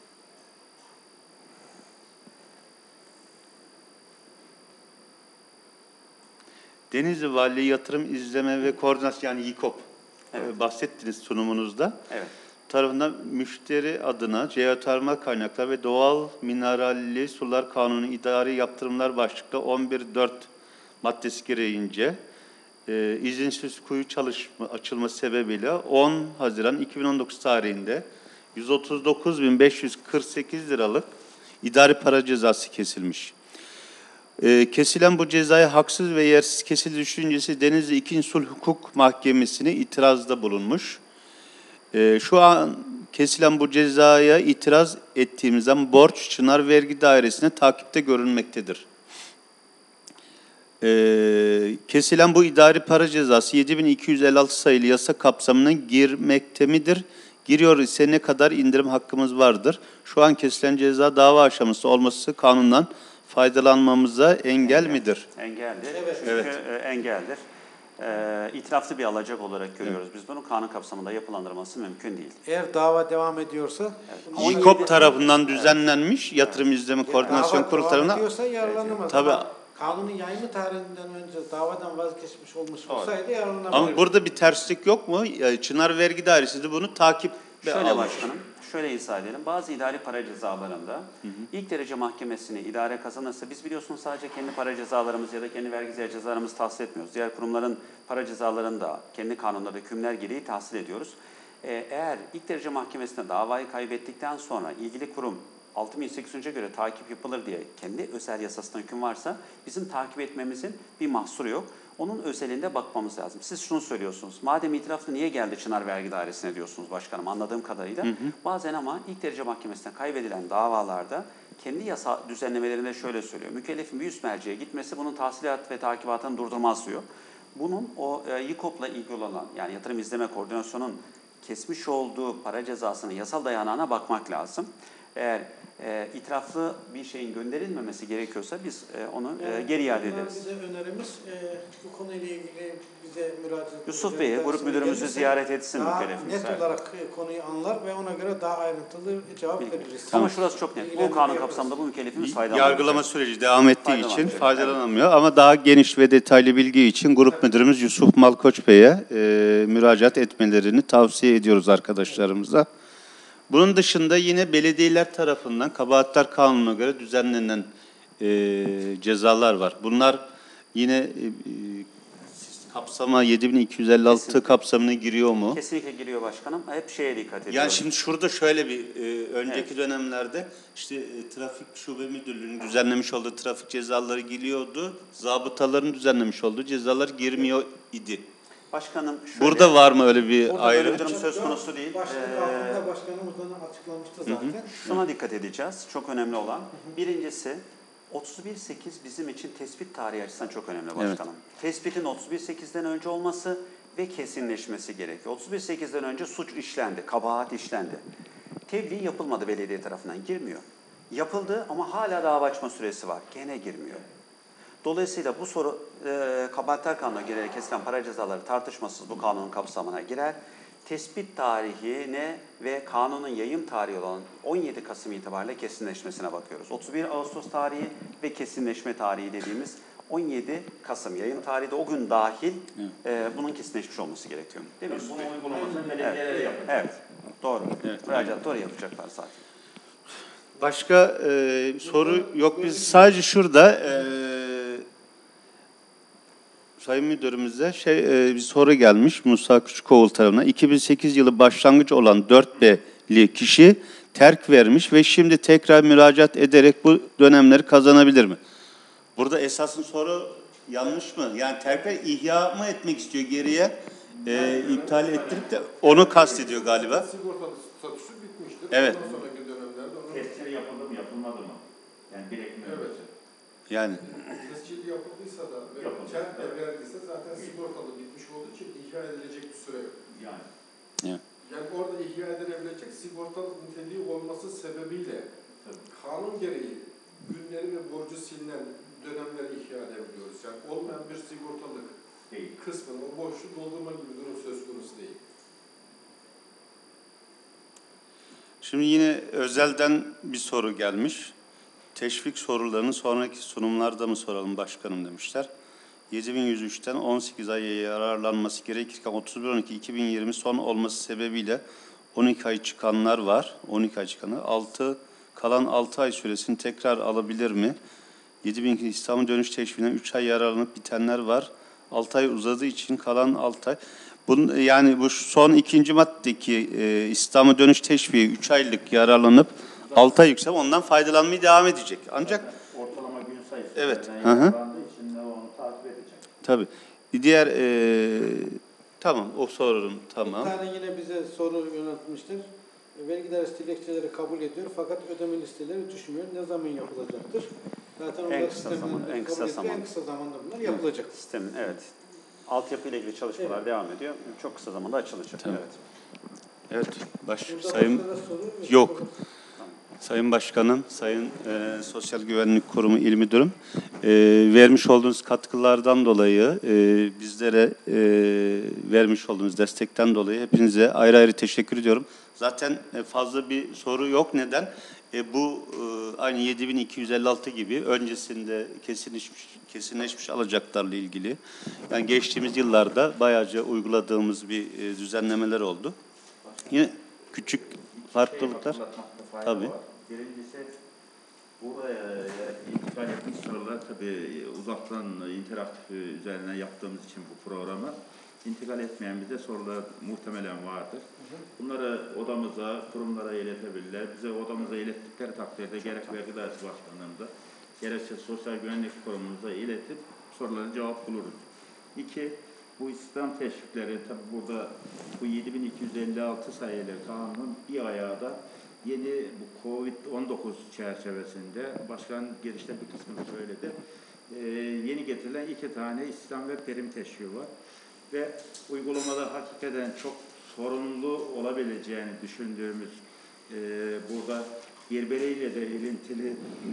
Denizli Valiliği Yatırım İzleme ve Koordinasyon yani YİKOP Evet. e, bahsettiniz sunumunuzda. Evet. Tarafından müşteri adına jeotermal kaynaklar ve doğal mineralli sular kanunu idari yaptırımlar başlıklı on bir dört maddesi gereğince e, izinsiz kuyu çalışma açılması sebebiyle on Haziran iki bin on dokuz tarihinde yüz otuz dokuz bin beş yüz kırk sekiz liralık idari para cezası kesilmiş. E, kesilen bu cezaya haksız ve yersiz kesildi düşüncesi Denizli ikinci. Sulh Hukuk Mahkemesi'ne itirazda bulunmuş. E, şu an kesilen bu cezaya itiraz ettiğimizden borç Çınar Vergi Dairesi'ne takipte görünmektedir. E, kesilen bu idari para cezası yedi bin iki yüz elli altı sayılı yasa kapsamına girmekte midir? Giriyor ise ne kadar indirim hakkımız vardır? Şu an kesilen ceza dava aşaması olması kanundan faydalanmamıza engel, engel midir? Engeldir. Evet. Çünkü Evet. e, engeldir. E, itiraflı bir alacak olarak görüyoruz biz bunu. Kanun kapsamında yapılandırılması mümkün değil. Eğer dava devam ediyorsa on yedi YİKOP tarafından düzenlenmiş Yatırım İzleme Koordinasyon dava Kurulu devam tarafından. ediyorsa yararlanamaz. Tabii. Ama kanunun yayımı tarihinden önce davadan vazgeçmiş olmuş olsaydı yararlanabilir. Ama burada bir terslik yok mu? Yani Çınar Vergi Dairesi de bunu takip Şöyle almış. başkanım, şöyle izah edelim. Bazı idari para cezalarında hı hı. ilk derece mahkemesini idare kazanırsa biz biliyorsunuz sadece kendi para cezalarımız ya da kendi vergi cezalarımızı tahsil etmiyoruz. Diğer kurumların para cezalarını da kendi kanunlarda hükümler gereği tahsil ediyoruz. Ee, eğer ilk derece mahkemesinde davayı kaybettikten sonra ilgili kurum altı bin yüz sekiz yüze göre takip yapılır diye kendi özel yasasında hüküm varsa bizim takip etmemizin bir mahsuru yok. Onun özelinde bakmamız lazım. Siz şunu söylüyorsunuz. Madem itiraflı niye geldi Çınar Vergi Dairesi'ne diyorsunuz başkanım anladığım kadarıyla. Hı hı. Bazen ama ilk derece mahkemesine kaybedilen davalarda kendi yasa düzenlemelerinde şöyle söylüyor. Mükellefin bir üst merceğe gitmesi bunun tahsilat ve takibatını durdurmaz diyor. Bunun o e, YİKOP'la ilgili olan yani Yatırım İzleme Koordinasyon'un kesmiş olduğu para cezasının yasal dayanağına bakmak lazım. Eğer e, itiraflı bir şeyin gönderilmemesi gerekiyorsa biz e, onu e, geri iade ederiz. Bize önerimiz e, bu konuyla ilgili bize müracaat Yusuf Bey'e grup müdürümüzü ziyaret etsin daha mükellefimiz. net olarak konuyu anlar ve ona göre daha ayrıntılı cevap veririz. Ama şurası çok net. Bu kanun kapsamında bu mükellefimiz faydalanıyor. Yargılama süreci devam ettiği için faydalanamıyor. Ama daha geniş ve detaylı bilgi için grup müdürümüz Yusuf Malkoç Bey'e e, müracaat etmelerini tavsiye ediyoruz arkadaşlarımıza. Bunun dışında yine belediyeler tarafından kabahatler kanununa göre düzenlenen e, cezalar var. Bunlar yine e, kapsama yedi bin iki yüz elli altı Kesinlikle. kapsamına giriyor mu? Kesinlikle giriyor başkanım. Hep şeye dikkat ediyorum. Yani şimdi şurada şöyle bir e, önceki evet. dönemlerde işte e, trafik şube müdürlüğünün düzenlemiş olduğu trafik cezaları giriyordu. Zabıtaların düzenlemiş olduğu cezalar girmiyor idi. Başkanım şöyle, burada var mı öyle bir ayrı? Burada durum söz konusu değil. Başlık ee, altında başkanımız onu açıklamıştı zaten. Hı hı. Şuna dikkat edeceğiz. Çok önemli olan. Hı hı. Birincisi otuz bir sekiz bizim için tespit tarihi açısından çok önemli başkanım. Evet. Tespitin otuz bir sekizden önce olması ve kesinleşmesi gerekiyor. otuz bir sekizden önce suç işlendi, kabahat işlendi. Tebliğ yapılmadı belediye tarafından, girmiyor. Yapıldı ama hala dava açma süresi var, gene girmiyor. Dolayısıyla bu soru e, kabahatler kanununa girerek kesilen para cezaları tartışmasız bu kanunun kapsamına girer. Tespit tarihine ve kanunun yayım tarihi olan on yedi Kasım itibariyle kesinleşmesine bakıyoruz. otuz bir Ağustos tarihi ve kesinleşme tarihi dediğimiz on yedi Kasım yayın tarihi de o gün dahil e, bunun kesinleşmiş olması gerekiyor. Değil mi? Bunun uygulamasını belediyelere Evet. yapacak. Evet. Doğru. Evet. Müracaat doğru yapacaklar zaten. Başka e, soru yok. Biz sadece şurada e, Sayın Müdürümüze şey e, bir soru gelmiş Musa Küçükoğlu tarafından. iki bin sekiz yılı başlangıç olan dört B'li kişi terk vermiş ve şimdi tekrar müracaat ederek bu dönemleri kazanabilir mi? Burada esasın soru yanlış mı? Yani tekrar ihya mı etmek istiyor geriye? E, iptal ettirip de onu kastediyor galiba. Sigortalı statüsü bitmiştir. Evet. Ondan sonraki dönemlerde onu... Tescil yapıldı mı, yapılmadı mı? Yani bir Ekim Evet. öncesi. Yani Tescil yapıldıysa da ve Yapıldı. terk de verdiyse zaten sigortalı bitmiş olduğu için ihya edilecek bir süre yok. Yani. Yani orada ihya edilebilecek sigortalı niteliği olması sebebiyle Tabii. kanun gereği günleri ve borcu silinen dönemleri ihya edebiliyoruz. Yani olmayan bir sigortalık Değil. kısmını, o boşluğu doldurma gibi bir durum söz konusu değil. şimdi yine özelden bir soru gelmiş. Teşvik sorularını sonraki sunumlarda mı soralım başkanım demişler. yedi bin yüz üçten on sekiz ay yararlanması gerekirken otuz bir on iki iki bin yirmi son olması sebebiyle on iki ay çıkanlar var. on iki ay çıkanlar. altı kalan altı ay süresini tekrar alabilir mi? yedi bin İstanbul dönüş teşviğinden üç ay yararlanıp bitenler var. altı ay uzadığı için kalan altı ay. Bunun, yani bu son ikinci maddedeki e, İstanbul dönüş teşviği üç aylık yararlanıp altı ay yüksek ondan faydalanmaya devam edecek. Ancak Ortalama gün sayısı. Evet, Yani hı hı. yararlandığı için de onu takip edecek. tabii. Diğer e, tamam o sorun Bir tamam. tane yine bize soru yöneltmiştir. E, Vergi dairesi dilekçeleri kabul ediyor fakat ödeme listeleri düşmüyor. Ne zaman yapılacaktır? Zaten En onlar kısa sistemden zaman- en kabul kısa ediliyor. zamanda. En kısa zamanda bunlar yapılacak. Sistemin, evet. Altyapı ile ilgili çalışmalar Evet. devam ediyor. Çok kısa zamanda açılacak. Tamam. Evet. Evet baş Burada sayın başka da soru yok. Sayın Başkanım, Sayın e, Sosyal Güvenlik Kurumu İl Müdürüm, e, vermiş olduğunuz katkılardan dolayı, e, bizlere e, vermiş olduğunuz destekten dolayı hepinize ayrı ayrı teşekkür ediyorum. Zaten e, fazla bir soru yok. Neden? E, bu e, aynı yedi bin iki yüz elli altı gibi öncesinde kesinleşmiş, kesinleşmiş alacaklarla ilgili, yani geçtiğimiz yıllarda bayağıca uyguladığımız bir e, düzenlemeler oldu. Yine küçük farklılıklar. Hatırlatmakta fayda Tabii. var. Birincisi bu e, intikal etmiş sorular tabii uzaktan interaktif üzerinden yaptığımız için bu programı intikal etmeyen bize sorular muhtemelen vardır. Bunları odamıza, kurumlara iletebilirler. Bize odamıza ilettikleri takdirde gerek vergi dairesi başkanlığımıza, gerekse sosyal güvenlik kurumumuza iletip sorulara cevap buluruz. İki, bu istihdam teşvikleri tabii burada bu yedi bin iki yüz elli altı sayılı kanunun bir ayağı da yeni bu kovid on dokuz çerçevesinde başkan girişte bir kısmını söyledi. Ee, yeni getirilen iki tane istihdam ve prim teşviği var. Ve uygulamada hakikaten çok sorunlu olabileceğini düşündüğümüz e, burada birbiriyle de ilintili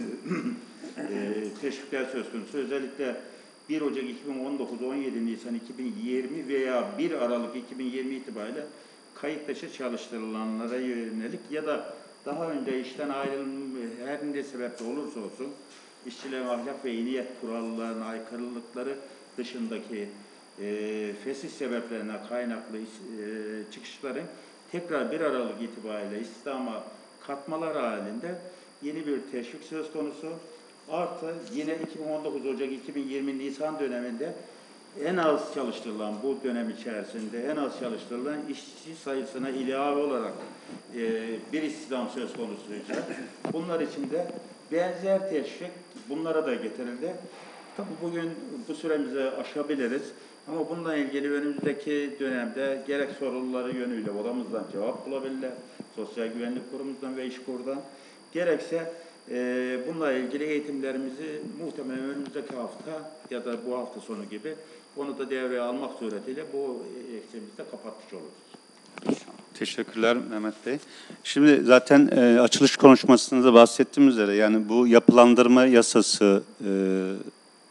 e, teşvikler söz konusu. Özellikle bir Ocak iki bin on dokuz on yedi Nisan iki bin yirmi veya bir Aralık iki bin yirmi itibariyle kayıt dışı çalıştırılanlara yönelik ya da daha önce işten ayrılma her ne sebeple olursa olsun işçilerin ahlak ve iyi niyet kurallarına aykırılıkları dışındaki e, fesih sebeplerine kaynaklı e, çıkışların tekrar bir Aralık itibariyle istihdama katmalar halinde yeni bir teşvik söz konusu. Artı yine iki bin on dokuz Ocak iki bin yirmi Nisan döneminde en az çalıştırılan bu dönem içerisinde en az çalıştırılan işçi sayısına ilave olarak e, bir istihdam söz konusuysa bunlar için de benzer teşvik bunlara da getirildi. Tabii bugün bu süremizi aşabiliriz ama bununla ilgili önümüzdeki dönemde gerek soruları yönüyle odamızdan cevap bulabilirler, Sosyal Güvenlik Kurumumuzdan ve İşkur'dan, gerekse e, bununla ilgili eğitimlerimizi muhtemelen önümüzdeki hafta ya da bu hafta sonu gibi onu da devreye almak suretiyle bu eksiğimizi de kapatmış oluruz. Teşekkürler Mehmet Bey. Şimdi zaten e, açılış konuşmasında da bahsettiğim üzere yani bu yapılandırma yasası e,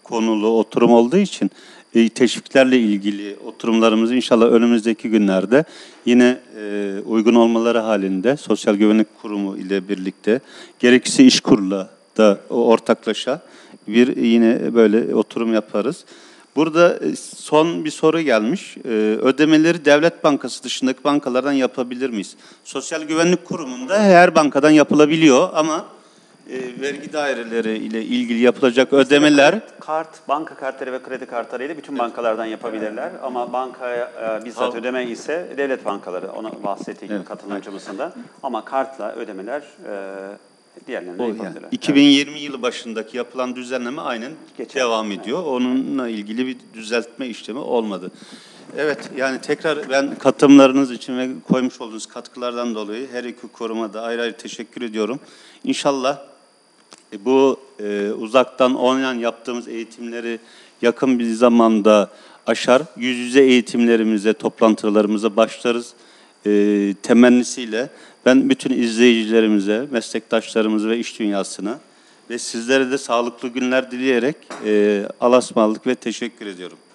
konulu oturum olduğu için e, teşviklerle ilgili oturumlarımızı inşallah önümüzdeki günlerde yine e, uygun olmaları halinde Sosyal Güvenlik Kurumu ile birlikte gerekirse İşkur'la da ortaklaşa bir yine böyle oturum yaparız. Burada son bir soru gelmiş. Ödemeleri Devlet Bankası dışındaki bankalardan yapabilir miyiz? Sosyal Güvenlik Kurumu'nda her bankadan yapılabiliyor ama e, vergi daireleri ile ilgili yapılacak ödemeler... Kart, banka kartları ve kredi kartları ile bütün bankalardan yapabilirler. Ama bankaya e, bizzat Tamam. ödeme ise devlet bankaları, ona bahsettiği gibi Evet. katılımcımızın da. Ama kartla ödemeler e, diğerlerine O yapabilirler. yani iki bin yirmi yılı başındaki yapılan düzenleme aynen Geçer. devam ediyor. Onunla ilgili bir düzeltme işlemi olmadı. Evet, yani tekrar ben katılımlarınız için ve koymuş olduğunuz katkılardan dolayı her iki kuruma da ayrı ayrı teşekkür ediyorum. İnşallah bu e, uzaktan online yaptığımız eğitimleri yakın bir zamanda aşar, yüz yüze eğitimlerimize, toplantılarımıza başlarız e, temennisiyle ben bütün izleyicilerimize, meslektaşlarımıza ve iş dünyasına ve sizlere de sağlıklı günler dileyerek e, Allah'a ısmarladık ve teşekkür ediyorum.